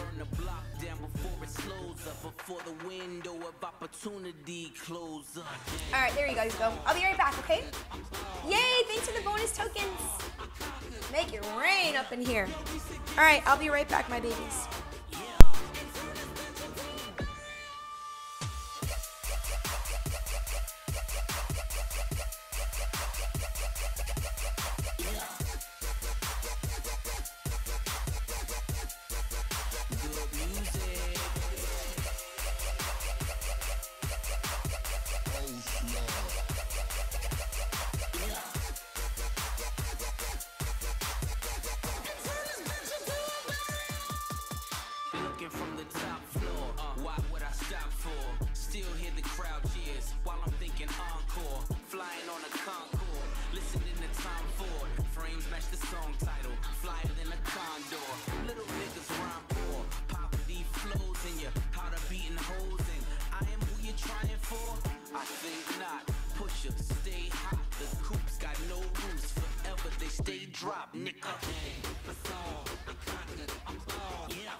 Alright, there you guys go. I'll be right back, okay? Yay, thanks for the bonus tokens. Make it rain up in here. Alright, I'll be right back, my babies. From the top floor, why would I stop for? Still hear the crowd cheers while I'm thinking encore. Flying on a Concorde, listening to Tom Ford. Frames match the song title, flyer than a condor. Little niggas rhyme poor, poverty flows in you. How to beating hoes in. I am who you're trying for? I think not. Pusher, stay hot. The coops got no roofs. Forever they stay drop, nigga. Yeah.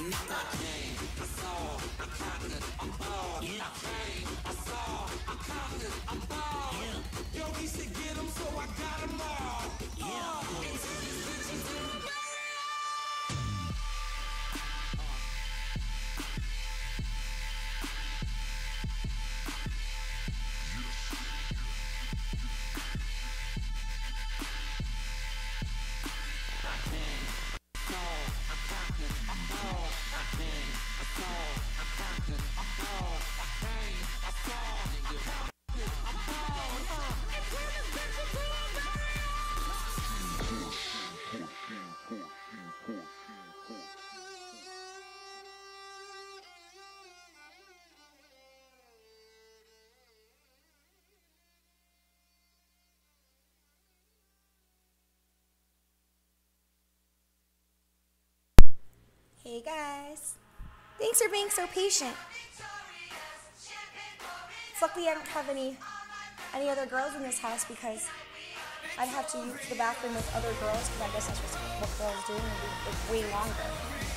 Hey guys, thanks for being so patient. Luckily I don't have any any other girls in this house because I'd have to use the bathroom with other girls because I guess that's just what girls do and it'd be way longer.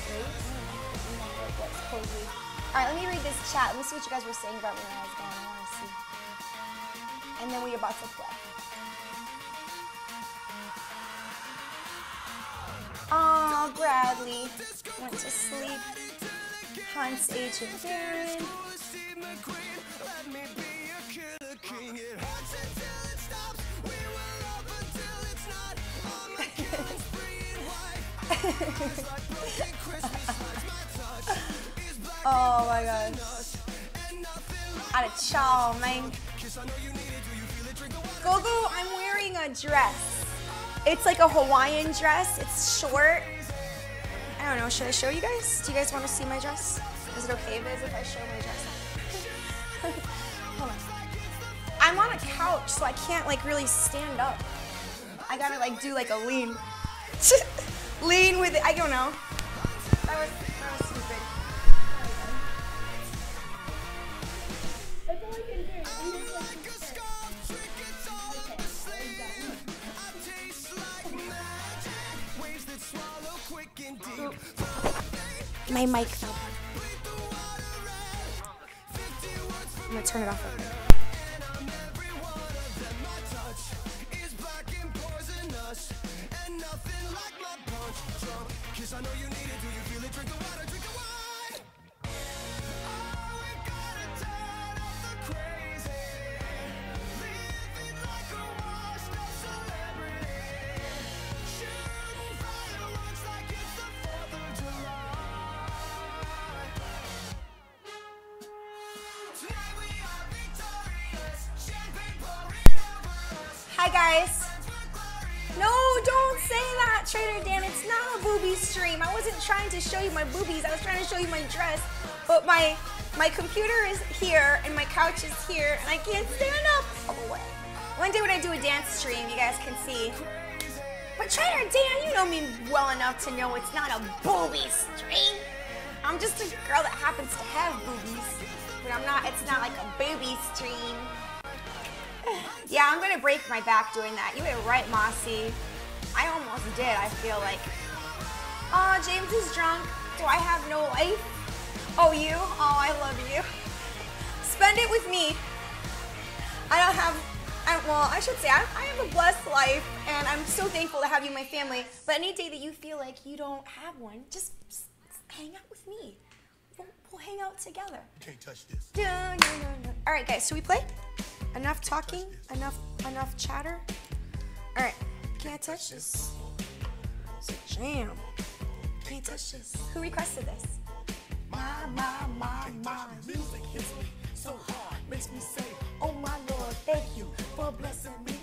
Right? Alright, let me read this chat. Let me see what you guys were saying about me when I was gone. I want to see. And then we're about to play. Aw, Bradley went to sleep. Hunt's agent Darren. Oh my god. Out of chow, man. Gogo, I'm wearing a dress. It's like a Hawaiian dress. It's short. I don't know. Should I show you guys? Do you guys want to see my dress? Is it okay, Viz, if I show my dress? Hold on. I'm on a couch, so I can't like really stand up. I gotta like do like a lean. Lean with it. I don't know. That was, that was stupid. That's all I can do. My mic fell. I'm gonna turn it off. Hi guys. No, don't say that, Trader Dan. It's not a booby stream. I wasn't trying to show you my boobies. I was trying to show you my dress. But my my computer is here and my couch is here and I can't stand up all the way. One day when I do a dance stream, you guys can see. But Trader Dan, you know me well enough to know it's not a booby stream. I'm just a girl that happens to have boobies. But I'm not, it's not like a booby stream. Yeah, I'm gonna break my back doing that. You were right, Mossy. I almost did, I feel like. Oh, James is drunk. Do I have no life? Oh, you? Oh, I love you. Spend it with me. I don't have, I, well, I should say, I, I have a blessed life, and I'm so thankful to have you in my family. But any day that you feel like you don't have one, just, just hang out with me. We'll, we'll hang out together. You can't touch this. Dun, dun, dun, dun. All right, guys, should we play? Enough talking, enough enough chatter. All right, can't touch this. It's a jam. Can't touch this. Who requested this? My, my, my, my music hits me so hard, makes me say, oh my Lord, thank you for blessing me.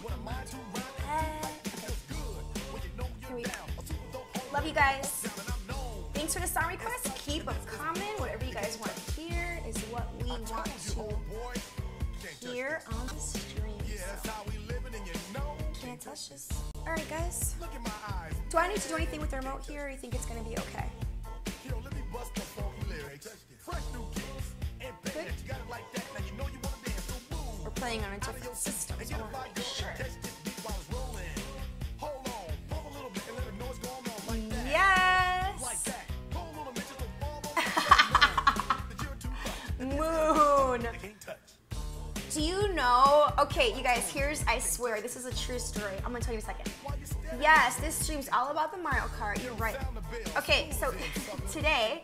Here we go. Love you guys. Thanks for the song request. Keep them coming. Whatever you guys want to hear is what we want to here on the stream. Can't touch this. Alright guys. Do I need to do anything with the remote here or you think it's gonna be okay? Good. We're playing on a different system, so I wanna make sure. Yes! Okay, you guys, here's, I swear, this is a true story. I'm gonna tell you in a second. Yes, this stream's all about the Mario Kart, you're right. Okay, so today,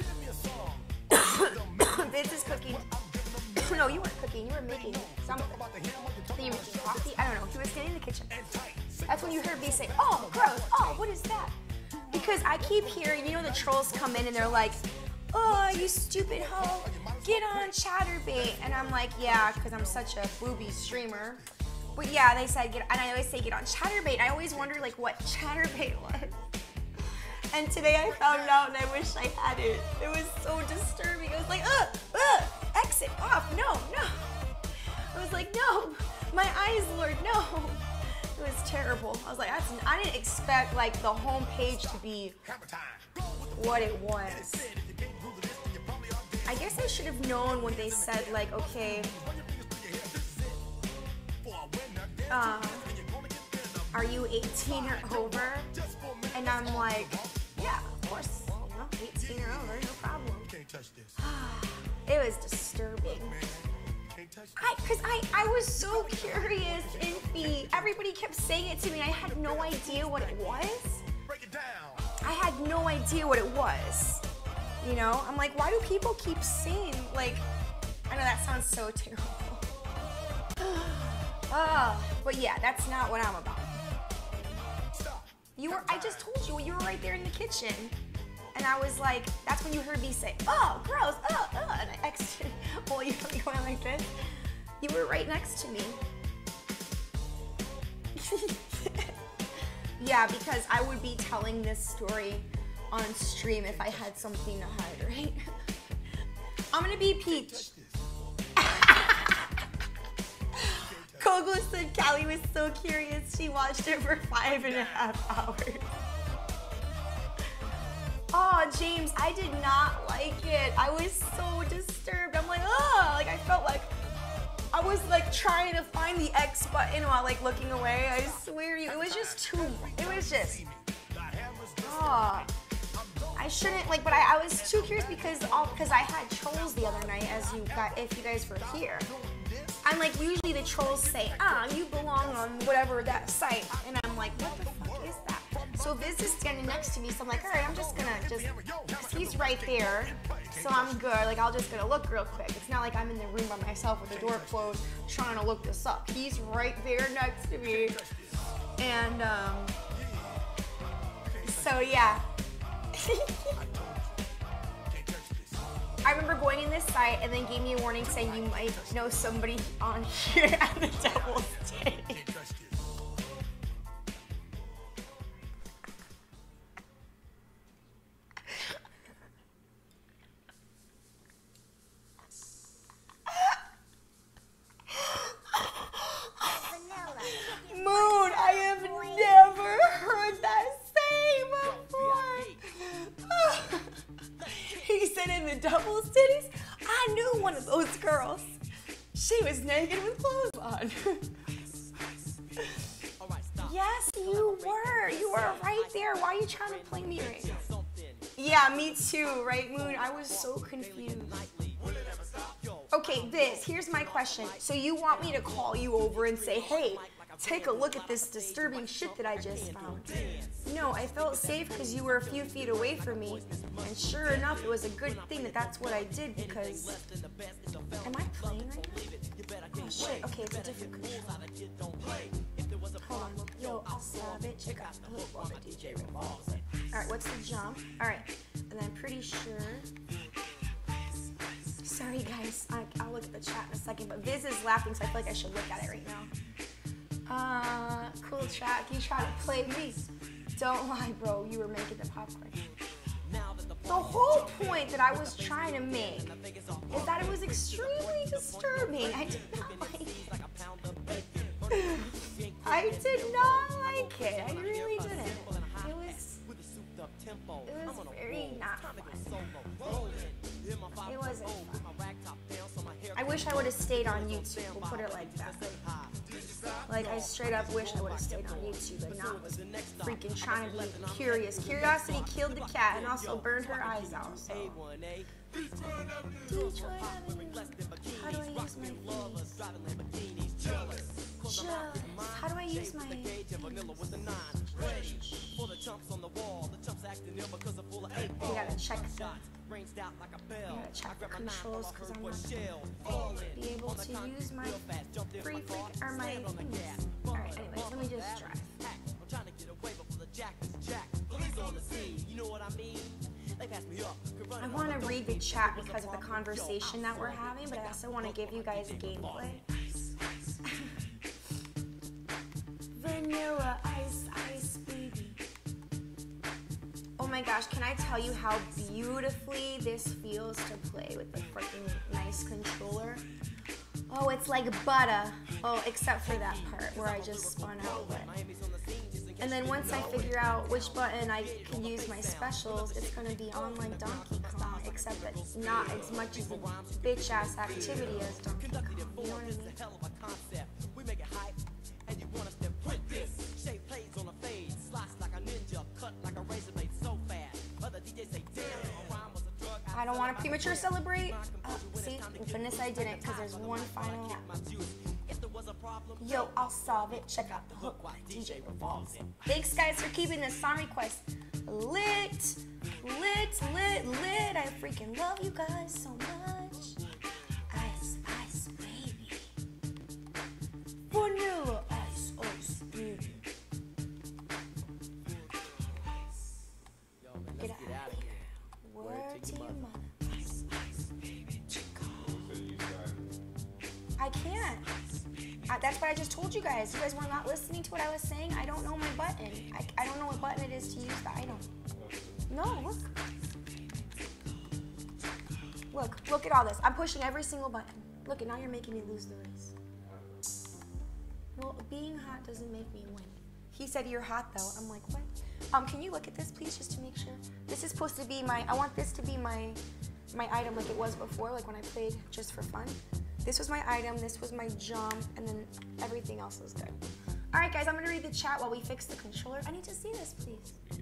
Vince is cooking. No, you weren't cooking, you were making something. I think you were making coffee, I don't know. He was getting in the kitchen. That's when you heard me say, oh, gross, oh, what is that? Because I keep hearing, you know, the trolls come in and they're like, oh, you stupid hoe, get on Chatterbait. And I'm like, yeah, because I'm such a booby streamer. But yeah, they said, get, and I always say get on Chatterbait. And I always wonder like what Chatterbait was. And today I found out and I wish I had it. It was so disturbing. I was like, ugh, ugh, exit off, no, no. I was like, no, my eyes, Lord, no. It was terrible. I was like, that's, I didn't expect like the home page to be what it was. I guess I should have known when they said like, okay, uh, are you eighteen or over? And I'm like, yeah, of course, you know, eighteen or over, no problem. It was disturbing. I, cause I, I was so curious, Infy. Everybody kept saying it to me and I had no idea what it was. I had no idea what it was. You know, I'm like, why do people keep saying, like, I know that sounds so terrible. Oh, but yeah, that's not what I'm about. You were, I just told you, you were right there in the kitchen. And I was like, that's when you heard me say, oh, gross, oh, oh, and I exited. Well, you were going like this. You were right next to me. Yeah, because I would be telling this story on stream if I had something to hide, right? I'm gonna be Peach. Kogo said Kalli was so curious she watched it for five and a half hours. Oh, James, I did not like it. I was so disturbed. I'm like, oh, like I felt like I was like trying to find the X button while like looking away. I swear you, it was just too, it was just, oh. I shouldn't like, but I, I was too curious because all because I had trolls the other night, as you got, if you guys were here. I'm like, usually the trolls say, ah, you belong on whatever that site, and I'm like, what the fuck is that? So Viz is standing next to me, so I'm like, all right, I'm just gonna just, cause he's right there, so I'm good. Like, I'll just gonna look real quick. It's not like I'm in the room by myself with the door closed trying to look this up. He's right there next to me, and um, so yeah. I remember going in this site and then gave me a warning saying you might know somebody on here at the double stage. Moon, I have never heard that saying before. He said in the double cities, I knew one of those girls. She was naked with clothes on. Yes, you were. You were right there. Why are you trying to play me right now? Yeah, me too, right, Moon? I was so confused. Okay, Viz, here's my question. So you want me to call you over and say, hey, take a look at this disturbing shit that I just found? No, I felt safe because you were a few feet away from me. And sure enough, it was a good thing that that's what I did because... Am I playing right now? Oh shit, okay, it's a different control. Hold on. Yo, I'll savage. Check out the hook on the D J revolves. Alright, what's the jump? Alright, and I'm pretty sure... Sorry guys, I, I'll look at the chat in a second, but Viz is laughing, so I feel like I should look at it right now. Uh, cool chat, you try to play me. Don't lie, bro, you were making the popcorn. The whole point that I was trying to make is that it was extremely disturbing. I did not like it. I did not like it. I really didn't. It was, it was very not fun. It wasn't fun. I wish I would have stayed on YouTube. We'll put it like that. Like, I straight up wish I would have stayed on YouTube and not was freaking trying to be curious. Curiosity killed the cat and also burned her eyes out, so. How do I use my keys? Jealous. How do I use my... We gotta check the... We gotta check the controls because I'm not gonna be able to use my free freak or my things. Alright, anyways, let me just try. I want to read the chat because of the conversation that we're having, but I also want to give you guys gameplay. Vanilla ice, ice, baby. Oh my gosh, can I tell you how beautifully this feels to play with the freaking nice controller? Oh, it's like butter. Oh, except for that part where I just spun out. But... And then once I figure out which button I can use my specials, it's gonna be on like Donkey Kong, except that it's not as much as a bitch ass activity as Donkey Kong. You know what I mean? I don't want to premature celebrate. Uh, see, goodness I didn't, because there's one final. Yo, I'll solve it. Check out the hook while the D J revolves. Thanks, guys, for keeping this song request lit, lit, lit, lit. I freaking love you guys so much. Ice, ice, baby. Vanilla ice, ice, baby. Get out of here. Word to your mother. Ice, ice, baby. I can't. I, that's what I just told you guys. You guys were not listening to what I was saying. I don't know my button. I, I don't know what button it is to use the item. No, look. Look, look at all this. I'm pushing every single button. Look, and now you're making me lose the race. Well, being hot doesn't make me win. He said you're hot though. I'm like, what? Um, can you look at this please, just to make sure? This is supposed to be my, I want this to be my, my item like it was before, like when I played just for fun. This was my item, this was my jump, and then everything else was good. All right, guys, I'm gonna read the chat while we fix the controller. I need to see this, please.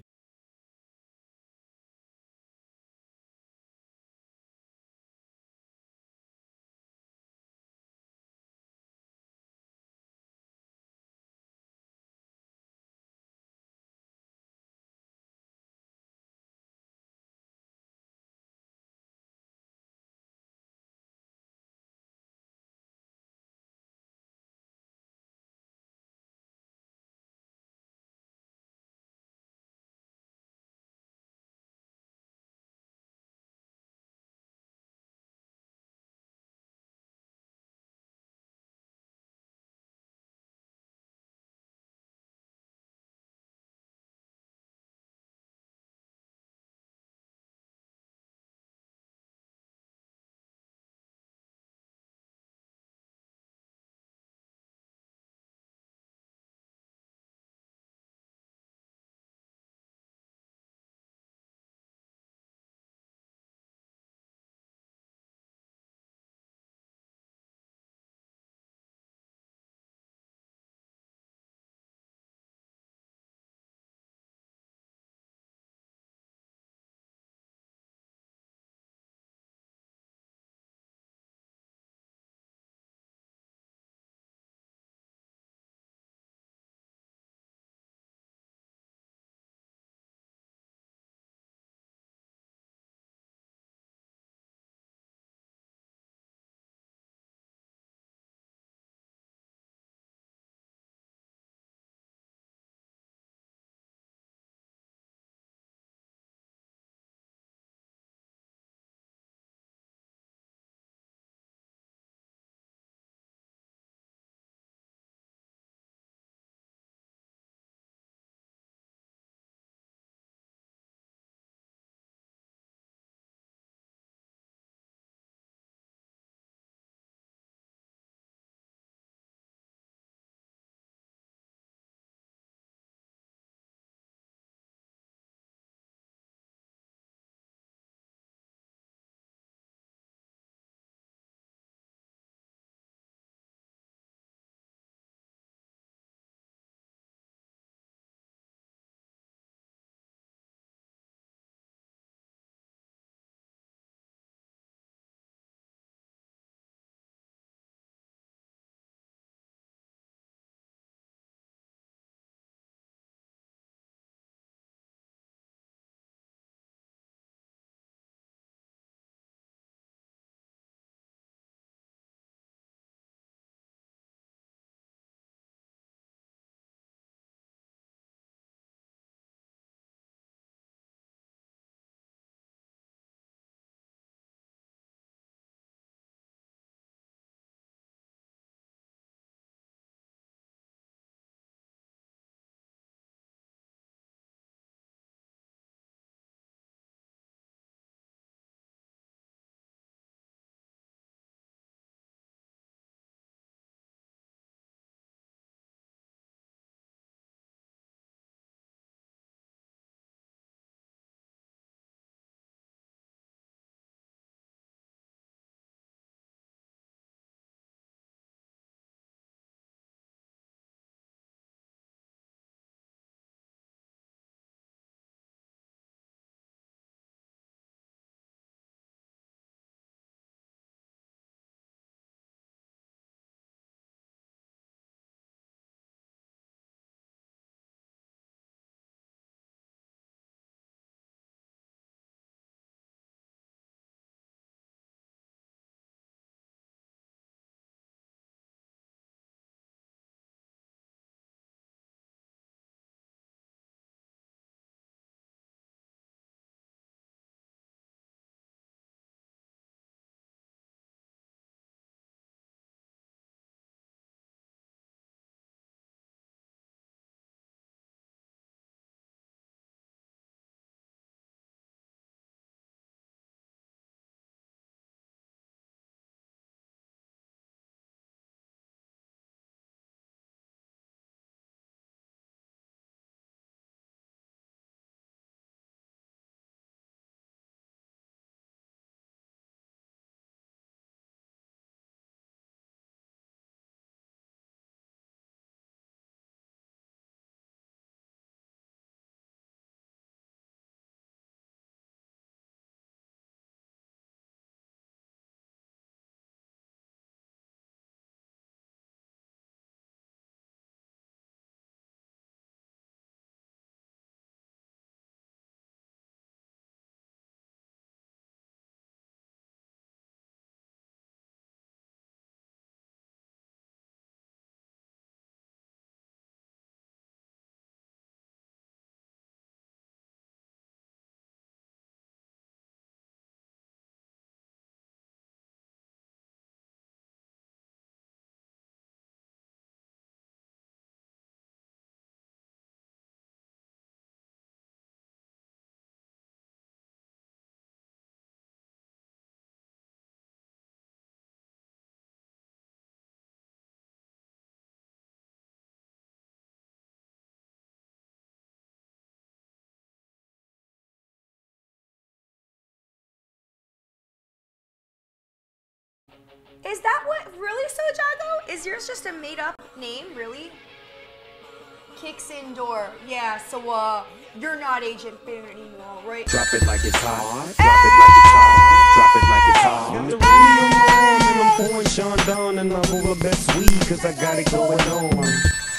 Is that what, really, Sojago? Is yours just a made up name, really? Kicks in door. Yeah, so uh, you're not Agent Fair anymore, right? Drop it like it's hot. Drop it like it's hot. Drop it like it's hot. And I'm pouring Sean down and I'm over best weed cause I got it going on.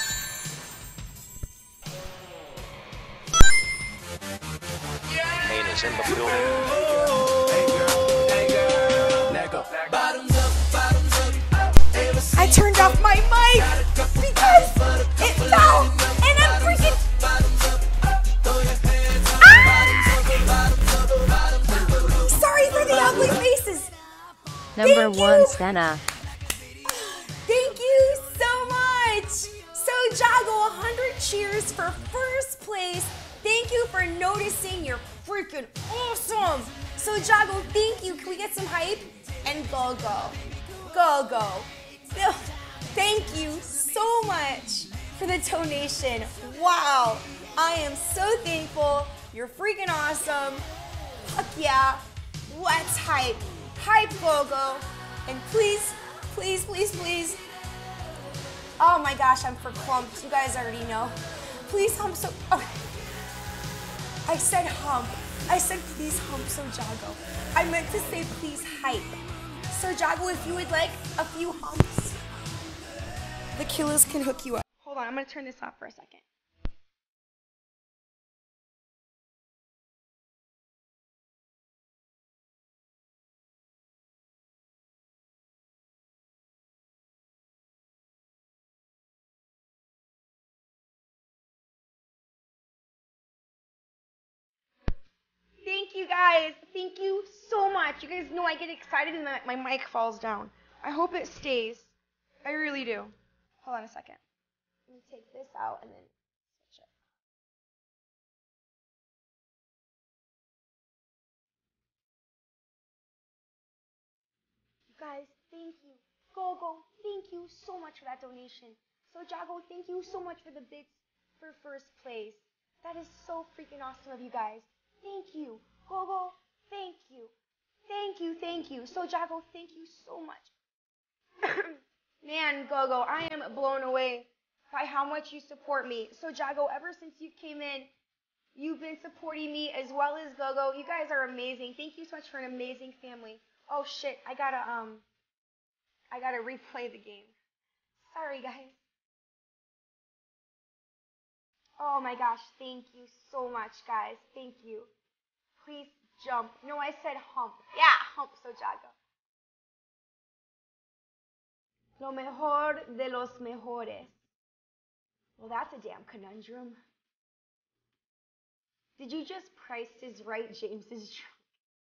Is in the building. I turned off my mic because it fell and I'm freaking. Ah! Sorry for the ugly faces. Number Thank one, you. Senna. Thank you so much. So Jago, one hundred cheers for first place. Thank you for noticing. You're freaking awesome. So Jago, thank you. Can we get some hype? And go, go. Go, go. Thank you so much for the donation. Wow. I am so thankful. You're freaking awesome. Fuck yeah. Let's hype. Hype, go, go. And please, please, please, please. Oh my gosh, I'm for clumped. You guys already know. Please hump so. Oh. I said hump. I said please hump Sojago. I meant to say please hype. Sojago, if you would like a few humps, the killers can hook you up. Hold on, I'm gonna turn this off for a second. Thank you guys. Thank you so much. You guys know I get excited and my, my mic falls down. I hope it stays. I really do. Hold on a second. Let me take this out and then switch it. You guys, thank you. Gogo, thank you so much for that donation. Sojago, thank you so much for the bits for first place. That is so freaking awesome of you guys. Thank you. Gogo, thank you. Thank you, thank you. Sojago, thank you so much. Man, Gogo, I am blown away by how much you support me. Sojago, ever since you came in, you've been supporting me as well as Gogo. You guys are amazing. Thank you so much for an amazing family. Oh shit, I gotta um I gotta replay the game. Sorry guys. Oh my gosh, thank you so much, guys. Thank you. Please jump. No, I said hump. Yeah, hump, Sojago. Lo mejor de los mejores. Well, that's a damn conundrum. Did you just Price is Right James's drunk?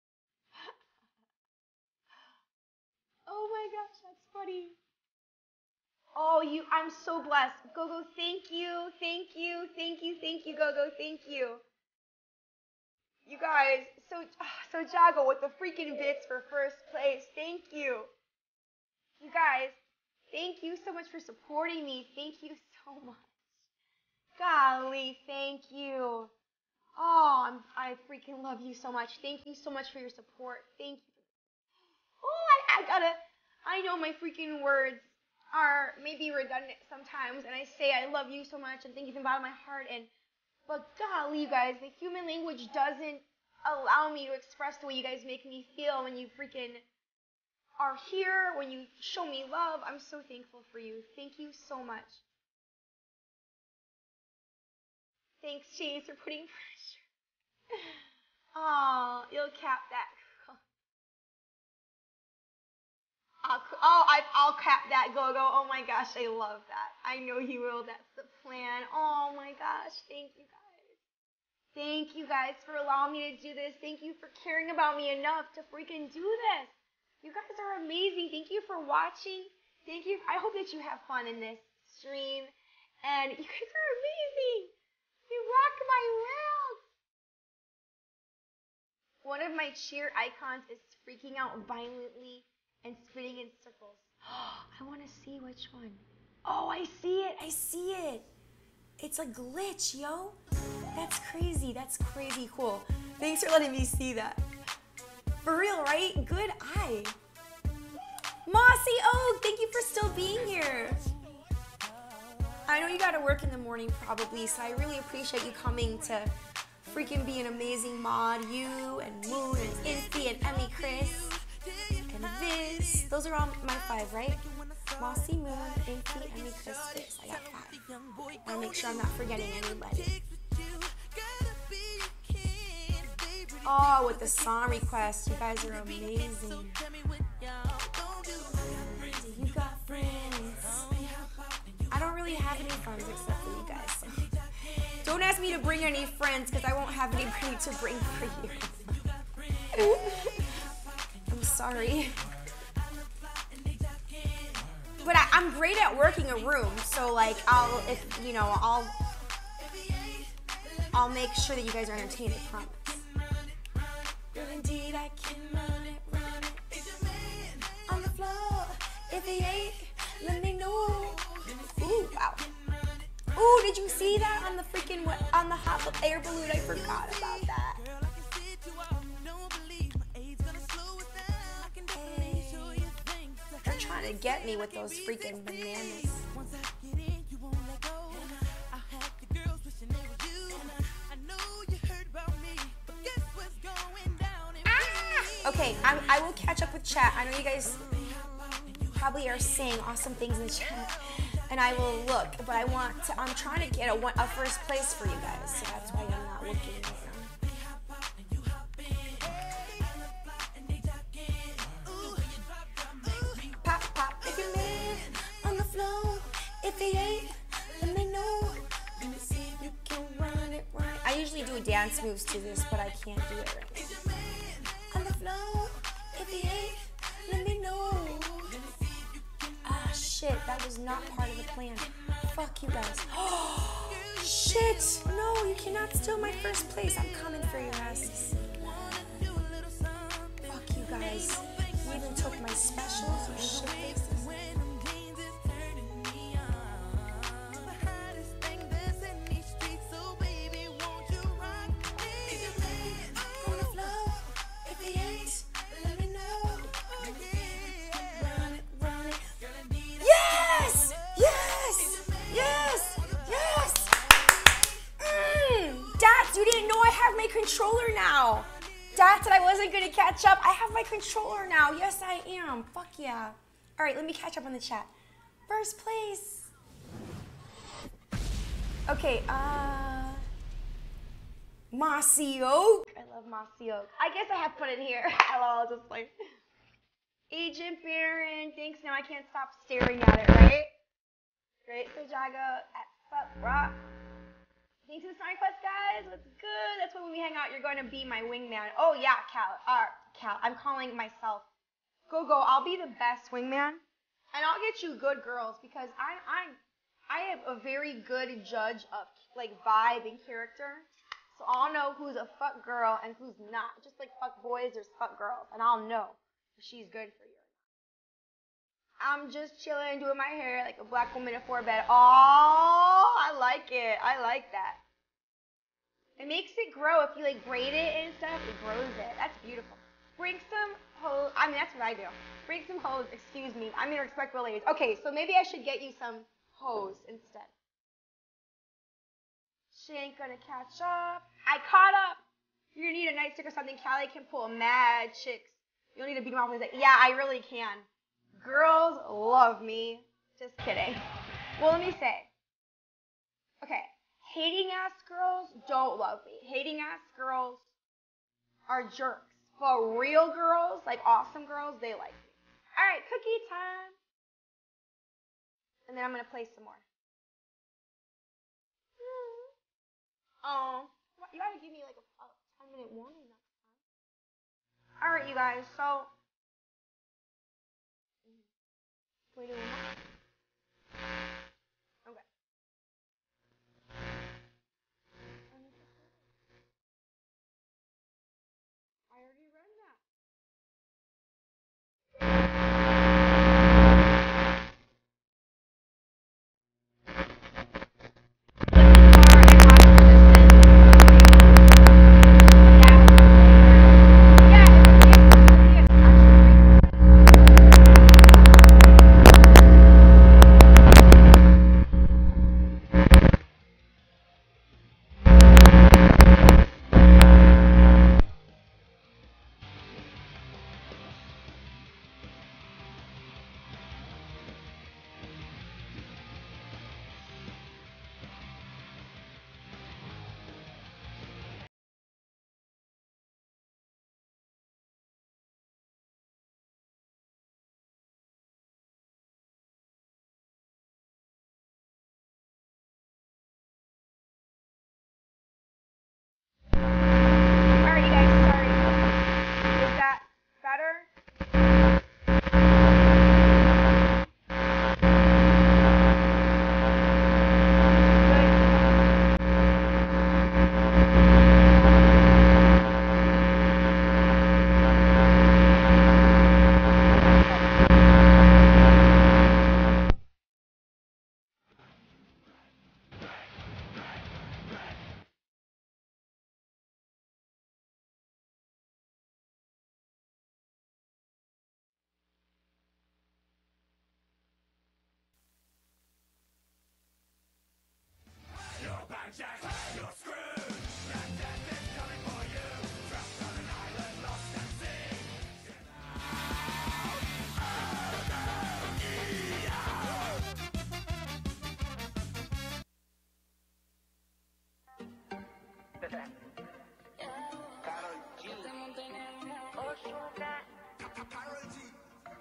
Oh my gosh, that's funny. Oh, you, I'm so blessed. Gogo, thank you, thank you, thank you, thank you, Gogo, thank you. You guys, so, so Jago with the freaking bits for first place. Thank you. You guys, thank you so much for supporting me. Thank you so much. Golly, thank you. Oh, I'm, I freaking love you so much. Thank you so much for your support. Thank you. Oh, I, I gotta, I know my freaking words are maybe redundant sometimes, and I say I love you so much and thank you from the bottom of my heart, and but golly, you guys, the human language doesn't allow me to express the way you guys make me feel when you freaking are here, when you show me love. I'm so thankful for you. Thank you so much. Thanks, James, for putting pressure. Oh, you'll cap that. I'll, oh, I, I'll cap that, Gogo. Oh my gosh, I love that. I know you will. That's the plan. Oh my gosh, thank you guys. Thank you guys for allowing me to do this. Thank you for caring about me enough to freaking do this. You guys are amazing. Thank you for watching. Thank you. I hope that you have fun in this stream. And you guys are amazing. You rock my world. One of my cheer icons is freaking out violently and spinning in circles. I want to see which one. Oh, I see it. I see it. It's a glitch, yo. That's crazy. That's crazy cool. Thanks for letting me see that. For real, right? Good eye. Mossy Oak, thank you for still being here. I know you gotta work in the morning probably, so I really appreciate you coming to freaking be an amazing mod. You and Moon and Infy and Emmy Chris and Viz. Those are all my five, right? Mossy, Moon, Infy, Emmy, Chris, Viz. I got five. I wanna make sure I'm not forgetting anybody. Oh, with the song requests, you guys are amazing. You got friends. I don't really have any friends except for you guys. So. Don't ask me to bring any friends because I won't have anybody to bring for you. I'm sorry. But I, I'm great at working a room, so like I'll, if you know, I'll, I'll make sure that you guys are entertained. I promise. Indeed, I can run it, run it on the floor. If he ain't, let me know. Ooh, wow. Ooh, did you see that on the freaking on the hot air balloon? I forgot about that. Hey. They're trying to get me with those freaking bananas. Okay, I, I will catch up with chat. I know you guys probably are saying awesome things in the chat, and I will look. But I want to. I'm trying to get a, one, a first place for you guys, so that's why I'm not looking right now. Pop, pop, if you're man on the floor, if he ain't, let me know. Let me see if you can run it right. I usually do dance moves to this, but I can't do it right now. On the floor, if he ain't, let me know. Ah, shit, that was not part of the plan. Fuck you guys. Oh, shit, no, you cannot steal my first place. I'm coming for your asses. Fuck you guys. You even took my specials, you shit faces. You didn't know I have my controller now. Dad said I wasn't gonna catch up. I have my controller now. Yes, I am. Fuck yeah. All right, let me catch up on the chat. First place. Okay, uh, Mossy Oak. I love Mossy Oak. I guess I have put it here. Hello, just like Agent Baron. Thanks. Now I can't stop staring at it. Right? Great, so Jago at Fuck Rock. Thanks to the song request, guys. What's good? That's why when we hang out, you're going to be my wingman. Oh, yeah, Cal. Uh, Cal. I'm calling myself. Go, go. I'll be the best wingman. And I'll get you good girls because I I, I am a very good judge of, like, vibe and character. So I'll know who's a fuck girl and who's not. Just like fuck boys, there's fuck girls. And I'll know if she's good for you. I'm just chilling, doing my hair like a black woman in four bed. Oh, I like it. I like that. It makes it grow. If you like braid it and stuff, it grows it. That's beautiful. Bring some hose. I mean, that's what I do. Bring some hose. Excuse me. I'm gonna respectful ladies. Okay, so maybe I should get you some hose instead. She ain't gonna catch up. I caught up. You're gonna need a nightstick or something. Kalli can pull mad chicks. You'll need to beat them off with it. Yeah, I really can. Girls love me. Just kidding. Well, let me say. Okay. Hating ass girls don't love me. Hating ass girls are jerks. But real girls, like awesome girls, they like me. Alright, cookie time. And then I'm going to play some more. Oh, you got to give me like a ten minute warning next time. Alright, you guys, so. Can we do one more? Okay. I already read that.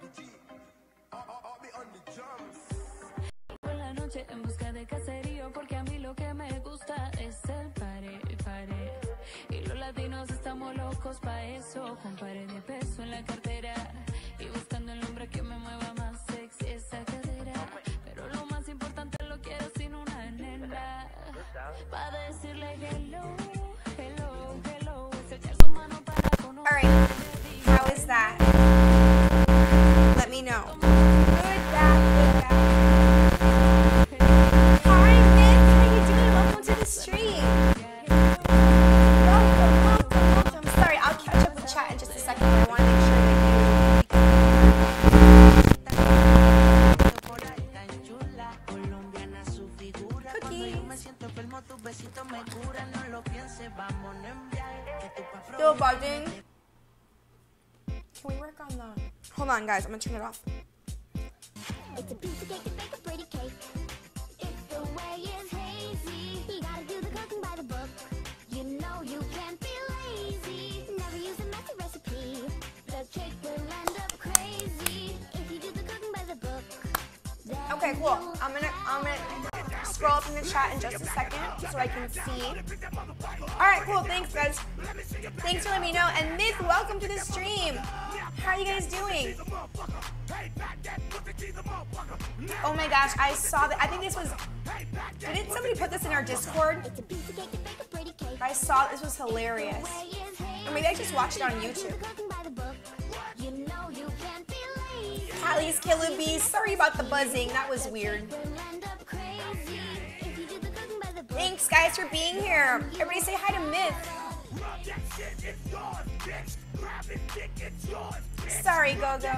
Por la noche en busca de caserío, porque a mí lo que me gusta es el pare, pare. Y los latinos estamos locos pa' eso, con pare de peso en la cartera. Y buscando el hombre que me mueva más sexy esa cadera. Pero lo más importante lo quiero sin una nena. Pa' decirle hello, hello, hello. Estrechar su mano para conocer. Alright, how is that? Let me know. Good, bad, good, bad. Hi, Miss. How you doing? Welcome to the stream. Welcome, welcome, welcome. Sorry, I'll catch up with chat in just a second, but I want to make sure that you... Still buzzing. Can we work on the... Hold on, guys. I'm going to turn it off. It's a piece of cake to bake a pretty cake. If the way is hazy, you gotta do the cooking by the book. You know you can't be lazy. Never use a messy recipe. The cake will end up crazy if you do the cooking by the book. Okay, cool. I'm gonna I'm gonna scroll up in the chat in just a second so I can see. All right, cool. Thanks, guys. Thanks for letting me know. And Myth, welcome to the stream. How are you guys doing? Oh my gosh, I saw that. I think this was. Didn't somebody put this in our Discord? I saw this was hilarious. Or maybe I just watched it on YouTube. Kalli's Killer Bees. Sorry about the buzzing. That was weird. Thanks, guys, for being here. Everybody say hi to Myth. Sorry, Go-Go.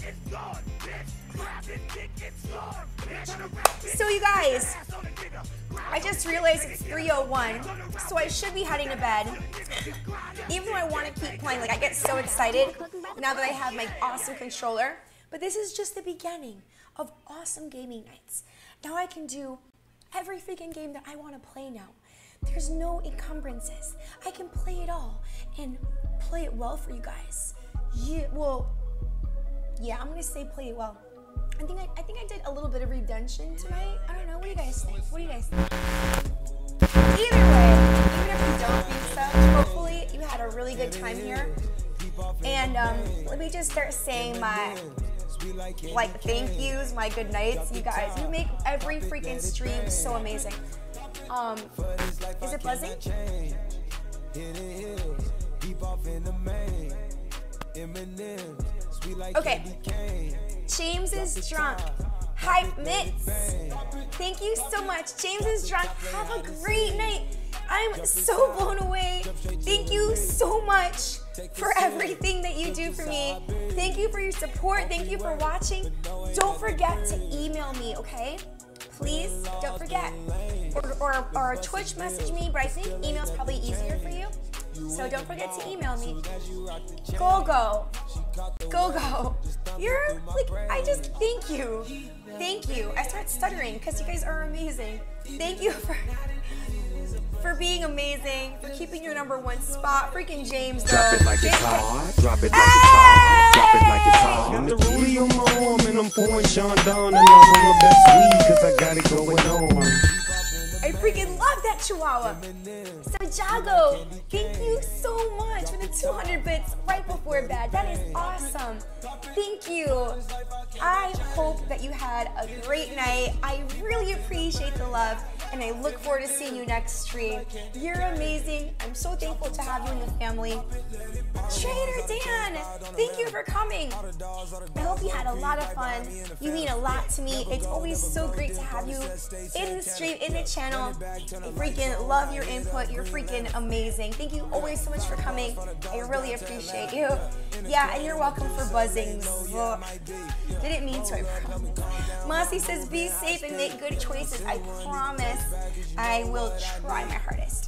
So, you guys, I just realized it's three oh one, so I should be heading to bed. Even though I want to keep playing, like, I get so excited now that I have my awesome controller. But this is just the beginning of awesome gaming nights. Now I can do every freaking game that I want to play now. There's no encumbrances. I can play it all and play it well for you guys. Yeah, well, yeah, I'm gonna say play it well. I think I, I think I did a little bit of redemption tonight. I don't know. What do you guys think? What do you guys think? Either way, even if you don't think so, hopefully you had a really good time here. And um, let me just start saying my like thank yous, my good nights. You guys, you make every freaking stream so amazing. Um, is it buzzing? Okay. James is drunk. Hype Mitts. Thank you so much. James is drunk. Have a great night. I'm so blown away. Thank you so much for everything that you do for me. Thank you for your support. Thank you for watching. Don't forget to email me, okay? Please don't forget. Or, or, or Twitch message me, but I think email's probably easier for you. So don't forget to email me. Go, go. Go, go. You're like, I just thank you. Thank you. I start stuttering because you guys are amazing. Thank you for for being amazing, for keeping your number one spot. Freaking James, though. Drop it like it's hot. Drop it like it's hot. Drop it like it's hot. Got the rollie on my arm and I'm pouring Sean down and I'm on the best weed cause I got it going on. I freaking love that chihuahua. So Jago, thank you so much for the two hundred bits right before bed. That is awesome. Thank you. I hope that you had a great night. I really appreciate the love and I look forward to seeing you next stream. You're amazing. I'm so thankful to have you in the family. Trader Dan, thank you for coming. I hope you had a lot of fun. You mean a lot to me. It's always so great to have you in the stream, in the channel. I freaking love your input. You're freaking amazing. Thank you always so much for coming. I really appreciate you. Yeah, and you're welcome for buzzing. Ugh. Didn't mean to, I promise. Mossy says, be safe and make good choices. I promise I will try my hardest.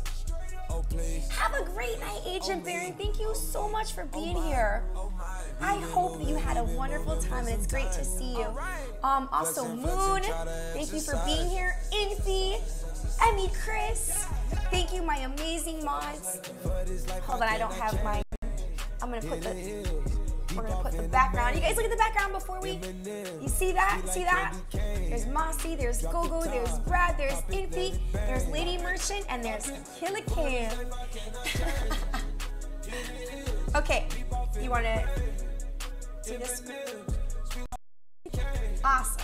Have a great night, Agent Baron. Thank you so much for being here. I hope that you had a wonderful time and it's great to see you. Um, also, Moon, thank you for being here. Infy, Emmy, Chris, thank you, my amazing mods. Hold on, I don't have my, I'm gonna put the, We're gonna put the background. You guys look at the background before we, you see that, see that? There's Mossy, there's Gogo, there's Brad, there's Infy, there's Lady Merchant, and there's Kalli Cam. Okay, you wanna see this? Awesome.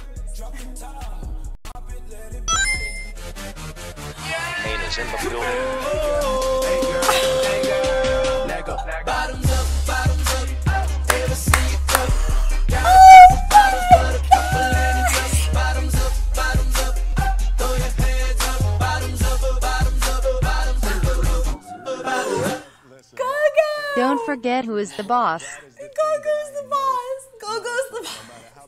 Haters in the building. Hey girl, hey girl, let go. Bottoms up, bottoms up, ever see you go. Got bottoms for the couple ladies up. Bottoms up, bottoms up, throw your hands up. Bottoms up, bottoms up, bottoms up, bottoms up. Gogo! Don't forget who is the boss. Gogo's the boss. Gogo's the boss.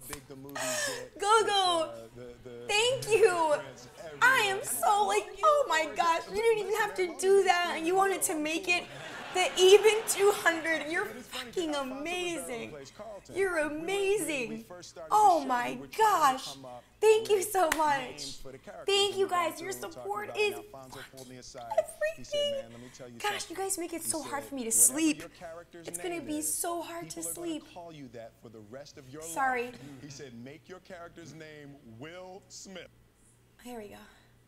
Gogo, thank you. I am so like, oh my gosh, you didn't even have to do that, and you wanted to make it the even two hundred. You're fucking amazing. You're amazing. Oh my gosh. Thank you so much. Thank you guys. Your support is everything. Gosh, you guys make it so hard for me to sleep. It's gonna be so hard to sleep. Sorry. He said, make your character's name Will Smith. Here we go.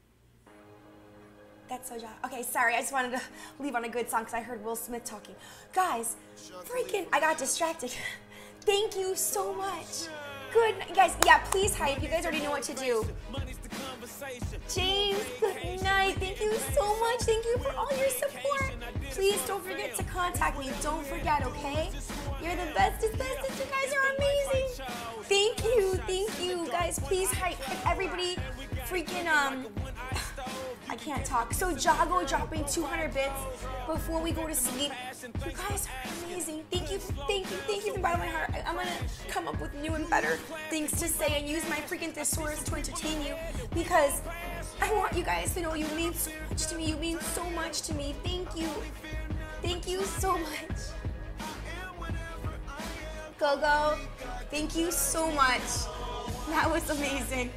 That's so job. Okay, sorry. I just wanted to leave on a good song because I heard Will Smith talking. Guys, freaking, I got distracted. Thank you so much. Good, guys. Yeah, please hype. You guys already know what to do. James, good night. Thank you so much. Thank you for all your support. Please don't forget to contact me. Don't forget, okay? You're the bestest, bestest. You guys are amazing. Thank you, thank you, guys. Please hype, hype everybody. Freaking um, I can't talk. So Jago dropping two hundred bits before we go to sleep. You guys are amazing. Thank you, thank you, thank you from the bottom of my heart. I, I'm gonna come up with new and better things to say and use my freaking thesaurus to entertain you because I want you guys to know you mean so much to me. You mean so much to me. Thank you. Thank you so much. Gogo, thank you so much. That was amazing.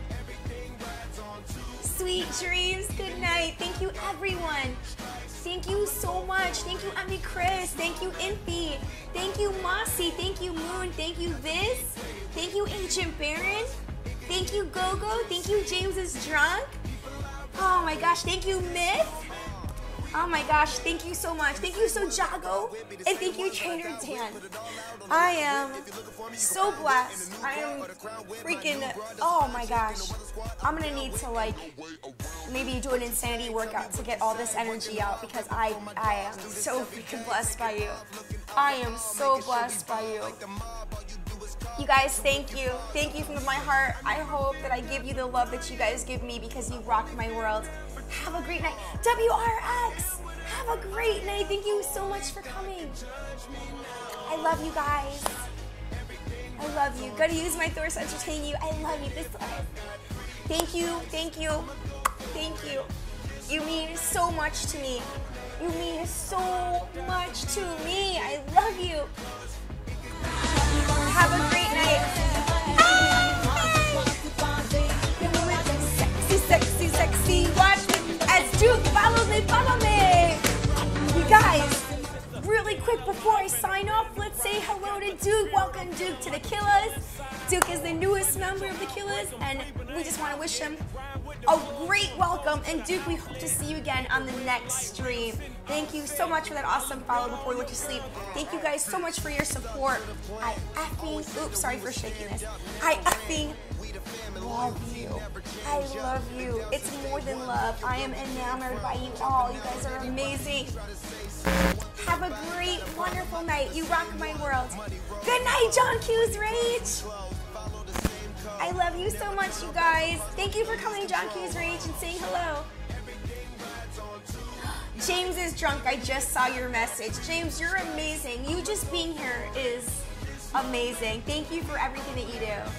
Sweet dreams, good night. Thank you, everyone. Thank you so much. Thank you, Emmy Chris. Thank you, Infy. Thank you, Mossy. Thank you, Moon. Thank you, Viz. Thank you, Ancient Baron. Thank you, Gogo. Thank you, James is drunk. Oh my gosh, thank you, Myth. Oh my gosh, thank you so much. Thank you so Jago, and thank you Trainer Dan. I am so blessed. I am freaking, oh my gosh. I'm gonna need to like, maybe do an insanity workout to get all this energy out because I, I am so freaking blessed by you. I am so blessed by you. You guys, thank you. Thank you from my heart. I hope that I give you the love that you guys give me because you rock my world. Have a great night. W R X, have a great night. Thank you so much for coming. I love you guys. I love you. Gotta use my Thors to entertain you. I love you. This life. Thank you, thank you, thank you. You mean so much to me. You mean so much to me. I love you. Have a great night. Sexy, sexy, sexy. Watch me as Duke. Follow me, follow me. You guys, really quick before I sign off, let's say hello to Duke. Welcome, Duke, to the Killers. Duke is the newest member of the Killers, and we just want to wish him a great welcome. And Duke, we hope to see you again on the next stream. Thank you so much for that awesome follow before we went to sleep. Thank you guys so much for your support. I effing, oops, sorry for shaking this. I effing love you. I love you. It's more than love. I am enamored by you all. You guys are amazing. Have a great, wonderful night. You rock my world. Good night, John Q's Rage. I love you so much, you guys. Thank you for coming, John Q's Rage, and saying hello. James is drunk. I just saw your message. James, you're amazing. You just being here is amazing. Thank you for everything that you do.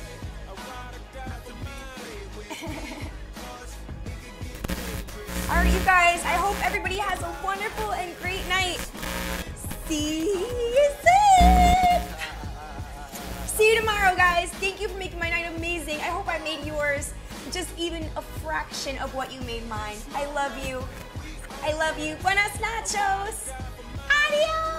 Alright, you guys, I hope everybody has a wonderful and great night. See you soon. See you tomorrow, guys. Thank you for making my night amazing. I hope I made yours just even a fraction of what you made mine. I love you. I love you. Buenas nachos. Adios.